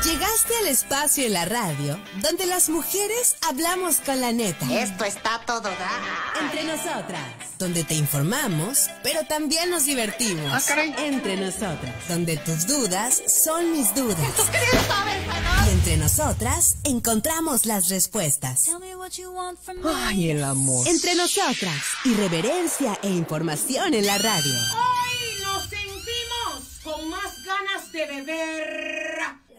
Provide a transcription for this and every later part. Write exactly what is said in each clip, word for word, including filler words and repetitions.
Llegaste al espacio en la radio donde las mujeres hablamos con la neta. Esto está todo da. Entre nosotras, donde te informamos, pero también nos divertimos. Ah, caray. Entre nosotras, donde tus dudas son mis dudas. ¿Tú qué sabes, Y entre nosotras encontramos las respuestas. Ay, el amor. Entre nosotras, irreverencia e información en la radio. Hoy nos sentimos con más ganas de beber.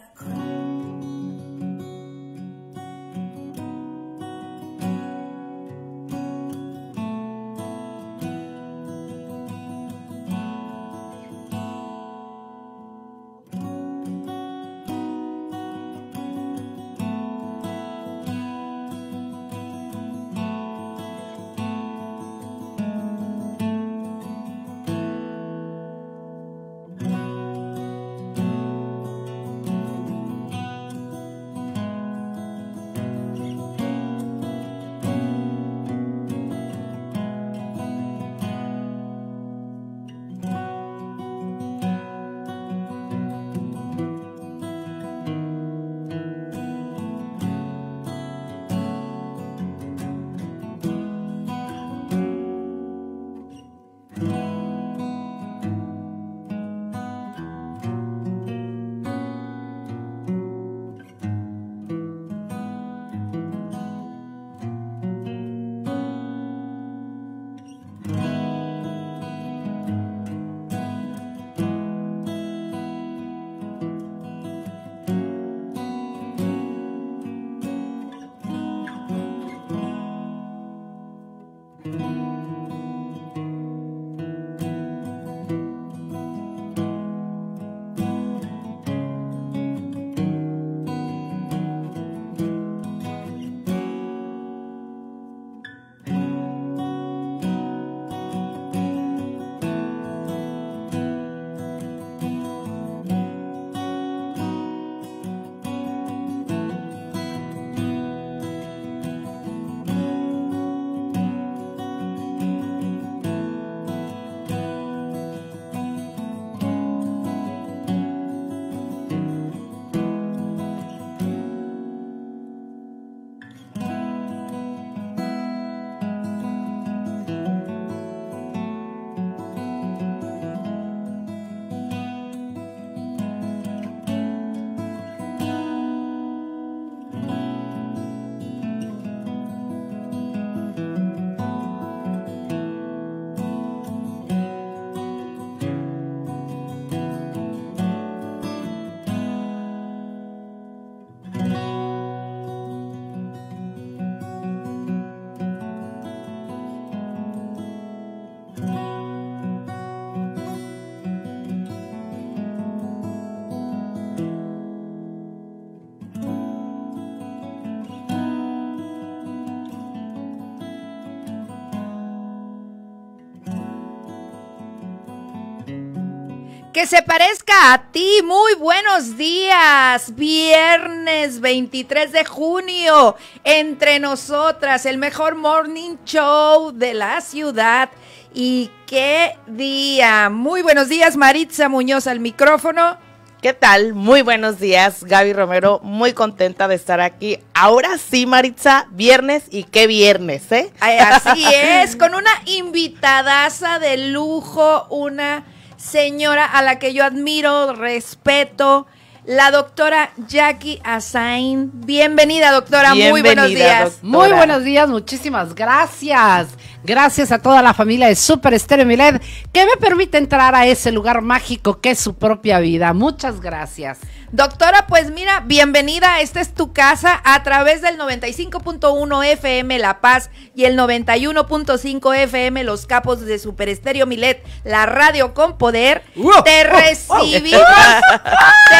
Que se parezca a ti. Muy buenos días. Viernes veintitrés de junio. Entre nosotras, el mejor morning show de la ciudad. Y qué día. Muy buenos días, Maritza Muñoz al micrófono. ¿Qué tal? Muy buenos días, Gaby Romero. Muy contenta de estar aquí. Ahora sí, Maritza, viernes y qué viernes, ¿eh? Así es, con una invitadaza de lujo, una señora a la que yo admiro, respeto, la doctora Jackie Azain. Bienvenida, doctora. Bienvenida, muy buenos días. Doctora. Muy buenos días, muchísimas gracias. Gracias a toda la familia de Super Estéreo Milet que me permite entrar a ese lugar mágico que es su propia vida. Muchas gracias. Doctora, pues mira, bienvenida, esta es tu casa a través del noventa y cinco punto uno F M La Paz y el noventa y uno punto cinco F M Los Capos de Super Estéreo Milet, la radio con poder. Uh, te uh, recibimos, uh, te,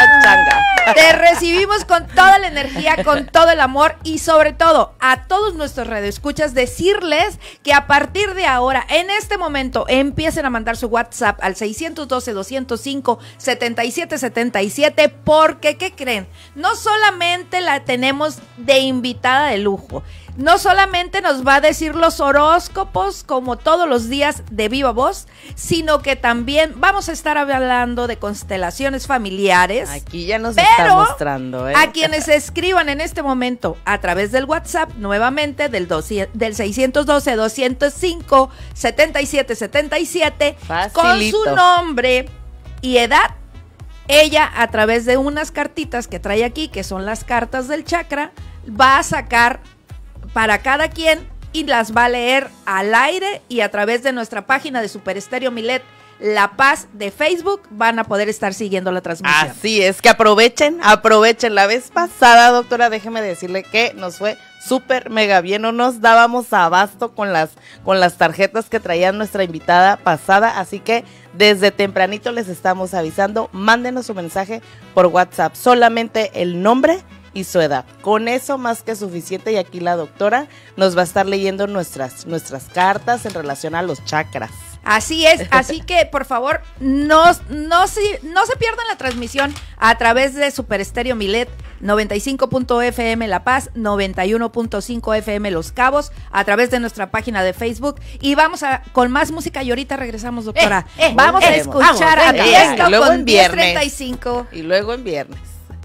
re te recibimos con toda la energía, con todo el amor y sobre todo a todos nuestros radioescuchas decirles que a partir de ahora, en este momento, empiecen a mandar su WhatsApp al seis uno dos, dos cero cinco, siete siete siete siete. Porque, ¿qué creen? No solamente la tenemos de invitada de lujo, no solamente nos va a decir los horóscopos como todos los días de viva voz, sino que también vamos a estar hablando de constelaciones familiares. Aquí ya nos pero está mostrando, ¿eh? A quienes escriban en este momento a través del WhatsApp, nuevamente del, doce, del seiscientos doce, doscientos cinco, setenta y siete setenta y siete, con su nombre y edad, ella a través de unas cartitas que trae aquí, que son las cartas del chakra, va a sacar para cada quien y las va a leer al aire, y a través de nuestra página de Super Estéreo Milet La Paz de Facebook van a poder estar siguiendo la transmisión. Así es, que aprovechen, aprovechen. La vez pasada, doctora, déjeme decirle que nos fue súper mega bien, no nos dábamos abasto con las, con las tarjetas que traía nuestra invitada pasada, así que desde tempranito les estamos avisando, mándenos su mensaje por WhatsApp, solamente el nombre y su edad. Con eso más que suficiente, y aquí la doctora nos va a estar leyendo nuestras, nuestras cartas en relación a los chakras. Así es, así que por favor no, no, se, no se pierdan la transmisión a través de Super Estéreo Milet, noventa y cinco punto F M La Paz, noventa y uno punto cinco F M Los Cabos, a través de nuestra página de Facebook, y vamos a con más música y ahorita regresamos, doctora. Eh, eh, vamos eh, a escuchar vamos, a venga, Tiesto y luego con en diez viernes. treinta y cinco. Y luego en viernes.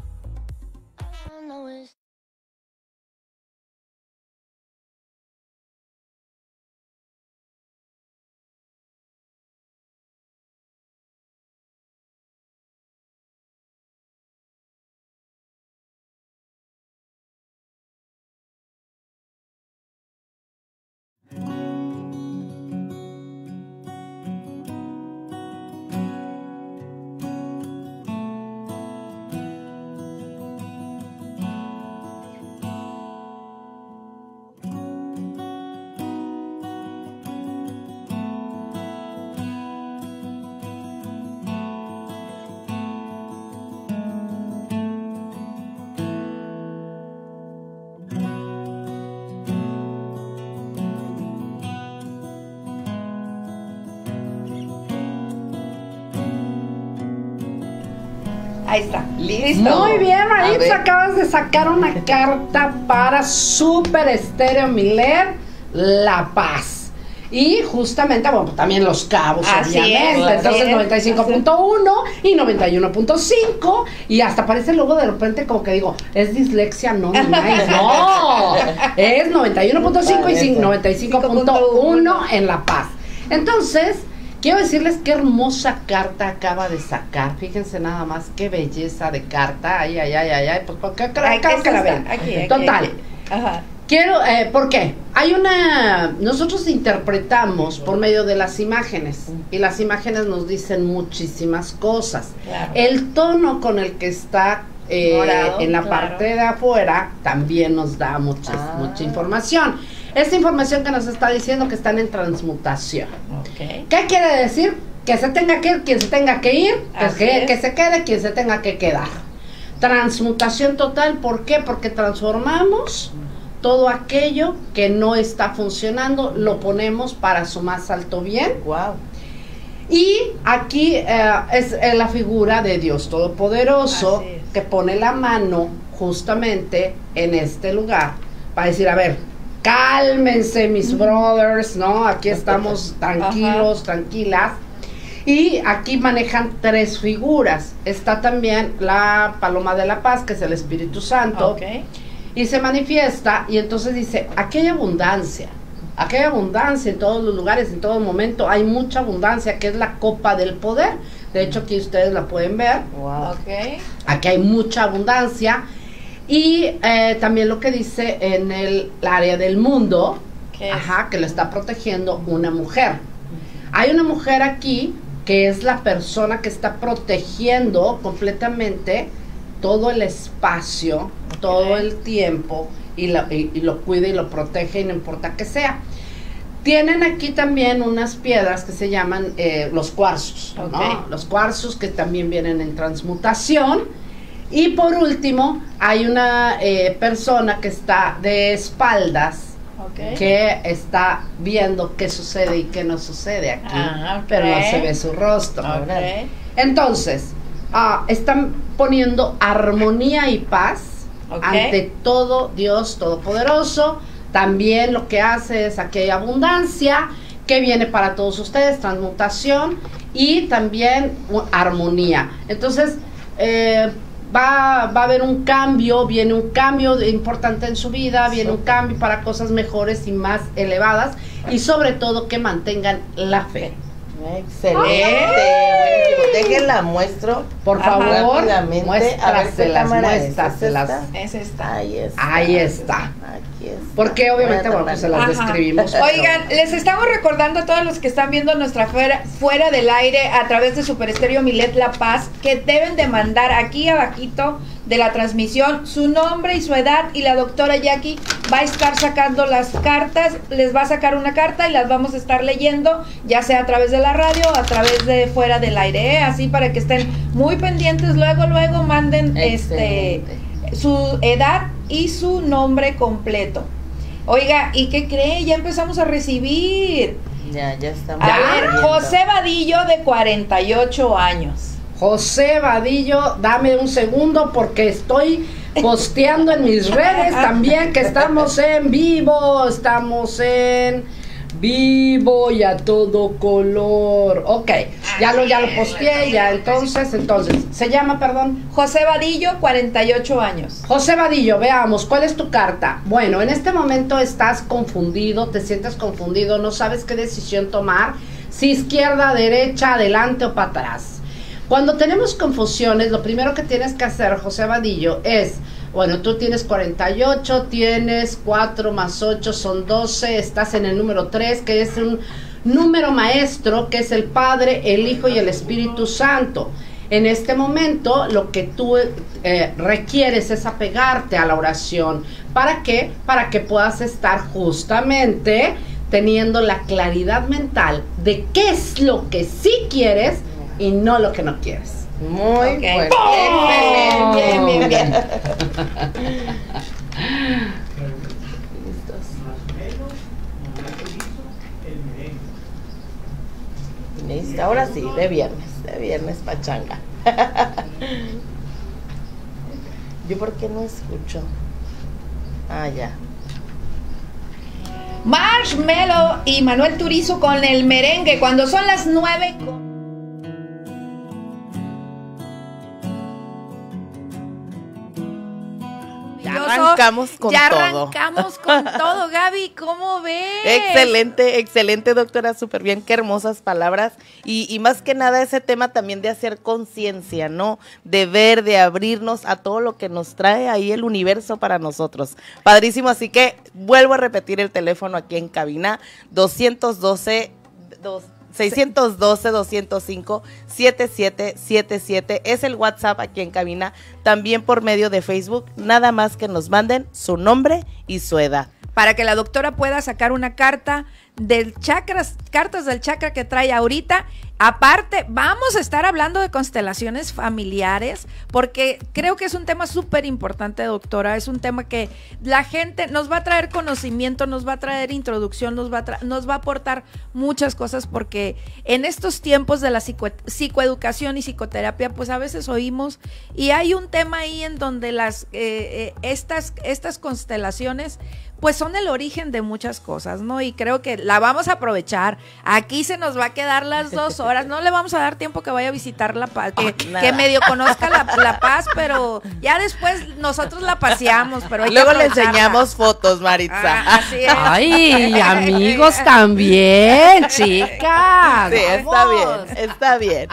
Ahí está. Listo. Muy bien, A Maritza, ver. acabas de sacar una carta para Super Estéreo Milet La Paz. Y justamente, bueno, también Los Cabos, Así obviamente. es, Entonces, así es, noventa y cinco punto uno y noventa y uno punto cinco. Y hasta parece luego de repente como que digo, es dislexia, no, no, no. Es noventa y uno punto cinco y noventa y cinco punto uno en La Paz. Entonces, quiero decirles qué hermosa carta acaba de sacar. Fíjense nada más qué belleza de carta. Ay, ay, ay, ay, ay. Pues porque Ay, claro que la está. ven. Aquí, aquí, Total. aquí. Ajá. Quiero, eh, ¿por qué? Hay una, nosotros interpretamos por medio de las imágenes, y las imágenes nos dicen muchísimas cosas. Claro. El tono con el que está eh, Morado, en la claro. parte de afuera también nos da mucha, Ah. mucha información. Esta información que nos está diciendo que están en transmutación. Ok. ¿Qué quiere decir? Que se tenga que ir quien se tenga que ir, que, Así que, es. que se quede quien se tenga que quedar. Transmutación total, ¿por qué? Porque transformamos todo aquello que no está funcionando, lo ponemos para su más alto bien. Wow. Y aquí eh, es eh, la figura de Dios Todopoderoso, Así es. que pone la mano justamente en este lugar para decir, a ver, cálmense mis brothers, ¿no? Aquí estamos tranquilos, tranquilas. Y aquí manejan tres figuras. Está también la Paloma de la Paz, que es el Espíritu Santo. Ok. Y se manifiesta, y entonces dice, aquí hay abundancia, aquí hay abundancia en todos los lugares, en todo momento, hay mucha abundancia, que es la copa del poder. De hecho, aquí ustedes la pueden ver, Wow. Ok. aquí hay mucha abundancia. Y eh, también lo que dice en el área del mundo, ¿Qué es? ajá, que lo está protegiendo una mujer. Hay una mujer aquí que es la persona que está protegiendo completamente todo el espacio, todo el tiempo, y lo, y, y lo cuida y lo protege, y no importa que sea. Tienen aquí también unas piedras que se llaman eh, los cuarzos, ¿no? Ok. Los cuarzos que también vienen en transmutación. Y por último, hay una eh, persona que está de espaldas, Ok. que está viendo qué sucede y qué no sucede aquí, Ah, ok. pero no se ve su rostro. Ok. Entonces, ah, están poniendo armonía y paz Ok. ante todo Dios Todopoderoso, también lo que hace es aquí hay abundancia, que viene para todos ustedes, transmutación y también uh, armonía. Entonces, eh, va, va a haber un cambio, viene un cambio importante en su vida, viene un cambio para cosas mejores y más elevadas, y sobre todo que mantengan la fe. Excelente. Buenísimo. Déjenla muestro. Por favor, rápidamente. muéstraselas, muéstraselas. Es esta. Ahí está. Ahí está. Aquí está. Porque obviamente, Voy a bueno, pues se tomar- las Ajá. describimos. pero- Oigan, les estamos recordando a todos los que están viendo nuestra fuera, fuera del aire a través de Super Estéreo Milet La Paz que deben de mandar aquí abajito de la transmisión su nombre y su edad, y la doctora Jackie va a estar sacando las cartas, les va a sacar una carta y las vamos a estar leyendo, ya sea a través de la radio o a través de fuera del aire, ¿eh? Así para que estén muy pendientes, luego, luego manden este Excelente. su edad y su nombre completo. Oiga, ¿y qué cree? Ya empezamos a recibir. Ya, ya estamos. A ver, viendo. José Vadillo, de cuarenta y ocho años. José Vadillo, dame un segundo porque estoy posteando en mis redes también que estamos en vivo, estamos en vivo y a todo color. Ok, ya lo, ya lo posteé, ya entonces, entonces, se llama, perdón. José Vadillo, cuarenta y ocho años. José Vadillo, veamos, ¿cuál es tu carta? Bueno, en este momento estás confundido, te sientes confundido, no sabes qué decisión tomar, si izquierda, derecha, adelante o para atrás. Cuando tenemos confusiones, lo primero que tienes que hacer, José Vadillo, es, bueno, tú tienes cuarenta y ocho, tienes cuatro más ocho son doce, estás en el número tres, que es un número maestro, que es el Padre, el Hijo y el Espíritu Santo. En este momento, lo que tú eh, requieres es apegarte a la oración. ¿Para qué? Para que puedas estar justamente teniendo la claridad mental de qué es lo que sí quieres y no lo que no quieres. Muy Ok. bueno. ¡Pum! Excelente. Bien, bien, bien. Listos. Listo, ahora sí, de viernes, de viernes pachanga. ¿Yo por qué no escucho? Ah, ya. Marshmello y Manuel Turizo con el merengue cuando son las nueve. Con... Ya arrancamos con ya todo. arrancamos con todo, Gaby, ¿cómo ves? Excelente, excelente, doctora, súper bien, qué hermosas palabras. Y, y más que nada ese tema también de hacer conciencia, ¿no? De ver, de abrirnos a todo lo que nos trae ahí el universo para nosotros. Padrísimo, así que vuelvo a repetir el teléfono aquí en cabina, doscientos doce, dos, seiscientos doce, doscientos cinco, siete siete siete siete es el WhatsApp aquí en cabina, también por medio de Facebook, nada más que nos manden su nombre y su edad. Para que la doctora pueda sacar una carta del chakras, cartas del chakra que trae ahorita. Aparte, vamos a estar hablando de constelaciones familiares, porque creo que es un tema súper importante, doctora. Es un tema que la gente nos va a traer conocimiento, nos va a traer introducción, nos va a, tra- nos va a aportar muchas cosas, porque en estos tiempos de la psico- psicoeducación y psicoterapia, pues a veces oímos, y hay un tema ahí en donde las eh, eh, estas, estas constelaciones pues son el origen de muchas cosas, ¿no? Y creo que la vamos a aprovechar. Aquí se nos va a quedar las dos horas. No le vamos a dar tiempo que vaya a visitar La Paz, que, Nada. que medio conozca la, la Paz, pero ya después nosotros la paseamos. Pero hay que Luego le aprovecharla. enseñamos fotos, Maritza. Ah, así es. Ay, amigos también, chicas. Sí, está vamos. bien, está bien.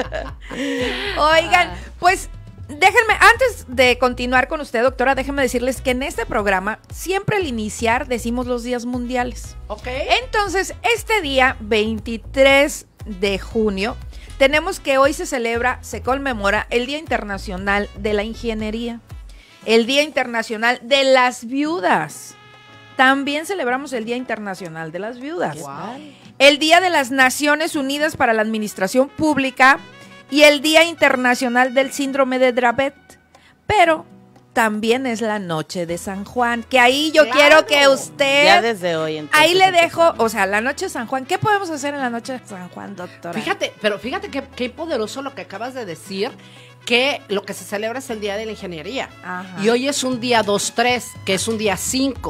Oigan, pues déjenme, antes de continuar con usted, doctora, déjenme decirles que en este programa siempre al iniciar decimos los días mundiales. Ok. Entonces, este día veintitrés de junio, tenemos que hoy se celebra, se conmemora el Día Internacional de la Ingeniería, el Día Internacional de las Viudas. También celebramos el Día Internacional de las Viudas. El Día de las Naciones Unidas para la Administración Pública y el Día Internacional del Síndrome de Dravet. Pero también es la Noche de San Juan, que ahí yo Claro. quiero que usted... Ya desde hoy, entonces. Ahí le dejo, o sea, la Noche de San Juan. ¿Qué podemos hacer en la Noche de San Juan, doctora? Fíjate, pero fíjate qué, qué poderoso lo que acabas de decir, que lo que se celebra es el Día de la Ingeniería. Ajá. Y hoy es un día dos tres, que es un día cinco.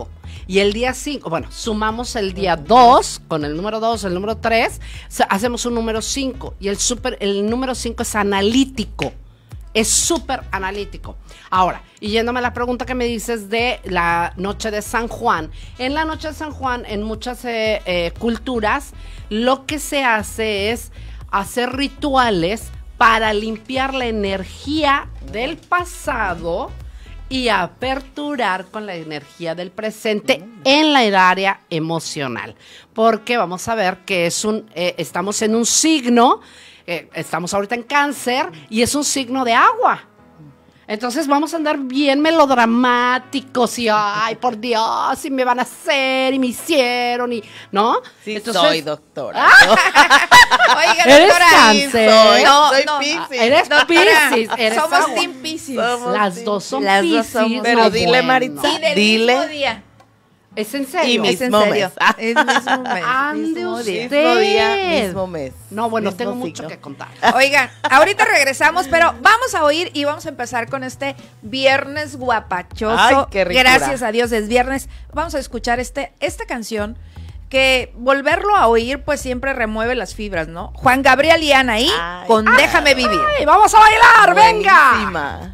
Y el día cinco, bueno, sumamos el día dos con el número dos, el número tres, hacemos un número cinco. Y el, super, el número cinco es analítico. Es súper analítico. Ahora, y yéndome a la pregunta que me dices de la noche de San Juan. En la noche de San Juan, en muchas eh, eh, culturas, lo que se hace es hacer rituales para limpiar la energía del pasado y aperturar con la energía del presente en la área emocional. Porque vamos a ver que es un, eh, estamos en un signo. Eh, estamos ahorita en Cáncer y es un signo de agua. Entonces vamos a andar bien melodramáticos y ay, por Dios, y me van a hacer y me hicieron y ¿no? Sí, entonces, soy doctora. Oiga, ¿Eres doctora. Cáncer? Soy, No, soy no. Piscis. Eres Doctora, Piscis, eres somos agua. Team Piscis. Somos Las team dos son Las dos Piscis. somos- Pero no, dile, bueno. Maritza. Y del Dile. mismo día. ¿Es en Y serio? mi- Es en Mismo serio. mes. Ah. Es mismo mes. Ande mismo día. usted. Mismo día, mismo mes. No, bueno, mismo tengo mucho signo. que contar. Oigan, ahorita regresamos, pero vamos a oír y vamos a empezar con este viernes guapachoso. Ay, qué ricura. Gracias a Dios es viernes. Vamos a escuchar este, esta canción que volverlo a oír pues siempre remueve las fibras, ¿no? Juan Gabriel y Anaí Ay. con Déjame Vivir. ¡Ay, vamos a bailar! ¡Venga! Buenísima.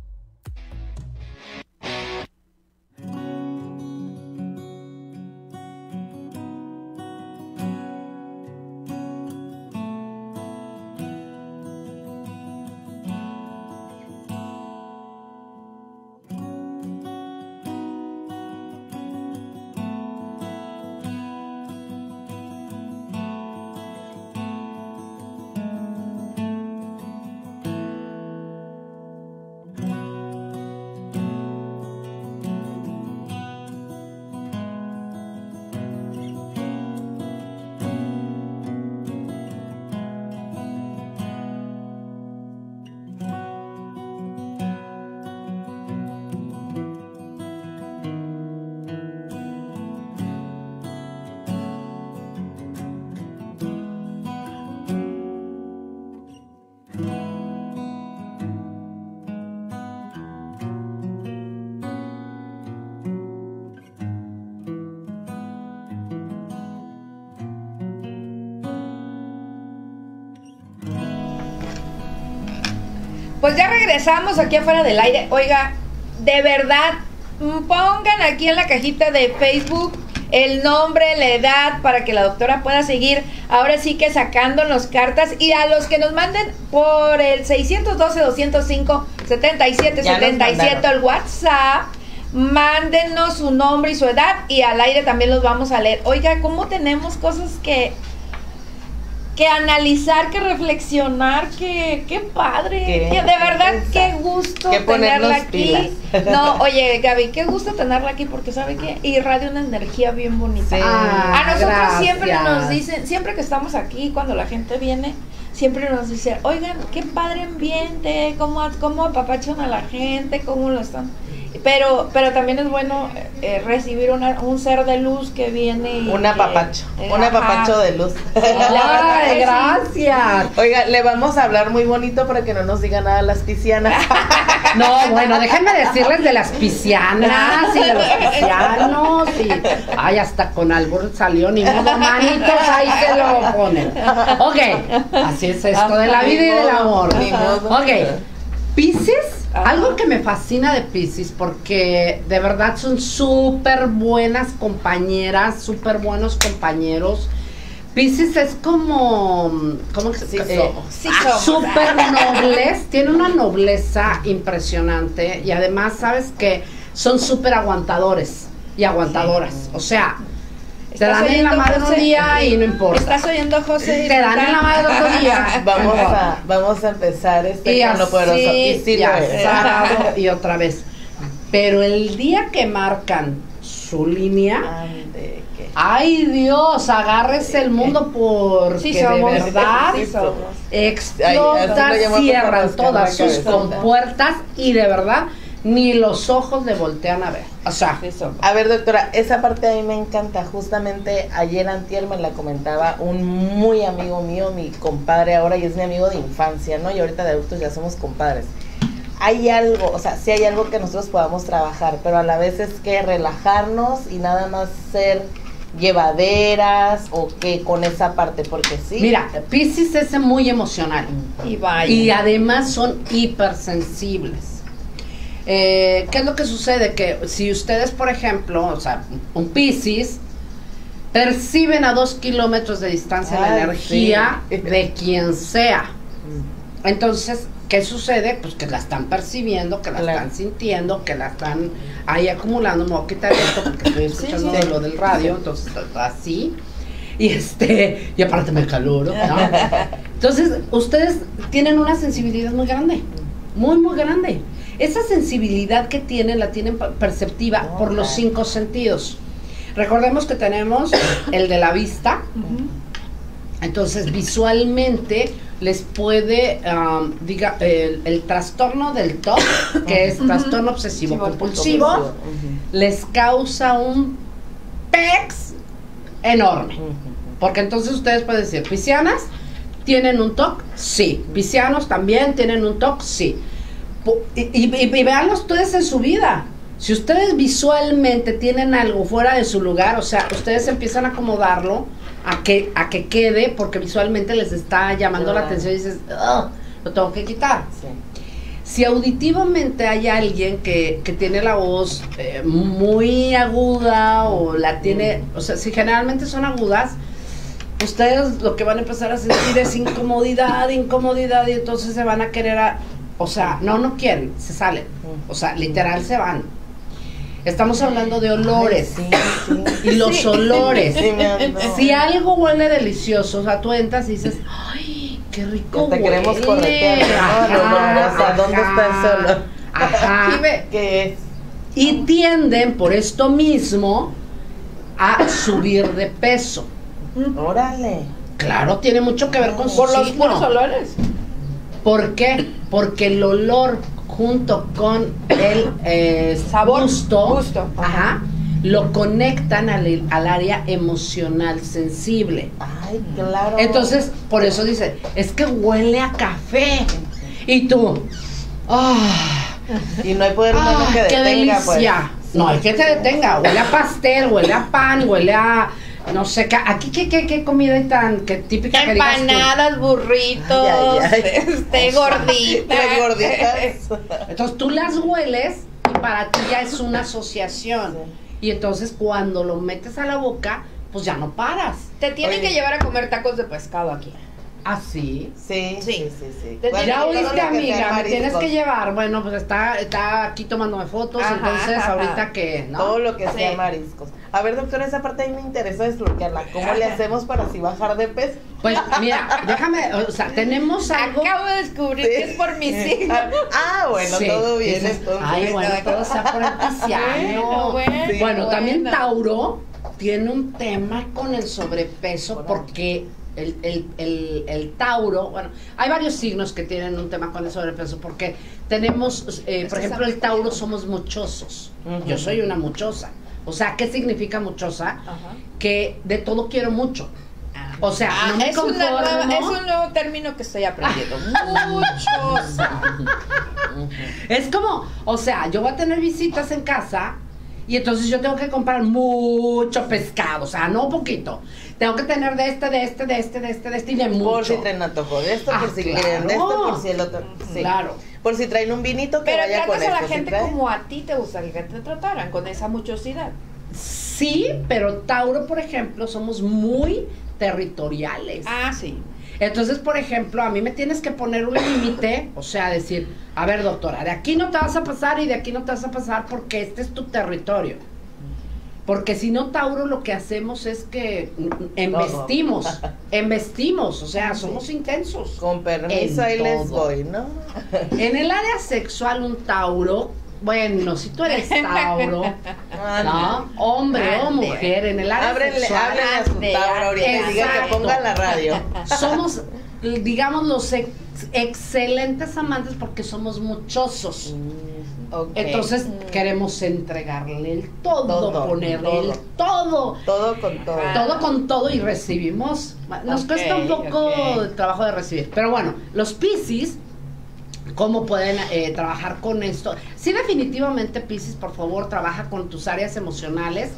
Pues ya regresamos aquí afuera del aire. Oiga, de verdad, mm, pongan aquí en la cajita de Facebook el nombre, la edad, para que la doctora pueda seguir ahora sí que sacándonos cartas. Y a los que nos manden por el seiscientos doce, doscientos cinco, setenta y siete Ya nos setenta y siete mandaron. el WhatsApp, mándenos su nombre y su edad y al aire también los vamos a leer. Oiga, ¿cómo tenemos cosas que... que analizar, que reflexionar, que qué padre, Qué que de verdad pensar. qué gusto Que tenerla ponernos aquí. pilas. No, oye Gaby, qué gusto tenerla aquí porque sabe que irradia una energía bien bonita. Sí. A nosotros gracias. siempre nos dicen, siempre que estamos aquí, cuando la gente viene, siempre nos dicen, oigan, qué padre ambiente, cómo, cómo apapachan a la gente, cómo lo están. Pero, pero también es bueno eh, recibir una, un ser de luz que viene y Un que- apapacho, eh, un ajá. apapacho de luz. La verdad ¡Ay, es que sí. gracias! Oiga, le vamos a hablar muy bonito para que no nos diga nada las piscianas. No, bueno, déjenme decirles de las piscianas y de los piscianos y... Ay, hasta con albur salió, ni modo, manitos, ahí se lo ponen. Ok, así es esto de la vida y del amor. Ni modo. Ok, Piscis, algo que me fascina de Piscis, porque de verdad son súper buenas compañeras, súper buenos compañeros. Piscis es como, ¿cómo que se Sí, eh, somos. Sí somos. súper nobles, tiene una nobleza impresionante y además, ¿sabes qué? Son súper aguantadores y aguantadoras, o sea, te ¿Estás dan en la oyendo, madre un José? día y no importa. ¿Estás oyendo, José? Te dan en la madre otro día. Vamos a, vamos a empezar este Y con lo así, poderoso. Y sí y lo es. asado, y otra vez. Pero el día que marcan su línea, Ande, que- ay Dios, agárrese el mundo porque Sí somos. de verdad Sí somos. Ay, explota, así lo llamamos cierran para rascar todas la sus cabeza. compuertas y de verdad ni los ojos le voltean a ver. O sea, Sí somos. A ver, doctora, esa parte a mí me encanta. Justamente ayer antier me la comentaba un muy amigo mío, mi compadre ahora, y es mi amigo de infancia, ¿no? Y ahorita de adultos ya somos compadres. hay algo, o sea, sí hay algo que nosotros podamos trabajar, pero a la vez es que relajarnos y nada más ser llevaderas o que con esa parte, porque sí. Mira, Piscis es muy emocional. Y vaya. Y además son hipersensibles. Eh, ¿Qué es lo que sucede? Que si ustedes, por ejemplo, o sea, un Piscis, perciben a dos kilómetros de distancia la Ay, energía sí. de quien sea. Entonces, ¿qué sucede? Pues que la están percibiendo, que la Claro. están sintiendo, que la están ahí acumulando. Me voy a quitar esto porque estoy escuchando sí. lo del radio, entonces así. Y este, y aparte me caluro, ¿no? Entonces, ustedes tienen una sensibilidad muy grande, muy, muy grande. Esa sensibilidad que tienen, la tienen perceptiva Oh, por los claro. cinco sentidos. Recordemos que tenemos el de la vista. Entonces, visualmente les puede, um, diga, el, el trastorno del T O C, que es trastorno obsesivo compulsivo, Ujú. les causa un pex enorme. Ujú. Porque entonces ustedes pueden decir, piscianas tienen un T O C, sí. Piscianos también tienen un T O C, sí. Po- Y, y, y, y véanlo ustedes en su vida. Si ustedes visualmente tienen algo fuera de su lugar, o sea, ustedes empiezan a acomodarlo a que, a que quede, porque visualmente les está llamando la Claro. atención y dices, "Ugh, lo tengo que quitar". Sí. Si auditivamente hay alguien que, que tiene la voz eh, muy aguda o la tiene, o sea, si generalmente son agudas, ustedes lo que van a empezar a sentir es incomodidad, incomodidad, y entonces se van a querer, a, o sea, no, no quieren, se salen, o sea, literal se van. Estamos hablando de olores. Ay, sí, sí. Y los Sí. olores. Sí, me ando. Si algo huele delicioso, o sea, tú entras y dices, ¡ay, qué rico Te huele! queremos corretear, ¿no? Ajá, El olor, o sea, ¿dónde está ese ajá, olor? Ajá. Y ve, ¿Qué es? Y tienden, por esto mismo, a subir de peso. Órale. Claro, tiene mucho que ver con su por los signo. puros olores. ¿Por qué? Porque el olor junto con el eh, Sabor, gusto, gusto. ajá, lo conectan al, al área emocional sensible. Ay, claro. Entonces, por eso dice, es que huele a café. Y tú, ¡ah! Y no hay poder humano ¡Ah, que qué detenga, pues. delicia! No, hay que te detenga. Huele a pastel, huele a pan, huele a, no sé, qué. Aquí, ¿qué, qué, qué comida hay tan que típica que digas tú? Empanadas, burritos, Ay, ay, ay. este, gorditas. Las gorditas. Entonces tú las hueles y para ti ya es una asociación. Y entonces cuando lo metes a la boca, pues ya no paras. Te tienen Oye. que llevar a comer tacos de pescado aquí. Así. Sí, sí, Sí. sí, sí. Te- Bueno, Ya todo oíste, lo que sea amiga, me mariscos. tienes que llevar. Bueno, pues está, está aquí tomándome fotos, Ajá, entonces ajá. ahorita que, ¿no? Todo lo que sea Sí. mariscos. A ver, doctora, esa parte ahí me interesa desbloquearla. ¿Cómo le hacemos para así bajar de peso? Pues mira, déjame, o sea, tenemos algo. Acabo de descubrir Sí. que es por mi signo. Ah, bueno, Sí, todo bien dices, entonces. Ay, bueno, todo sea por el pisciano. Bueno, bueno, Sí. Bueno, también bueno. Tauro tiene un tema con el sobrepeso porque el, el, el, el Tauro, bueno, hay varios signos que tienen un tema con el sobrepeso porque tenemos, eh, por ejemplo, el Tauro somos muchosos. Ujú. Yo soy una muchosa. O sea, ¿qué significa muchosa? Ajá. Que de todo quiero mucho. O sea, Ah, no me es, una conformo. nueva- es un nuevo término que estoy aprendiendo. Muchosa. Es como, o sea, yo voy a tener visitas en casa y entonces yo tengo que comprar mucho pescado, o sea, no poquito. Tengo que tener de este, de este, de este, de este, de este y de mucho. Por si traen antojo de esto, Ah, por si claro. quieren de esto, por si el otro. Sí. Claro. Por si traen un vinito que Pero vaya con tratas a esto. la ¿sí gente trae? como a ti te gustaría que te trataran, con esa muchosidad. Sí, pero Tauro, por ejemplo, somos muy territoriales. Ah, sí. Entonces, por ejemplo, a mí me tienes que poner un límite, o sea, decir, a ver, doctora, de aquí no te vas a pasar y de aquí no te vas a pasar porque este es tu territorio. Porque si no, Tauro, lo que hacemos es que mm, embestimos, embestimos, o sea, somos intensos. Con permiso, En ahí les todo. voy, ¿no? En el área sexual, un Tauro, bueno, si tú eres Tauro, ¿no? Hombre o Ande. mujer, en el área Ábrenle, sexual, ábrenle a su ande, Tauro ahorita y digan que exacto. ponga la radio. somos, digamos, los ex- excelentes amantes porque somos muchosos. Ok. Entonces queremos entregarle el todo, Todo, ponerle todo. el todo. Todo con todo. Ajá. Todo con todo y recibimos. Nos Ok, cuesta un poco ok. de trabajo de recibir. Pero bueno, los Piscis cómo pueden eh, trabajar con esto. Sí, definitivamente, Piscis, por favor, trabaja con tus áreas emocionales.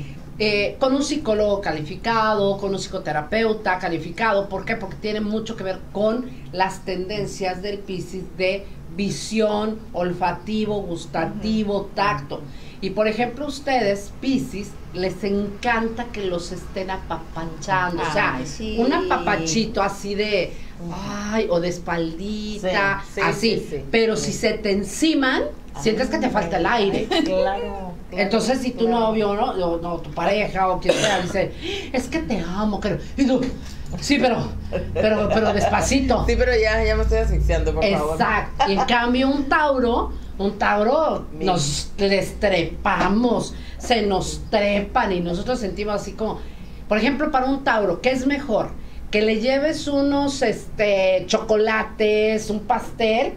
Eh, con un psicólogo calificado, con un psicoterapeuta calificado. ¿Por qué? Porque tiene mucho que ver con las tendencias del Piscis de visión, olfativo, gustativo, tacto. Y por ejemplo, ustedes, Piscis, les encanta que los estén apapachando. Ay, o sea, sí. Un apapachito así de, ay, o de espaldita, sí, sí, así. Sí, sí. Pero sí. Si se te enciman, sientes que te falta el aire. Claro. Entonces, si tu novio, ¿no? O, no, tu pareja o quien sea, dice, es que te amo, pero, y tú, sí, pero, pero, pero despacito. Sí, pero ya, ya me estoy asfixiando, por Exacto. favor. Exacto. Y en cambio, un Tauro, un Tauro, Mira. nos les trepamos, se nos trepan y nosotros sentimos así como, por ejemplo, para un Tauro, ¿qué es mejor? Que le lleves unos, este, chocolates, un pastel.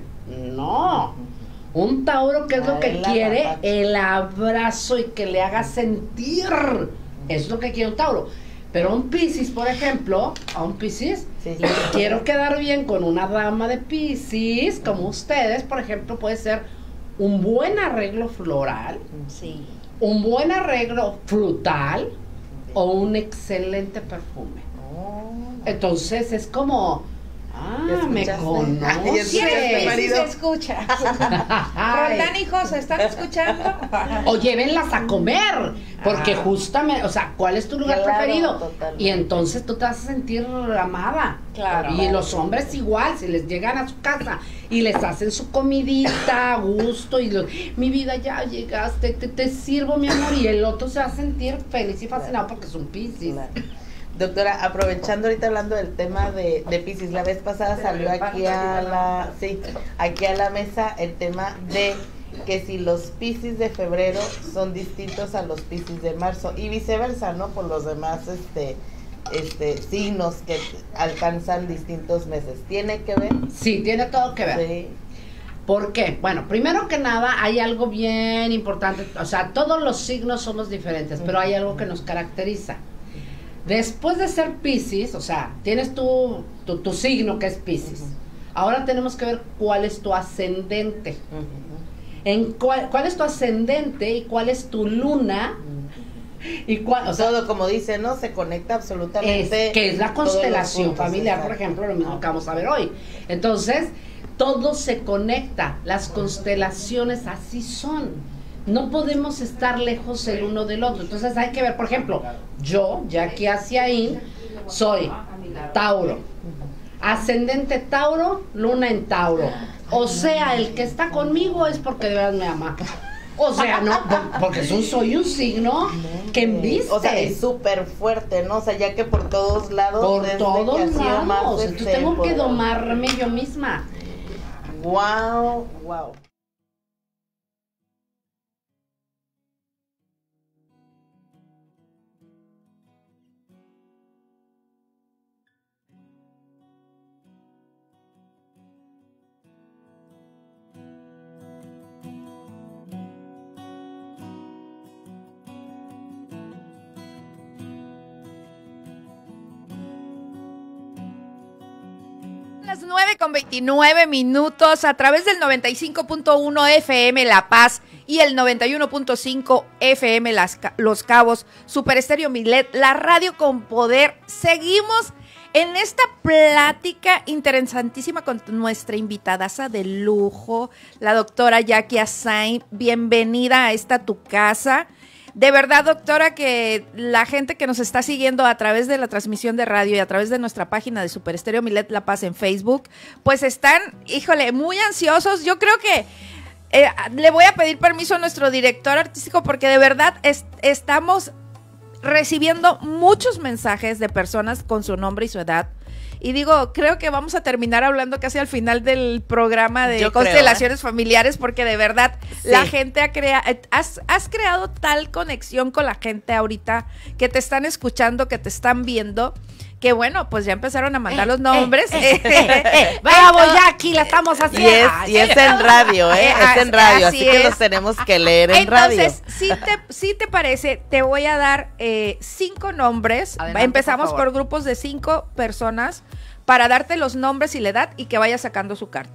No. Un Tauro, ¿qué es lo que quiere? El abrazo y que le haga sentir. Eso es lo que quiere un Tauro. Pero un Piscis, por ejemplo, a un Piscis, sí, sí. quiero quedar bien con una dama de Piscis, como ustedes, por ejemplo, puede ser un buen arreglo floral, sí. un buen arreglo frutal o un excelente perfume. Oh. Entonces es como... Ah, me conoce. Sí, sí se escucha. Roldán y José, ¿están escuchando? O llévenlas a comer, porque ah. justamente, o sea, ¿cuál es tu lugar claro, preferido? Totalmente. Y entonces tú te vas a sentir amada. Claro. Y los hombres igual, si les llegan a su casa y les hacen su comidita a gusto y los, mi vida, ya llegaste, te, te sirvo, mi amor, y el otro se va a sentir feliz y fascinado porque es un Piscis. Claro. Doctora, aprovechando ahorita hablando del tema de, de Piscis, la vez pasada salió aquí a la, sí, aquí a la mesa el tema de que si los Piscis de febrero son distintos a los Piscis de marzo y viceversa, ¿no? Por los demás este, este, signos que alcanzan distintos meses. ¿Tiene que ver? Sí, tiene todo que ver. Sí. ¿Por qué? Bueno, primero que nada hay algo bien importante, o sea, todos los signos somos diferentes, pero hay algo que nos caracteriza. Después de ser Piscis, o sea, tienes tu, tu, tu signo que es Piscis. Uh-huh. Ahora tenemos que ver cuál es tu ascendente. Uh-huh. En cuál, cuál es tu ascendente y cuál es tu luna. Uh-huh. Y cuál, o sea, todo, como dice, ¿no? Se conecta absolutamente. Es, que es la constelación familiar, por ejemplo, lo mismo que vamos a ver hoy. Entonces, todo se conecta. Las constelaciones así son. No podemos estar lejos el uno del otro. Entonces hay que ver, por ejemplo, yo, Jackie Asiaín, soy Tauro. Ascendente Tauro, luna en Tauro. O sea, el que está conmigo es porque de verdad me ama. O sea, no, porque es un, soy un signo que embiste. O sea, es súper fuerte, ¿no? O sea, ya que por todos lados. Por todos lados. Entonces tengo que domarme yo misma. Wow, wow. Las nueve con veintinueve minutos a través del noventa y cinco punto uno F M La Paz y el noventa y uno punto cinco F M Las, Los Cabos, Super Estéreo Milet, la radio con poder. Seguimos en esta plática interesantísima con nuestra invitadaza de lujo, la doctora Jackie Asiaín. Bienvenida a esta tu casa. De verdad, doctora, que la gente que nos está siguiendo a través de la transmisión de radio y a través de nuestra página de Super Estéreo Milet La Paz en Facebook, pues están, híjole, muy ansiosos. Yo creo que eh, le voy a pedir permiso a nuestro director artístico porque de verdad es, estamos recibiendo muchos mensajes de personas con su nombre y su edad. Y digo, creo que vamos a terminar hablando casi al final del programa de Yo constelaciones creo, ¿eh? familiares, porque de verdad sí. la gente ha creado, has, has creado tal conexión con la gente ahorita que te están escuchando, que te están viendo, que bueno, pues ya empezaron a mandar eh, los nombres. Eh, eh, eh, eh, Bravo, Jackie, la estamos haciendo. Y es, y es en radio, ¿eh? Es en radio, así, así que los tenemos que leer en Entonces, radio. Entonces, si te, si te parece, te voy a dar eh, cinco nombres. Adelante, Empezamos por, por grupos de cinco personas para darte los nombres y la edad y que vayas sacando su carta.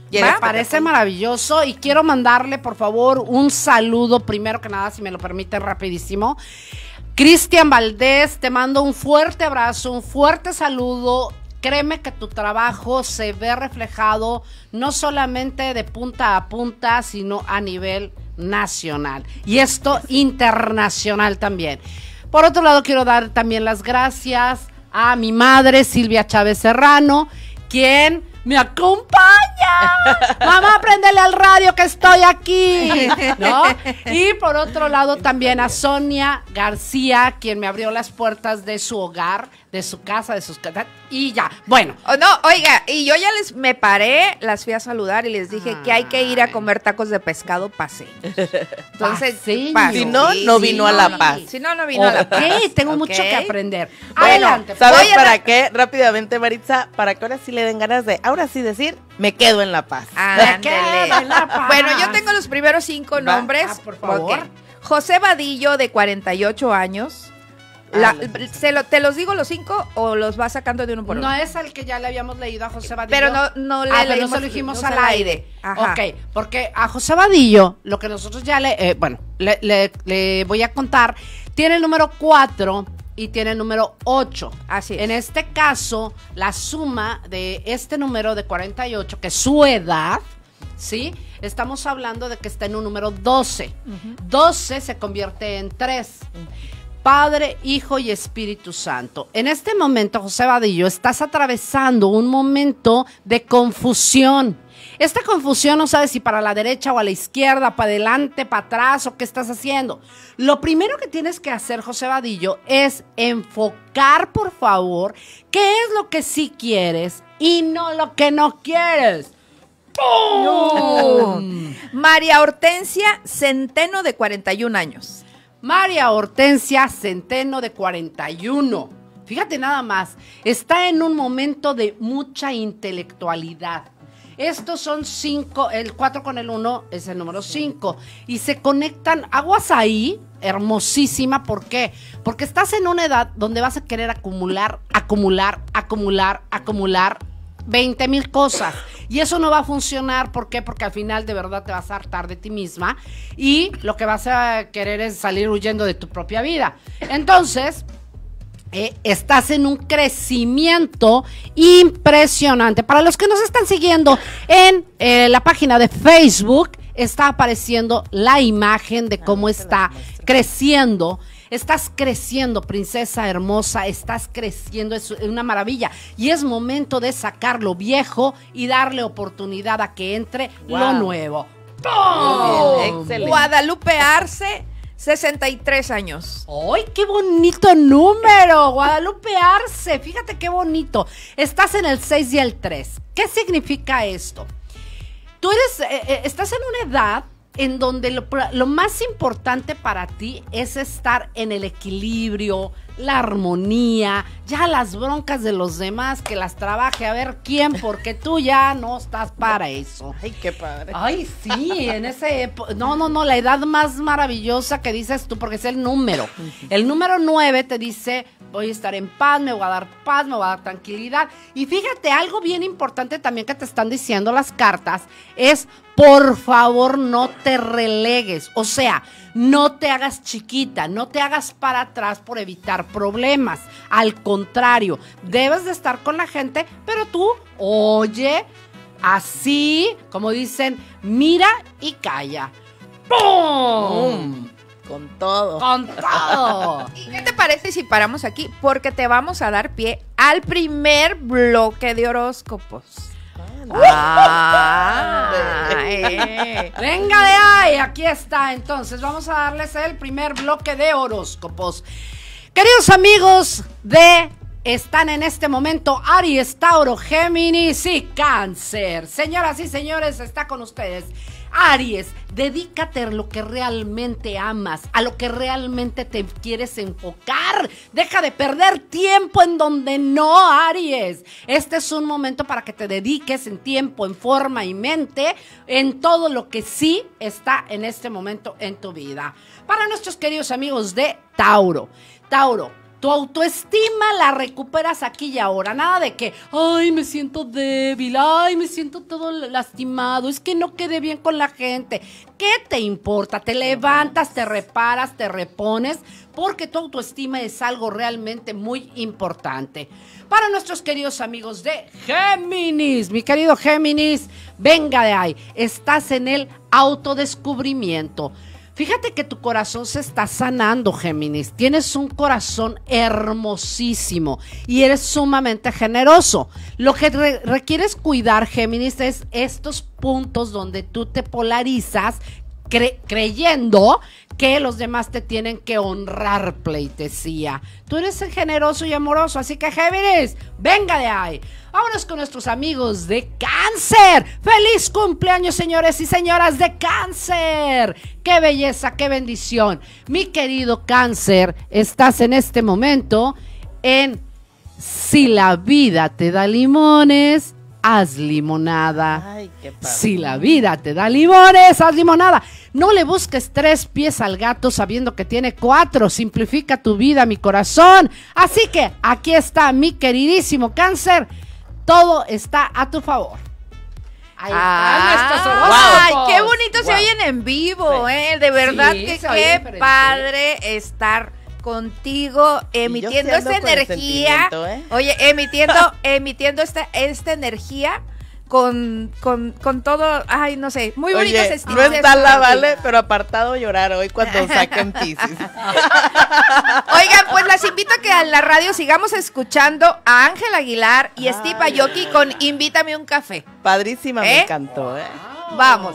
Me parece maravilloso y quiero mandarle, por favor, un saludo, primero que nada, si me lo permite, rapidísimo. Cristian Valdés, te mando un fuerte abrazo, un fuerte saludo. Créeme que tu trabajo se ve reflejado no solamente de punta a punta, sino a nivel nacional. Y esto internacional también. Por otro lado, quiero dar también las gracias a mi madre, Silvia Chávez Serrano, quien me acompaña. Mamá, préndele al radio que estoy aquí, ¿no? Y por otro lado también a Sonia García, quien me abrió las puertas de su hogar, de su casa, de sus casas. Y ya, bueno. Oh, no, oiga, y yo ya les me paré, las fui a saludar y les dije Ay. que hay que ir a comer tacos de pescado paseños. Entonces, paseños. Si no, no vino sí, a La Paz. Si no, no vino okay. a La Paz. Ok, tengo okay. mucho que aprender. Bueno, adelante. ¿sabes para dar... qué? Rápidamente, Maritza, para que ahora sí le den ganas de, ahora sí decir, me quedo en La Paz. Me quedo en La Paz. Bueno, yo tengo los primeros cinco ¿Va? nombres. Ah, por favor. Okay. José Vadillo, de cuarenta y ocho años. La, se lo, ¿Te los digo los cinco o los vas sacando de uno por uno? No es el que ya le habíamos leído a José Vadillo. Pero no, no le ah, leímos, no se lo dijimos no al aire. Ajá. Ok, porque a José Vadillo, lo que nosotros ya le, eh, bueno, le, le, le voy a contar, tiene el número cuatro y tiene el número ocho. Así es. En este caso, la suma de este número de cuarenta y ocho, que es su edad, ¿sí? Estamos hablando de que está en un número doce. Uh-huh. doce se convierte en tres. Uh-huh. Padre, Hijo y Espíritu Santo. En este momento, José Vadillo, estás atravesando un momento de confusión. Esta confusión no sabes si para la derecha o a la izquierda, para adelante, para atrás o qué estás haciendo. Lo primero que tienes que hacer, José Vadillo, es enfocar, por favor, qué es lo que sí quieres y no lo que no quieres. ¡Pum! María Hortensia Centeno, de cuarenta y un años. María Hortensia Centeno, de cuarenta y uno. Fíjate nada más, está en un momento de mucha intelectualidad. Estos son cinco, el cuatro con el uno es el número cinco. Y se conectan, aguas ahí, hermosísima. ¿Por qué? Porque estás en una edad donde vas a querer acumular, acumular, acumular, acumular veinte mil cosas. Y eso no va a funcionar. ¿Por qué? Porque al final de verdad te vas a hartar de ti misma y lo que vas a querer es salir huyendo de tu propia vida. Entonces, eh, estás en un crecimiento impresionante. Para los que nos están siguiendo en eh, la página de Facebook, está apareciendo la imagen de cómo está creciendo. Estás creciendo, princesa hermosa, estás creciendo, es una maravilla. Y es momento de sacar lo viejo y darle oportunidad a que entre wow. lo nuevo. ¡Oh! Excelente. Guadalupe Arce, sesenta y tres años. ¡Ay, qué bonito número! Guadalupe Arce, fíjate qué bonito. Estás en el seis y el tres. ¿Qué significa esto? Tú eres, eh, estás en una edad en donde lo, lo más importante para ti es estar en el equilibrio, la armonía, ya las broncas de los demás, que las trabaje a ver quién, porque tú ya no estás para eso. Ay, qué padre. Ay, sí, en ese, no, no, no, la edad más maravillosa que dices tú, porque es el número. El número nueve te dice, voy a estar en paz, me voy a dar paz, me voy a dar tranquilidad. Y fíjate, algo bien importante también que te están diciendo las cartas es, por favor, no te relegues. O sea, no te hagas chiquita, no te hagas para atrás por evitar problemas. Al contrario, debes de estar con la gente, pero tú, oye, así, como dicen, mira y calla. ¡Pum! Con todo. Con todo. ¿Y qué te parece si paramos aquí? Porque te vamos a dar pie al primer bloque de horóscopos. Ah, eh. Venga de ahí, aquí está. Entonces vamos a darles el primer bloque de horóscopos. Queridos amigos de están en este momento Aries, Tauro, Géminis y Cáncer. Señoras y señores, está con ustedes Aries. Dedícate a lo que realmente amas, a lo que realmente te quieres enfocar. Deja de perder tiempo en donde no, Aries. Este es un momento para que te dediques en tiempo, en forma y mente, en todo lo que sí está en este momento en tu vida. Para nuestros queridos amigos de Tauro. Tauro, Tu autoestima la recuperas aquí y ahora. Nada de que, ay, me siento débil, ay, me siento todo lastimado, es que no quedé bien con la gente. ¿Qué te importa? Te levantas, te reparas, te repones, porque tu autoestima es algo realmente muy importante. Para nuestros queridos amigos de Géminis, mi querido Géminis, venga de ahí, estás en el autodescubrimiento. Fíjate que tu corazón se está sanando, Géminis. Tienes un corazón hermosísimo y eres sumamente generoso. Lo que re- requieres cuidar, Géminis, es estos puntos donde tú te polarizas cre- creyendo que los demás te tienen que honrar, pleitesía. Tú eres el generoso y amoroso, así que, Géminis, venga de ahí. Vámonos con nuestros amigos de Cáncer. ¡Feliz cumpleaños, señores y señoras de Cáncer! ¡Qué belleza, qué bendición! Mi querido Cáncer, estás en este momento en Si la vida te da limones, haz limonada. Ay, qué padre. Si la vida te da limones, haz limonada. No le busques tres pies al gato sabiendo que tiene cuatro. Simplifica tu vida, mi corazón. Así que aquí está, mi queridísimo Cáncer. Todo está a tu favor. Ahí Ah, están nuestros ay, horóscopos. qué bonito se Wow. oyen en vivo, Sí. eh. De verdad Sí, que se oye qué diferente. padre estar contigo emitiendo sí ando esta con energía. sentimiento, ¿eh? Oye, emitiendo, emitiendo esta, esta energía con, con, con todo, ay, no sé, muy bonitos Oye, estilos. no está la Vale, pero apartado llorar hoy cuando saquen Piscis. Oigan, pues las invito a que en la radio sigamos escuchando a Ángel Aguilar y Steve Aoki con Invítame un café. Padrísima, ¿Eh? me encantó, ¿eh? Vamos.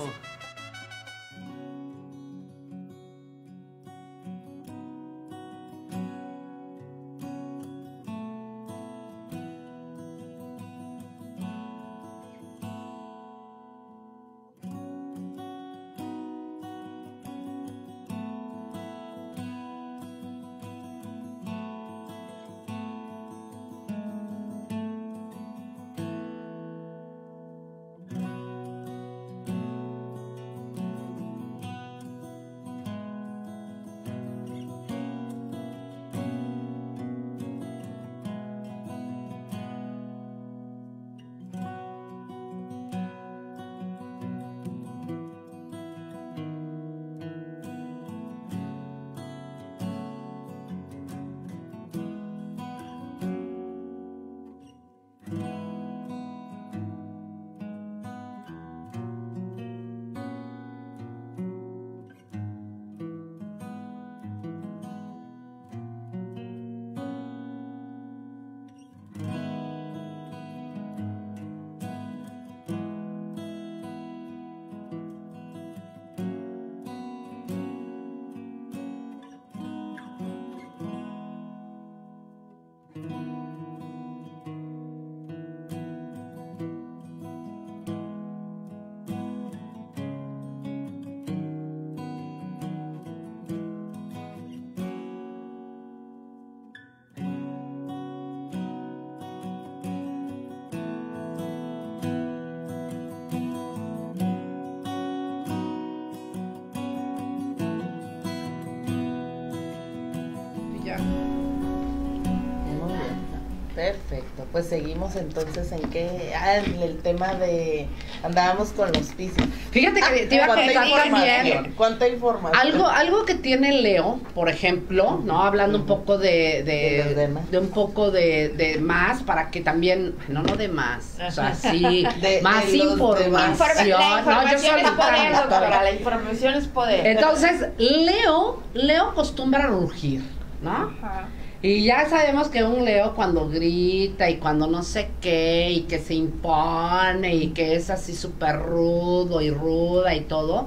Perfecto, pues seguimos entonces en qué, ah, en el tema de, andábamos con los Piscis. Fíjate que te iba a ¿Cuánta contar también. información? ¿Cuánta información? Algo, algo que tiene Leo, por ejemplo, ¿no? Hablando un poco de, de, De los demás. de un poco de, de más, para que también, no, no de más, o sea, sí, De- más de los información. demás. No, yo soy la información es poder. Entonces, Leo, Leo acostumbra a rugir, ¿no? Ajá. Y ya sabemos que un Leo cuando grita y cuando no sé qué y que se impone y que es así súper rudo y ruda y todo,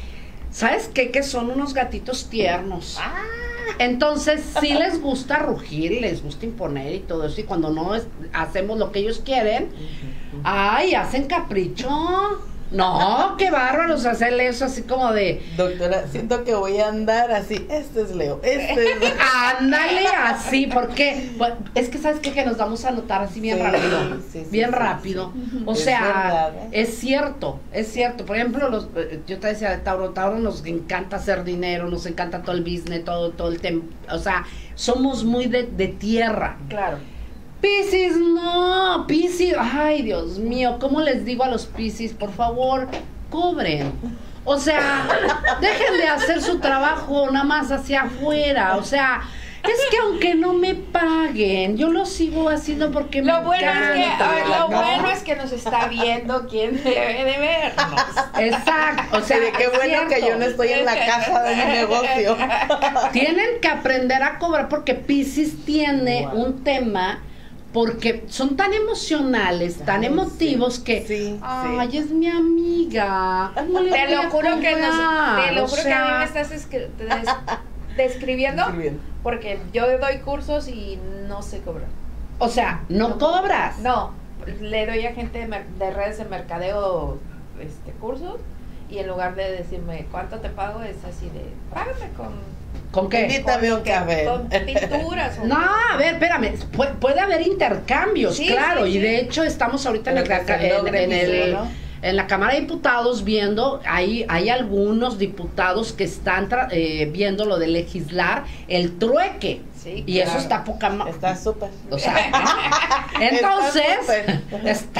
¿sabes qué? Que son unos gatitos tiernos. Ah. Entonces sí les gusta rugir, les gusta imponer y todo eso, y cuando no es- hacemos lo que ellos quieren, ay, hacen capricho. No, qué bárbaro, o sea, hacerle eso así como de... Doctora, siento que voy a andar así. Este es Leo, este es Leo. Ándale así, porque bueno, es que sabes qué? Que nos vamos a notar así bien Sí, rápido, sí, sí, bien sí, rápido. sí. O Es sea, verdad, ¿eh? es cierto, es cierto. Por ejemplo, los, eh, yo te decía de Tauro, Tauro nos encanta hacer dinero, nos encanta todo el business, todo, todo el tema. O sea, somos muy de, de tierra. Claro. Piscis, no, Piscis, ay Dios mío, ¿cómo les digo a los Piscis? Por favor, cobren. O sea, dejen de hacer su trabajo nada más hacia afuera. O sea, es que aunque no me paguen, yo lo sigo haciendo porque me Lo bueno es que, encanta, a ver, lo ¿no? bueno es que nos está viendo quien debe de vernos. Exacto, o sea, Sí, de qué es bueno que cierto. yo no estoy en la caja de mi negocio. Tienen que aprender a cobrar porque Piscis tiene Wow. un tema porque son tan emocionales, tan Ay, emotivos sí, que sí, ay, sí. es mi amiga. ¿Cómo le Te voy lo a juro que nos, cobrar? te lo O juro que a mí sea, me estás escri- des- describiendo Escribiendo. porque yo doy cursos y no sé cobrar. o sea, no cobras. No, le doy a gente de, mer- de redes de mercadeo este cursos y en lugar de decirme cuánto te pago es así de págame con ¿Con qué? Invítame un que- café. con pinturas o No, a ver, espérame, pu- puede haber intercambios, Sí, claro, sí, y sí. de hecho estamos ahorita en, el, Pero que ca- se en- logre, en el- sí, ¿no? en la Cámara de Diputados viendo, hay, hay algunos diputados que están tra- eh, viendo lo de legislar el trueque, Sí, y eso claro. está poca ma- Está súper. O sea, entonces, súper. está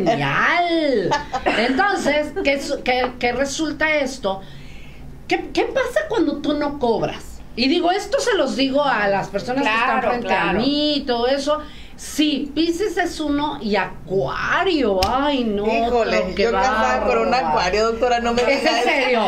genial. Entonces, ¿qué, su- qué- qué resulta esto? ¿Qué, ¿Qué pasa cuando tú no cobras? Y digo, esto se los digo a las personas que están Claro, frente a claro. mí y todo eso. Sí, Piscis es uno y Acuario, ay no. Híjole, pero qué yo casada con un bárbaro. acuario, doctora, no me ¿Es digas. en serio?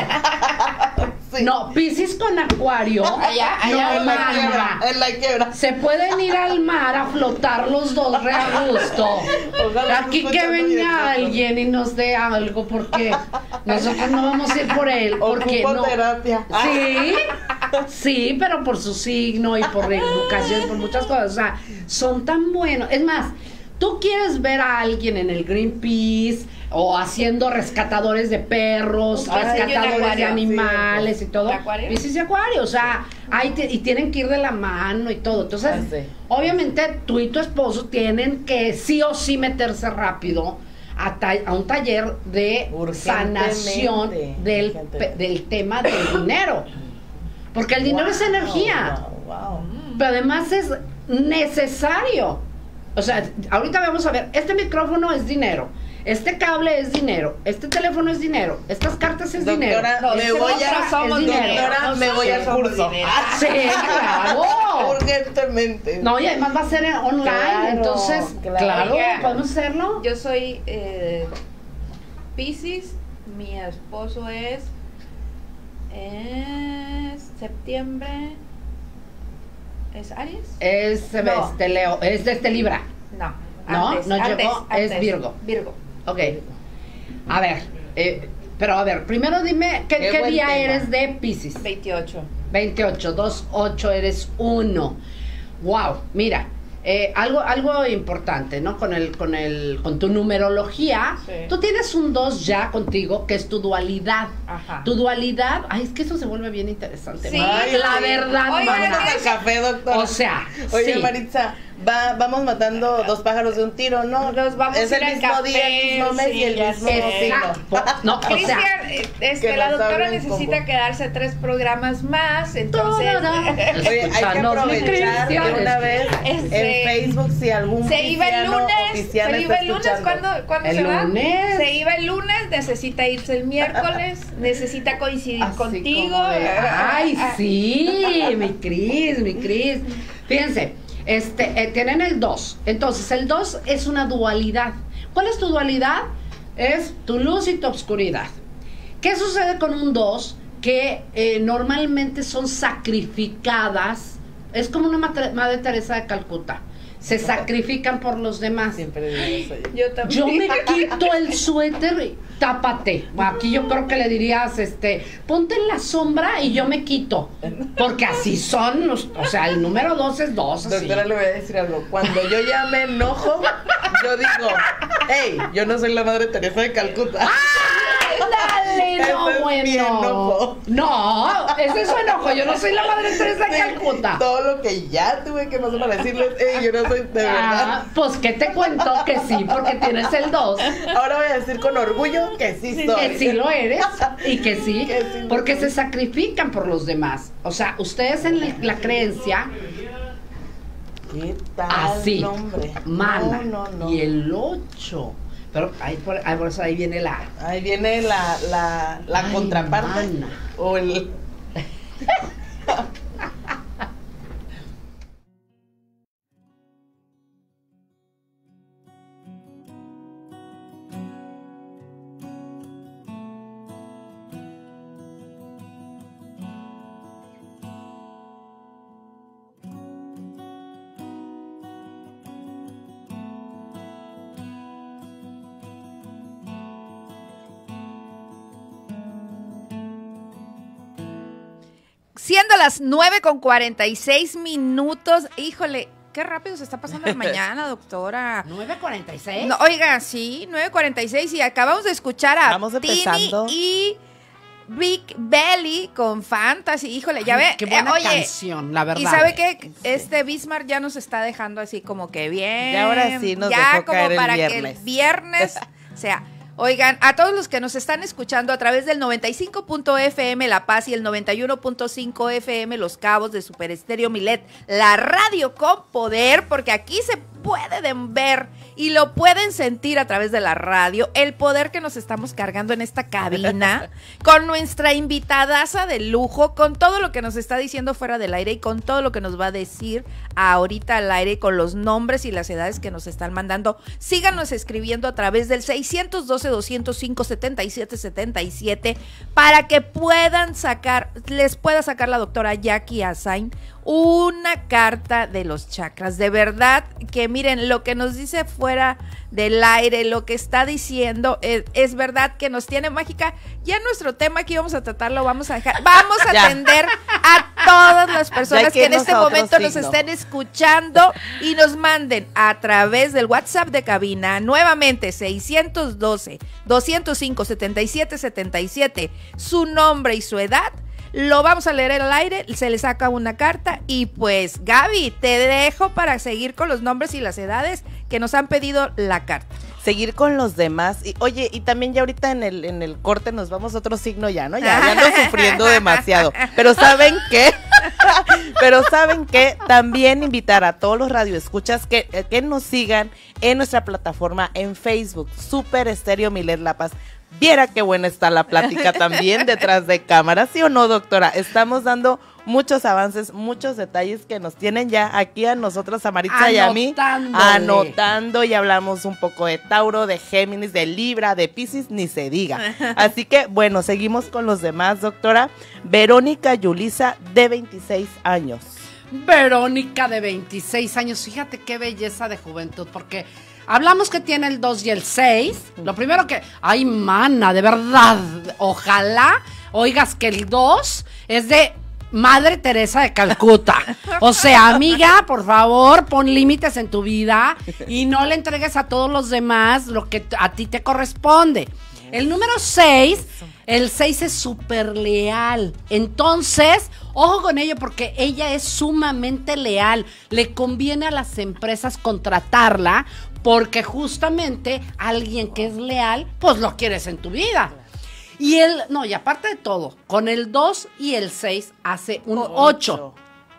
Sí. No, Piscis con Acuario. Allá, allá no, en la mana. quiebra, en la quiebra. Se pueden ir al mar a flotar los dos re a gusto. Ojalá Aquí esté que escuchando venga bien esto. alguien y nos dé algo, porque nosotros no vamos a ir por él, porque Ocupo no. terapia. Sí, sí, pero por su signo y por educación, por muchas cosas. O sea, son tan buenos. Es más, tú quieres ver a alguien en el Greenpeace o haciendo rescatadores de perros, Ay, yo de rescatadores de acuario, animales sí. y todo. ¿De acuario? Piscis y acuario, o sea, hay te- y tienen que ir de la mano y todo. Entonces, Ah, sí. obviamente tú y tu esposo tienen que sí o sí meterse rápido a, ta- a un taller de Urgentemente, sanación del, urgentemente. pe- del tema del dinero. Porque el dinero es Wow, energía, wow, wow. pero además es necesario. O sea, ahorita vamos a ver, este micrófono es dinero, este cable es dinero, este teléfono es dinero, estas cartas es dinero. Doctora, me Nosotros voy a, somos dinero. doctora, me voy al Nosotros curso. somos dinero. Sí, claro. Urgentemente. No, y además va a ser en- online, Claro, entonces, claro. claro, Oiga, podemos hacerlo. Yo soy eh, Piscis, mi esposo es, es septiembre, ¿es Aries? Es No. este Leo, es de este Libra. No, No, antes, no antes, llegó, es antes. Virgo. Virgo. Ok. A ver, eh, pero a ver, primero dime, ¿qué, Qué qué buen día tema. eres de Piscis? veintiocho. veintiocho, dos, ocho, eres uno. Wow, mira, eh, algo, algo importante, ¿no? Con el, con el, con tu numerología, Sí. tú tienes un dos ya contigo, que es tu dualidad. Ajá. Tu dualidad, ay, es que eso se vuelve bien interesante. Sí, mana. Ay, la sí. verdad, Oigan, mana. Vámonos al café, doctora. O sea, Oye, sí. Maritza, va, vamos matando dos pájaros de un tiro, ¿no? Nos vamos es a el ir al mismo café, día, el mismo mes sí, y el ya mismo sé. signo. Exacto. No, o sea, Cristian, eh, este, que la nos doctora hablen necesita como- quedarse tres programas más, entonces Tarara. Oye, hay que Escúchanos, mi aprovechar de Cristian. una vez Este, en Facebook si algún se iba el cristiano lunes, o cristiana se iba está el lunes, escuchando. ¿cuándo, ¿cuándo El se va? lunes. Se iba el lunes, necesita irse el miércoles, necesita coincidir Así contigo. como de, ay, Ah, sí, mi Cris, mi Cris. Fíjense, este, eh, tienen el dos. Entonces, el dos es una dualidad. ¿Cuál es tu dualidad? Es tu luz y tu oscuridad. ¿Qué sucede con un dos? Que eh, normalmente son sacrificadas. Es como una Madre Madre Teresa de Calcuta. Se sacrifican por los demás. Siempre digo eso yo. Yo también. Yo me quito el suéter y tápate. Aquí yo creo que le dirías, este, ponte en la sombra y yo me quito. Porque así son los, o sea, el número dos es dos, así. Doctora, le voy a decir algo. Cuando yo ya me enojo, yo digo, hey, yo no soy la Madre Teresa de Calcuta. bueno. mi enojo. No, ese es su enojo. Yo no soy la madre Teresa de Calcuta. Todo lo que ya tuve que pasar para decirles, eh, yo no soy de verdad. Ah, pues que te cuento que sí, porque tienes el dos. Ahora voy a decir con orgullo que sí soy. Que sí lo eres y que sí, Que sí lo porque soy. se sacrifican por los demás. O sea, ustedes en la, la creencia ¿Qué tal? así, Nombre? mana. No, no, no. Y el ocho. Pero ahí por, ahí por eso ahí viene la. Ahí viene la, la, la Ay, contraparte. mana. O el. Siendo las nueve con cuarenta y seis minutos, híjole, qué rápido se está pasando la mañana, doctora. nueve cuarenta y seis. No, oiga, sí, nueve cuarenta y seis y acabamos de escuchar a Vamos Tini empezando. y Big Belly con Fantasy. Híjole, ya Ay, ve. qué buena eh, oye, canción, la verdad. y sabe que este Bismarck ya nos está dejando así como que bien. Ya ahora sí nos ya dejó como caer el para que viernes. el viernes sea. Oigan, a todos los que nos están escuchando a través del noventa y cinco punto F M La Paz y el noventa y uno punto cinco F M Los Cabos de Super Estéreo Milet, la radio con poder, porque aquí se pueden ver y lo pueden sentir a través de la radio, el poder que nos estamos cargando en esta cabina, con nuestra invitadaza de lujo, con todo lo que nos está diciendo fuera del aire y con todo lo que nos va a decir ahorita al aire, con los nombres y las edades que nos están mandando. Síganos escribiendo a través del seiscientos doce, doscientos cinco, setenta y siete setenta y siete para que puedan sacar, les pueda sacar la doctora Jackie Azain una carta de los chakras. De verdad que miren, lo que nos dice fuera del aire, lo que está diciendo, es, es verdad que nos tiene mágica. Ya nuestro tema aquí vamos a tratarlo, vamos a dejar, vamos a Ya. atender a todas las personas Ya hay que, que en este irnos a otro momento nos signo. estén escuchando y nos manden a través del WhatsApp de cabina, nuevamente seiscientos doce, doscientos cinco, setenta y siete setenta y siete, su nombre y su edad. Lo vamos a leer al aire, se le saca una carta y pues Gaby, te dejo para seguir con los nombres y las edades que nos han pedido la carta. Seguir con los demás. Y, oye, y también ya ahorita en el, en el corte nos vamos a otro signo ya, ¿no? Ya, ya ando sufriendo demasiado. Pero ¿saben qué? Pero ¿saben qué? También invitar a todos los radioescuchas que, que nos sigan en nuestra plataforma en Facebook, Super Estéreo Milet La Paz. Viera qué buena está la plática también detrás de cámara, ¿sí o no, doctora? Estamos dando muchos avances, muchos detalles que nos tienen ya aquí a nosotros, a Maritza y a mí, Anotándole. anotando, y hablamos un poco de Tauro, de Géminis, de Libra, de Piscis, ni se diga. Así que, bueno, seguimos con los demás, doctora. Verónica Yulisa, de veintiséis años. Verónica de veintiséis años, fíjate qué belleza de juventud, porque hablamos que tiene el dos y el seis. Lo primero que, ay, mana, de verdad, ojalá oigas que el dos es de Madre Teresa de Calcuta. O sea, amiga, por favor, pon límites en tu vida y no le entregues a todos los demás lo que a ti te corresponde. El número seis, el seis es súper leal. Entonces, ojo con ello porque ella es sumamente leal. Le conviene a las empresas contratarla porque justamente alguien que es leal, pues lo quieres en tu vida. Y el, no, y aparte de todo, con el dos y el seis hace un ocho.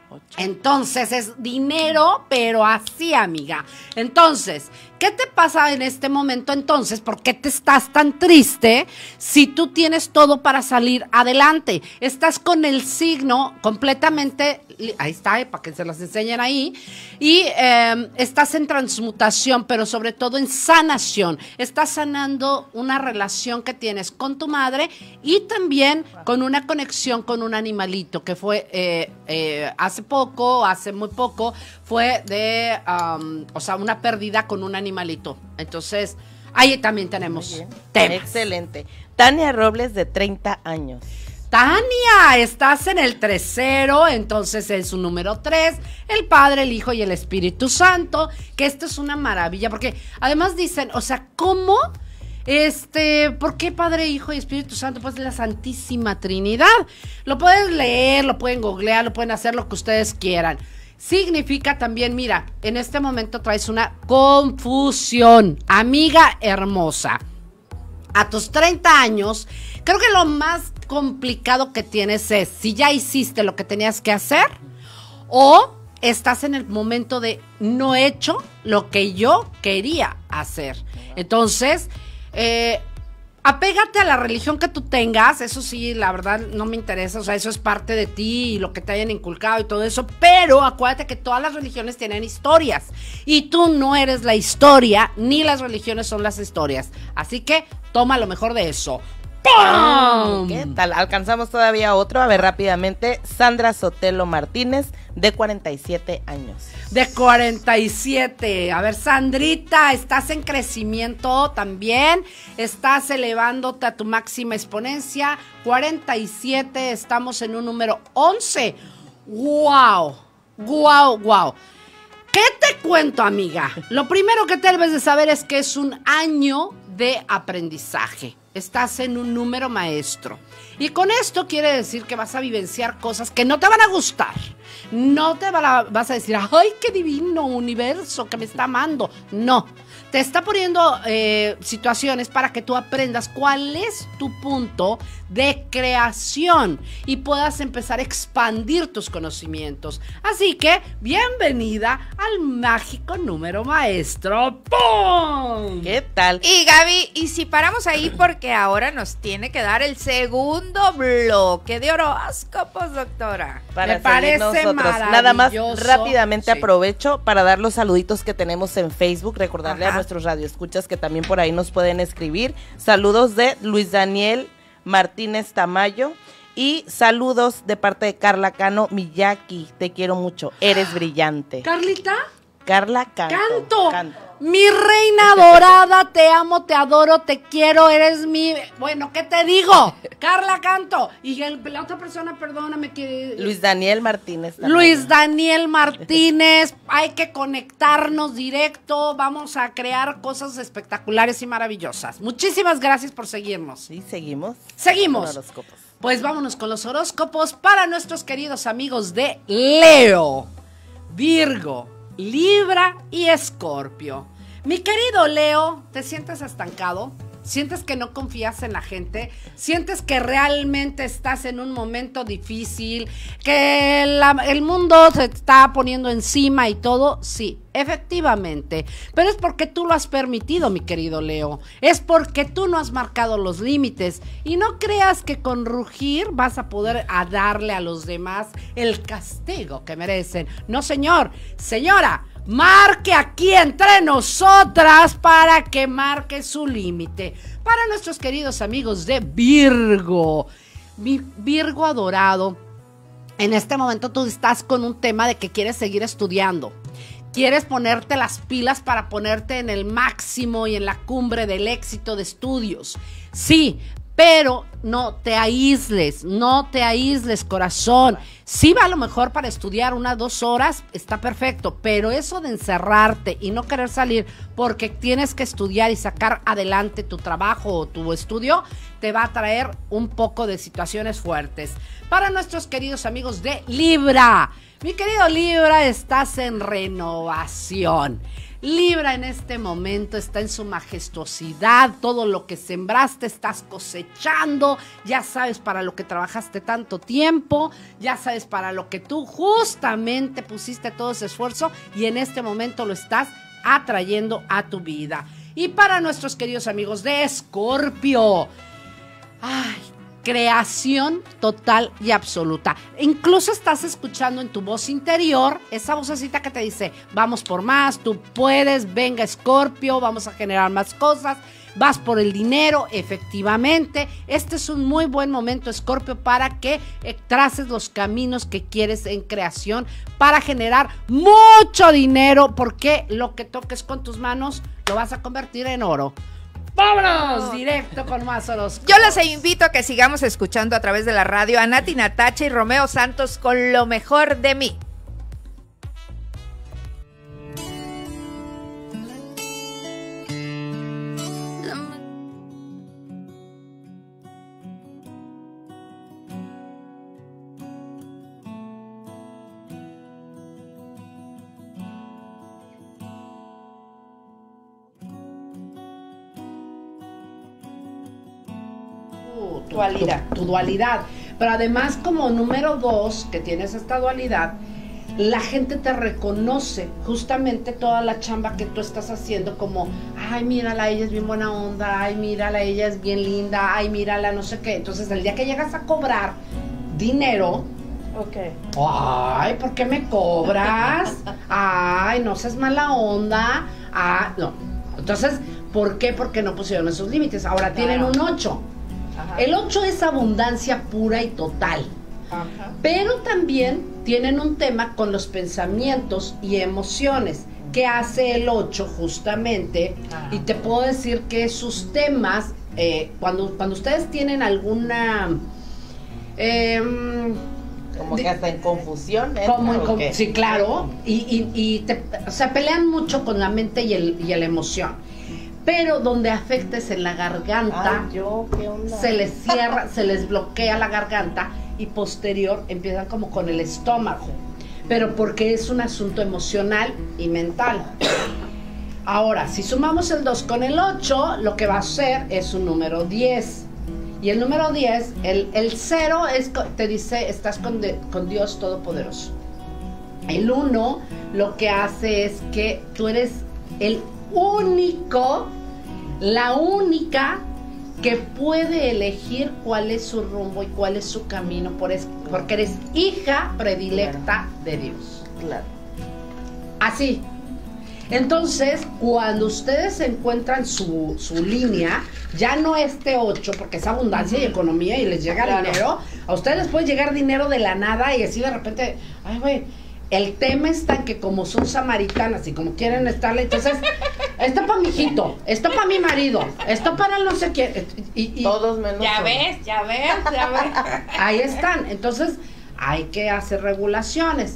Entonces es dinero, pero así, amiga. Entonces, ¿qué te pasa en este momento entonces? ¿Por qué te estás tan triste si tú tienes todo para salir adelante? Estás con el signo completamente, ahí está, eh, para que se las enseñen ahí, y eh, estás en transmutación, pero sobre todo en sanación. Estás sanando una relación que tienes con tu madre y también con una conexión con un animalito que fue eh, eh, hace poco, hace muy poco, fue de, um, o sea, una pérdida con un animalito. Entonces, ahí también tenemos temas. Excelente. Tania Robles, de treinta años. Tania, estás en el tercero, entonces es un número tres, el Padre, el Hijo y el Espíritu Santo, que esto es una maravilla, porque además dicen, o sea, ¿cómo Este, ¿por qué Padre, Hijo y Espíritu Santo? Pues la Santísima Trinidad. Lo pueden leer, lo pueden googlear, lo pueden hacer lo que ustedes quieran. Significa también, mira, en este momento traes una confusión, amiga hermosa. A tus treinta años, creo que lo más complicado que tienes es si ya hiciste lo que tenías que hacer o estás en el momento de no he hecho lo que yo quería hacer. Entonces, eh, apégate a la religión que tú tengas, eso sí, la verdad no me interesa, o sea, eso es parte de ti y lo que te hayan inculcado y todo eso, pero acuérdate que todas las religiones tienen historias y tú no eres la historia, ni las religiones son las historias, así que toma lo mejor de eso. ¡Pum! ¿Qué tal? Alcanzamos todavía otro, a ver rápidamente, Sandra Sotelo Martínez, de cuarenta y siete años. De cuarenta y siete. A ver, Sandrita, estás en crecimiento también. Estás elevándote a tu máxima exponencia. cuarenta y siete, estamos en un número once. ¡Wow! ¡Wow, wow! ¿Qué te cuento, amiga? Lo primero que debes de saber es que es un año de aprendizaje. Estás en un número maestro. Y con esto quiere decir que vas a vivenciar cosas que no te van a gustar. No te van a, vas a decir, ¡ay, qué divino universo que me está amando! No. Te está poniendo eh, situaciones para que tú aprendas cuál es tu punto de creación y puedas empezar a expandir tus conocimientos. Así que, bienvenida al mágico número maestro. ¡Pum! ¿Qué tal? Y Gaby, y si paramos ahí porque ahora nos tiene que dar el segundo bloque de horóscopos, doctora. Para Me parece nosotros. Nada más maravilloso. rápidamente Sí. aprovecho para dar los saluditos que tenemos en Facebook, recordarle Ajá. a nuestros radioescuchas que también por ahí nos pueden escribir. Saludos de Luis Daniel Martínez Tamayo y saludos de parte de Carla Cano Miyaki. Te quiero mucho, eres brillante. Carlita, Carla Canto. canto. Canto. Mi reina dorada, te amo, te adoro, te quiero, eres mi... Bueno, ¿qué te digo? Carla Canto. Y el- la otra persona, perdóname, que... Luis Daniel Martínez Tamayo. Luis Daniel Martínez, hay que conectarnos directo, vamos a crear cosas espectaculares y maravillosas. Muchísimas gracias por seguirnos. Sí, seguimos. Seguimos. Con horóscopos. Pues vámonos con los horóscopos para nuestros queridos amigos de Leo, Virgo, Libra y Escorpio. Mi querido Leo, ¿te sientes estancado? ¿Sientes que no confías en la gente? ¿Sientes que realmente estás en un momento difícil? ¿Que la- el mundo se está poniendo encima y todo? Sí, efectivamente. Pero es porque tú lo has permitido, mi querido Leo. Es porque tú no has marcado los límites. Y no creas que con rugir vas a poder a darle a los demás el castigo que merecen. No, señor. Señora, marque aquí entre nosotras para que marque su límite. Para nuestros queridos amigos de Virgo, mi Virgo adorado, en este momento tú estás con un tema de que quieres seguir estudiando. Quieres ponerte las pilas para ponerte en el máximo y en la cumbre del éxito de estudios. Sí, pero no te aísles, no te aísles, corazón. Sí va a lo mejor para estudiar unas dos horas, está perfecto, pero eso de encerrarte y no querer salir porque tienes que estudiar y sacar adelante tu trabajo o tu estudio, te va a traer un poco de situaciones fuertes. Para nuestros queridos amigos de Libra, mi querido Libra, estás en renovación. Libra en este momento está en su majestuosidad, todo lo que sembraste estás cosechando, ya sabes para lo que trabajaste tanto tiempo, ya sabes para lo que tú justamente pusiste todo ese esfuerzo y en este momento lo estás atrayendo a tu vida. Y para nuestros queridos amigos de Escorpio, ay, creación total y absoluta. Incluso estás escuchando en tu voz interior esa vocecita que te dice, vamos por más, tú puedes, venga Escorpio, vamos a generar más cosas, vas por el dinero, efectivamente. Este es un muy buen momento, Escorpio, para que eh, traces los caminos que quieres en creación para generar mucho dinero, porque lo que toques con tus manos lo vas a convertir en oro. ¡Vámonos! Directo con más horóscopos. Yo les invito a que sigamos escuchando a través de la radio a Nati Natacha y Romeo Santos con Lo Mejor de Mí. tu, tu, Dualidad. tu, tu dualidad. Pero además, como número dos, que tienes esta dualidad, la gente te reconoce justamente toda la chamba que tú estás haciendo, como, ay, mírala, ella es bien buena onda, ay, mírala, ella es bien linda, ay, mírala, no sé qué. Entonces, el día que llegas a cobrar dinero, Ok. ay, ¿por qué me cobras? Ay, no seas mala onda. Ah, no. Entonces, ¿por qué? Porque no pusieron esos límites. Ahora tienen un ocho. Ajá. El ocho es abundancia pura y total. Ajá. Pero también tienen un tema con los pensamientos y emociones. ¿Qué hace el ocho justamente? Ah. Y te puedo decir que sus temas, eh, cuando, cuando ustedes tienen alguna... Eh, Como que hasta en confusión. ¿eh? como en ¿O con- qué? sí, claro, y, y, y te, o sea, pelean mucho con la mente y, el, y la emoción, pero donde afecta es en la garganta. Ay, yo, ¿qué onda? Se les cierra, se les bloquea la garganta y posterior empiezan como con el estómago, pero porque es un asunto emocional y mental. Ahora, si sumamos el dos con el ocho, lo que va a ser es un número diez. Y el número diez, el, el cero es, co- te dice, estás con, de- con Dios Todopoderoso. El uno lo que hace es que tú eres el único, la única que puede elegir cuál es su rumbo y cuál es su camino, por es- porque eres hija predilecta de Dios. Claro. Así. Entonces, cuando ustedes encuentran su, su línea, ya no este ocho, porque es abundancia y economía y les llega Claro. dinero, a ustedes les puede llegar dinero de la nada y así de repente, ay, güey, el tema está en que como son samaritanas y como quieren estarle, entonces, esto para mi hijito, esto para mi marido, esto para el no sé quién, y, y Todos menos Ya uno. ves, ya ves, ya ves. ahí están. Entonces, hay que hacer regulaciones.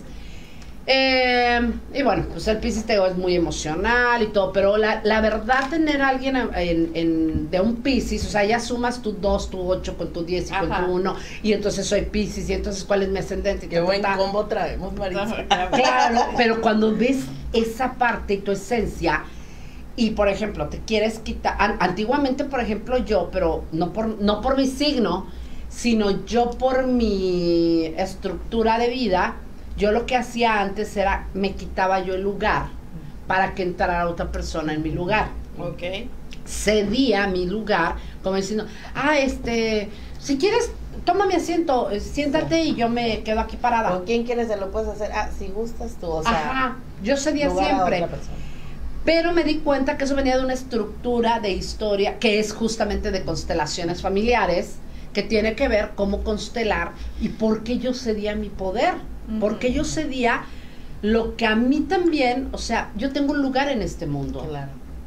Eh, y bueno, pues el Piscis te digo, es muy emocional y todo, pero la, la verdad, tener a alguien en, en- de un Piscis, o sea, ya sumas tu dos, tu ocho con tu diez y con Ajá. tu uno, y entonces soy Piscis, y entonces cuál es mi ascendente. Y Qué ta, ta, buen ta. combo traemos, Maritza. Claro, pero cuando ves esa parte y tu esencia, y por ejemplo, te quieres quitar, an- antiguamente, por ejemplo, yo, pero no por, no por mi signo, sino yo por mi estructura de vida, yo lo que hacía antes era, me quitaba yo el lugar para que entrara otra persona en mi lugar. Ok. Cedía mi lugar, como diciendo, ah, este, si quieres, toma mi asiento, eh, siéntate y yo me quedo aquí parada. ¿Con quién quieres se lo puedes hacer? Ah, si gustas tú, o sea, Ajá, yo cedía lugar a siempre. otra persona. Pero me di cuenta que eso venía de una estructura de historia que es justamente de constelaciones familiares, que tiene que ver cómo constelar y por qué yo cedía mi poder, Ujú. por qué yo cedía lo que a mí también, o sea, yo tengo un lugar en este mundo, Claro.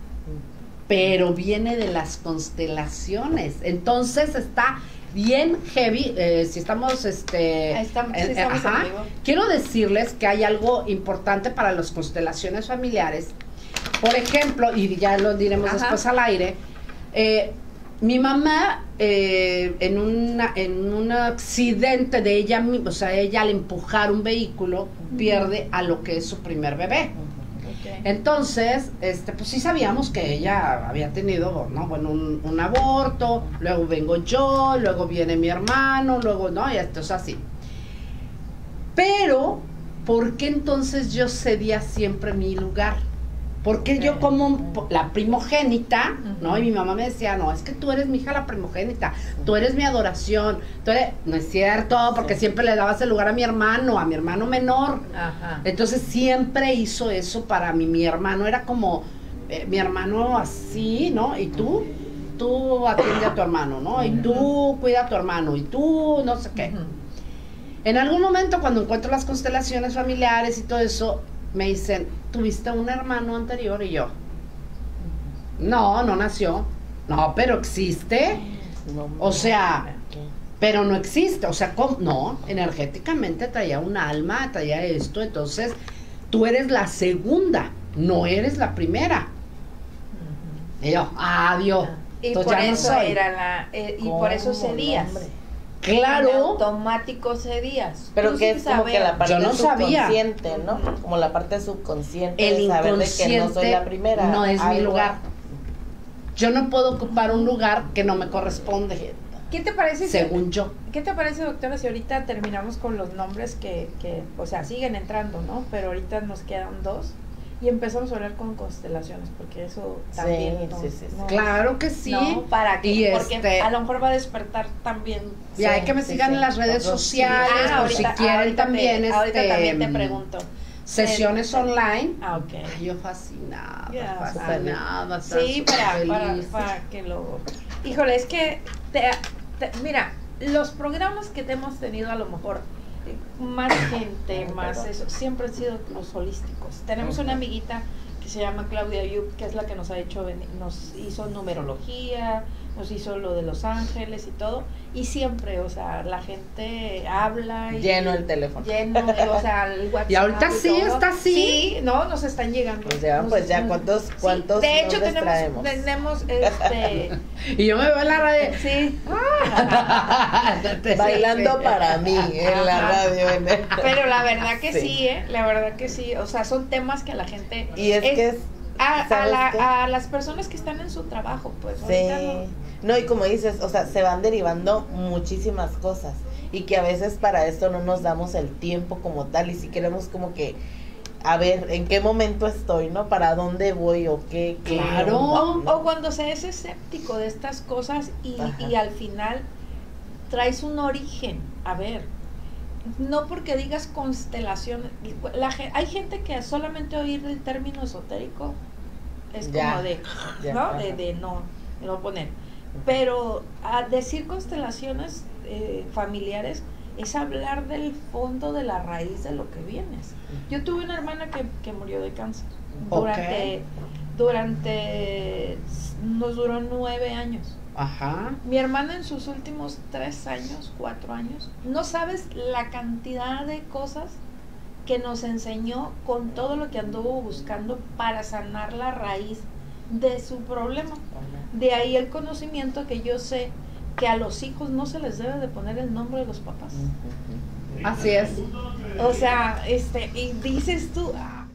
pero viene de las constelaciones. Entonces está bien heavy, eh, si estamos, este... Ahí estamos, sí eh, eh, estamos en ajá. vivo. Quiero decirles que hay algo importante para las constelaciones familiares. Por ejemplo, y ya lo diremos Ajá. después al aire, eh, mi mamá eh, en, una, en un accidente de ella, mi- o sea, ella al empujar un vehículo pierde a lo que es su primer bebé. Ok. Entonces, este, pues sí sabíamos que ella había tenido, ¿no? Bueno, un, un aborto, luego vengo yo, luego viene mi hermano, luego, ¿no? Y esto es así. Pero, ¿por qué entonces yo cedía siempre mi lugar? Porque yo como la primogénita, ¿no? Y mi mamá me decía, no, es que tú eres mi hija la primogénita, tú eres mi adoración, tú eres... No es cierto, porque siempre le dabas el lugar a mi hermano, a mi hermano menor. Ajá. Entonces siempre hizo eso para mí. Mi hermano era como, eh, mi hermano así, ¿no? Y tú, tú atiende a tu hermano, ¿no? Y tú cuida a tu hermano, y tú no sé qué. Ujú. En algún momento cuando encuentro las constelaciones familiares y todo eso, me dicen, ¿tuviste un hermano anterior? Y yo, no, no nació. No, pero existe. No, O sea, ¿qué? pero no existe, o sea, ¿cómo? No, energéticamente traía un alma, traía esto, entonces tú eres la segunda, no eres la primera. Y yo, adiós. Y entonces por ya no eso soy. era la eh, y por eso ¿Cómo? cedías. Hombre. En Claro, automático cedías. Pero Tú que sin es como que saber. la parte Yo no sabía. subconsciente, ¿no? Como la parte subconsciente el de saber de que no inconsciente soy la primera. no es mi algo- lugar. Yo no puedo ocupar un lugar que no me corresponde. ¿Qué te parece? según yo. ¿Qué te parece, doctora, si ahorita terminamos con los nombres que, que, o sea, siguen entrando, ¿no? Pero ahorita nos quedan dos y empezamos a hablar con constelaciones, porque eso también Sí, nos, sí, sí, sí. nos- Claro que sí. ¿no? Para que, Y porque este- a lo mejor va a despertar también. Y hay que me sí, sigan sí. en las redes Otros- sociales, Ah, por si ahorita- quieren ahorita también, te, ahorita este, también te pregunto. sesiones Eh, online. Ah, ok. Ay, yo fascinada, Ya, fascinada. estaba Sí, súper para, para, feliz. para que lo... Híjole, es que, te, te- mira, los programas que te hemos tenido a lo mejor, eh, más gente, más eso, siempre han sido los holísticos. Tenemos una amiguita que se llama Claudia Ayub, que es la que nos ha hecho, venir- nos hizo numerología, nos hizo lo de Los Ángeles y todo, y siempre, o sea, la gente habla y... Lleno el teléfono. Lleno, o sea, el WhatsApp. Y ahorita sí todo. está así. Sí, no, nos están llegando. Pues ya, Nos pues ya, están- ¿cuántos, Sí, cuántos de hecho nombres tenemos, traemos? tenemos este, Y yo me veo en la radio. sí, Bailando para mí en la Ajá. radio. en el- pero la verdad que sí. Sí. eh, la verdad que sí, o sea, son temas que a la gente, Y es que es, a, a, ¿sabes la- qué? a las personas que están en su trabajo, pues, ahorita sí. no- No, y como dices, o sea, se van derivando muchísimas cosas y que a veces para esto no nos damos el tiempo como tal y si queremos como que a ver en qué momento estoy, ¿no? Para dónde voy o qué. qué Claro. o, o cuando se es escéptico de estas cosas y, Ajá. y al final traes un origen, a ver, no porque digas constelación, la, gen- hay gente que solamente oír el término esotérico es Ya, como de, ya, ¿no? ajá. De, de no, de no poner. Pero a decir constelaciones eh, familiares es hablar del fondo de la raíz de lo que vienes. Yo tuve una hermana que, que murió de cáncer. Durante, durante, nos duró nueve años. Ajá. Mi hermana en sus últimos tres años, cuatro años, no sabes la cantidad de cosas que nos enseñó con todo lo que anduvo buscando para sanar la raíz de su problema. De ahí el conocimiento que yo sé que a los hijos no se les debe de poner el nombre de los papás. Así es. O sea, este, y dices tú, ah,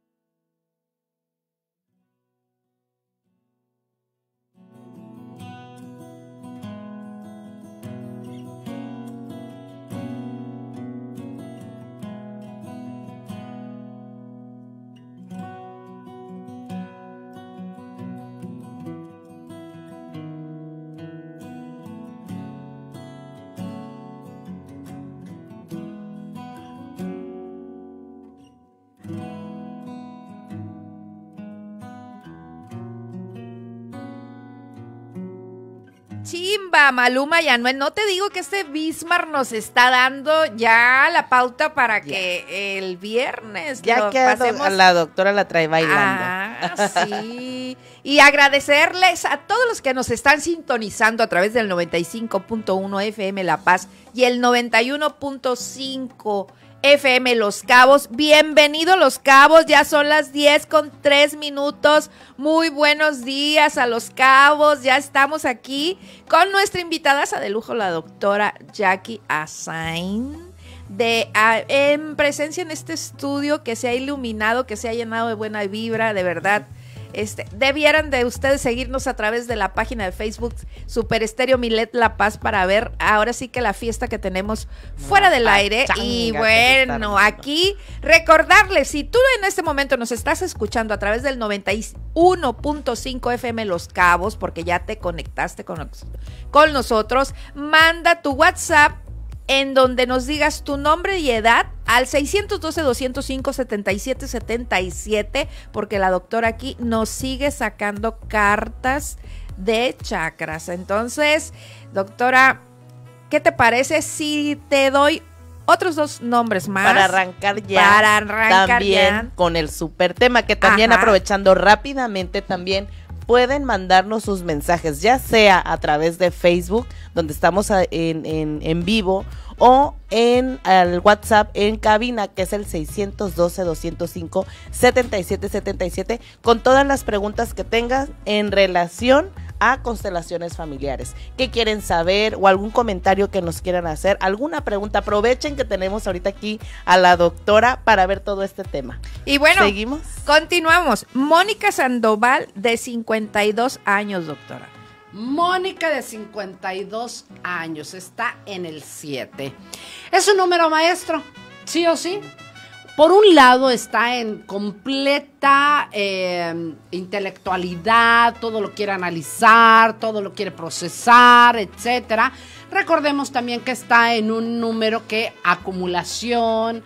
chimba, Maluma y Anuel. No te digo que este Bismarck nos está dando ya la pauta para que el viernes Ya lo que a do- pasemos. a la doctora la trae bailando. Ah, sí. Y agradecerles a todos los que nos están sintonizando a través del noventa y cinco punto uno F M La Paz y el noventa y uno punto cinco F M Los Cabos. Bienvenido Los Cabos, ya son las diez con tres minutos. Muy buenos días a Los Cabos, ya estamos aquí con nuestra invitada de lujo, la doctora Jackie Assain, de a, en presencia en este estudio que se ha iluminado, que se ha llenado de buena vibra, de verdad. Este, debieran de ustedes seguirnos a través de la página de Facebook Super Estéreo Milet La Paz para ver ahora sí que la fiesta que tenemos fuera del aire. Y bueno, aquí recordarles, si tú en este momento nos estás escuchando a través del noventa y uno punto cinco F M Los Cabos, porque ya te conectaste con, nos- con nosotros, manda tu WhatsApp en donde nos digas tu nombre y edad al seiscientos doce, doscientos cinco, setenta y siete setenta y siete, porque la doctora aquí nos sigue sacando cartas de chakras. Entonces, doctora, ¿qué te parece si te doy otros dos nombres más? Para arrancar ya. Para arrancar también ya. con el super tema, que también Ajá. aprovechando rápidamente también pueden mandarnos sus mensajes, ya sea a través de Facebook, donde estamos a- en, en, en vivo, o en el WhatsApp en cabina, que es el seiscientos doce, doscientos cinco, setenta y siete setenta y siete, con todas las preguntas que tengas en relación a constelaciones familiares. ¿Qué quieren saber? O algún comentario que nos quieran hacer, alguna pregunta. Aprovechen que tenemos ahorita aquí a la doctora para ver todo este tema. Y bueno, ¿Seguimos? continuamos. Mónica Sandoval, de cincuenta y dos años, doctora. Mónica, de cincuenta y dos años, está en el siete. Es un número maestro, sí o sí. Por un lado está en completa eh, intelectualidad, todo lo quiere analizar, todo lo quiere procesar, etcétera. Recordemos también que está en un número que acumulación,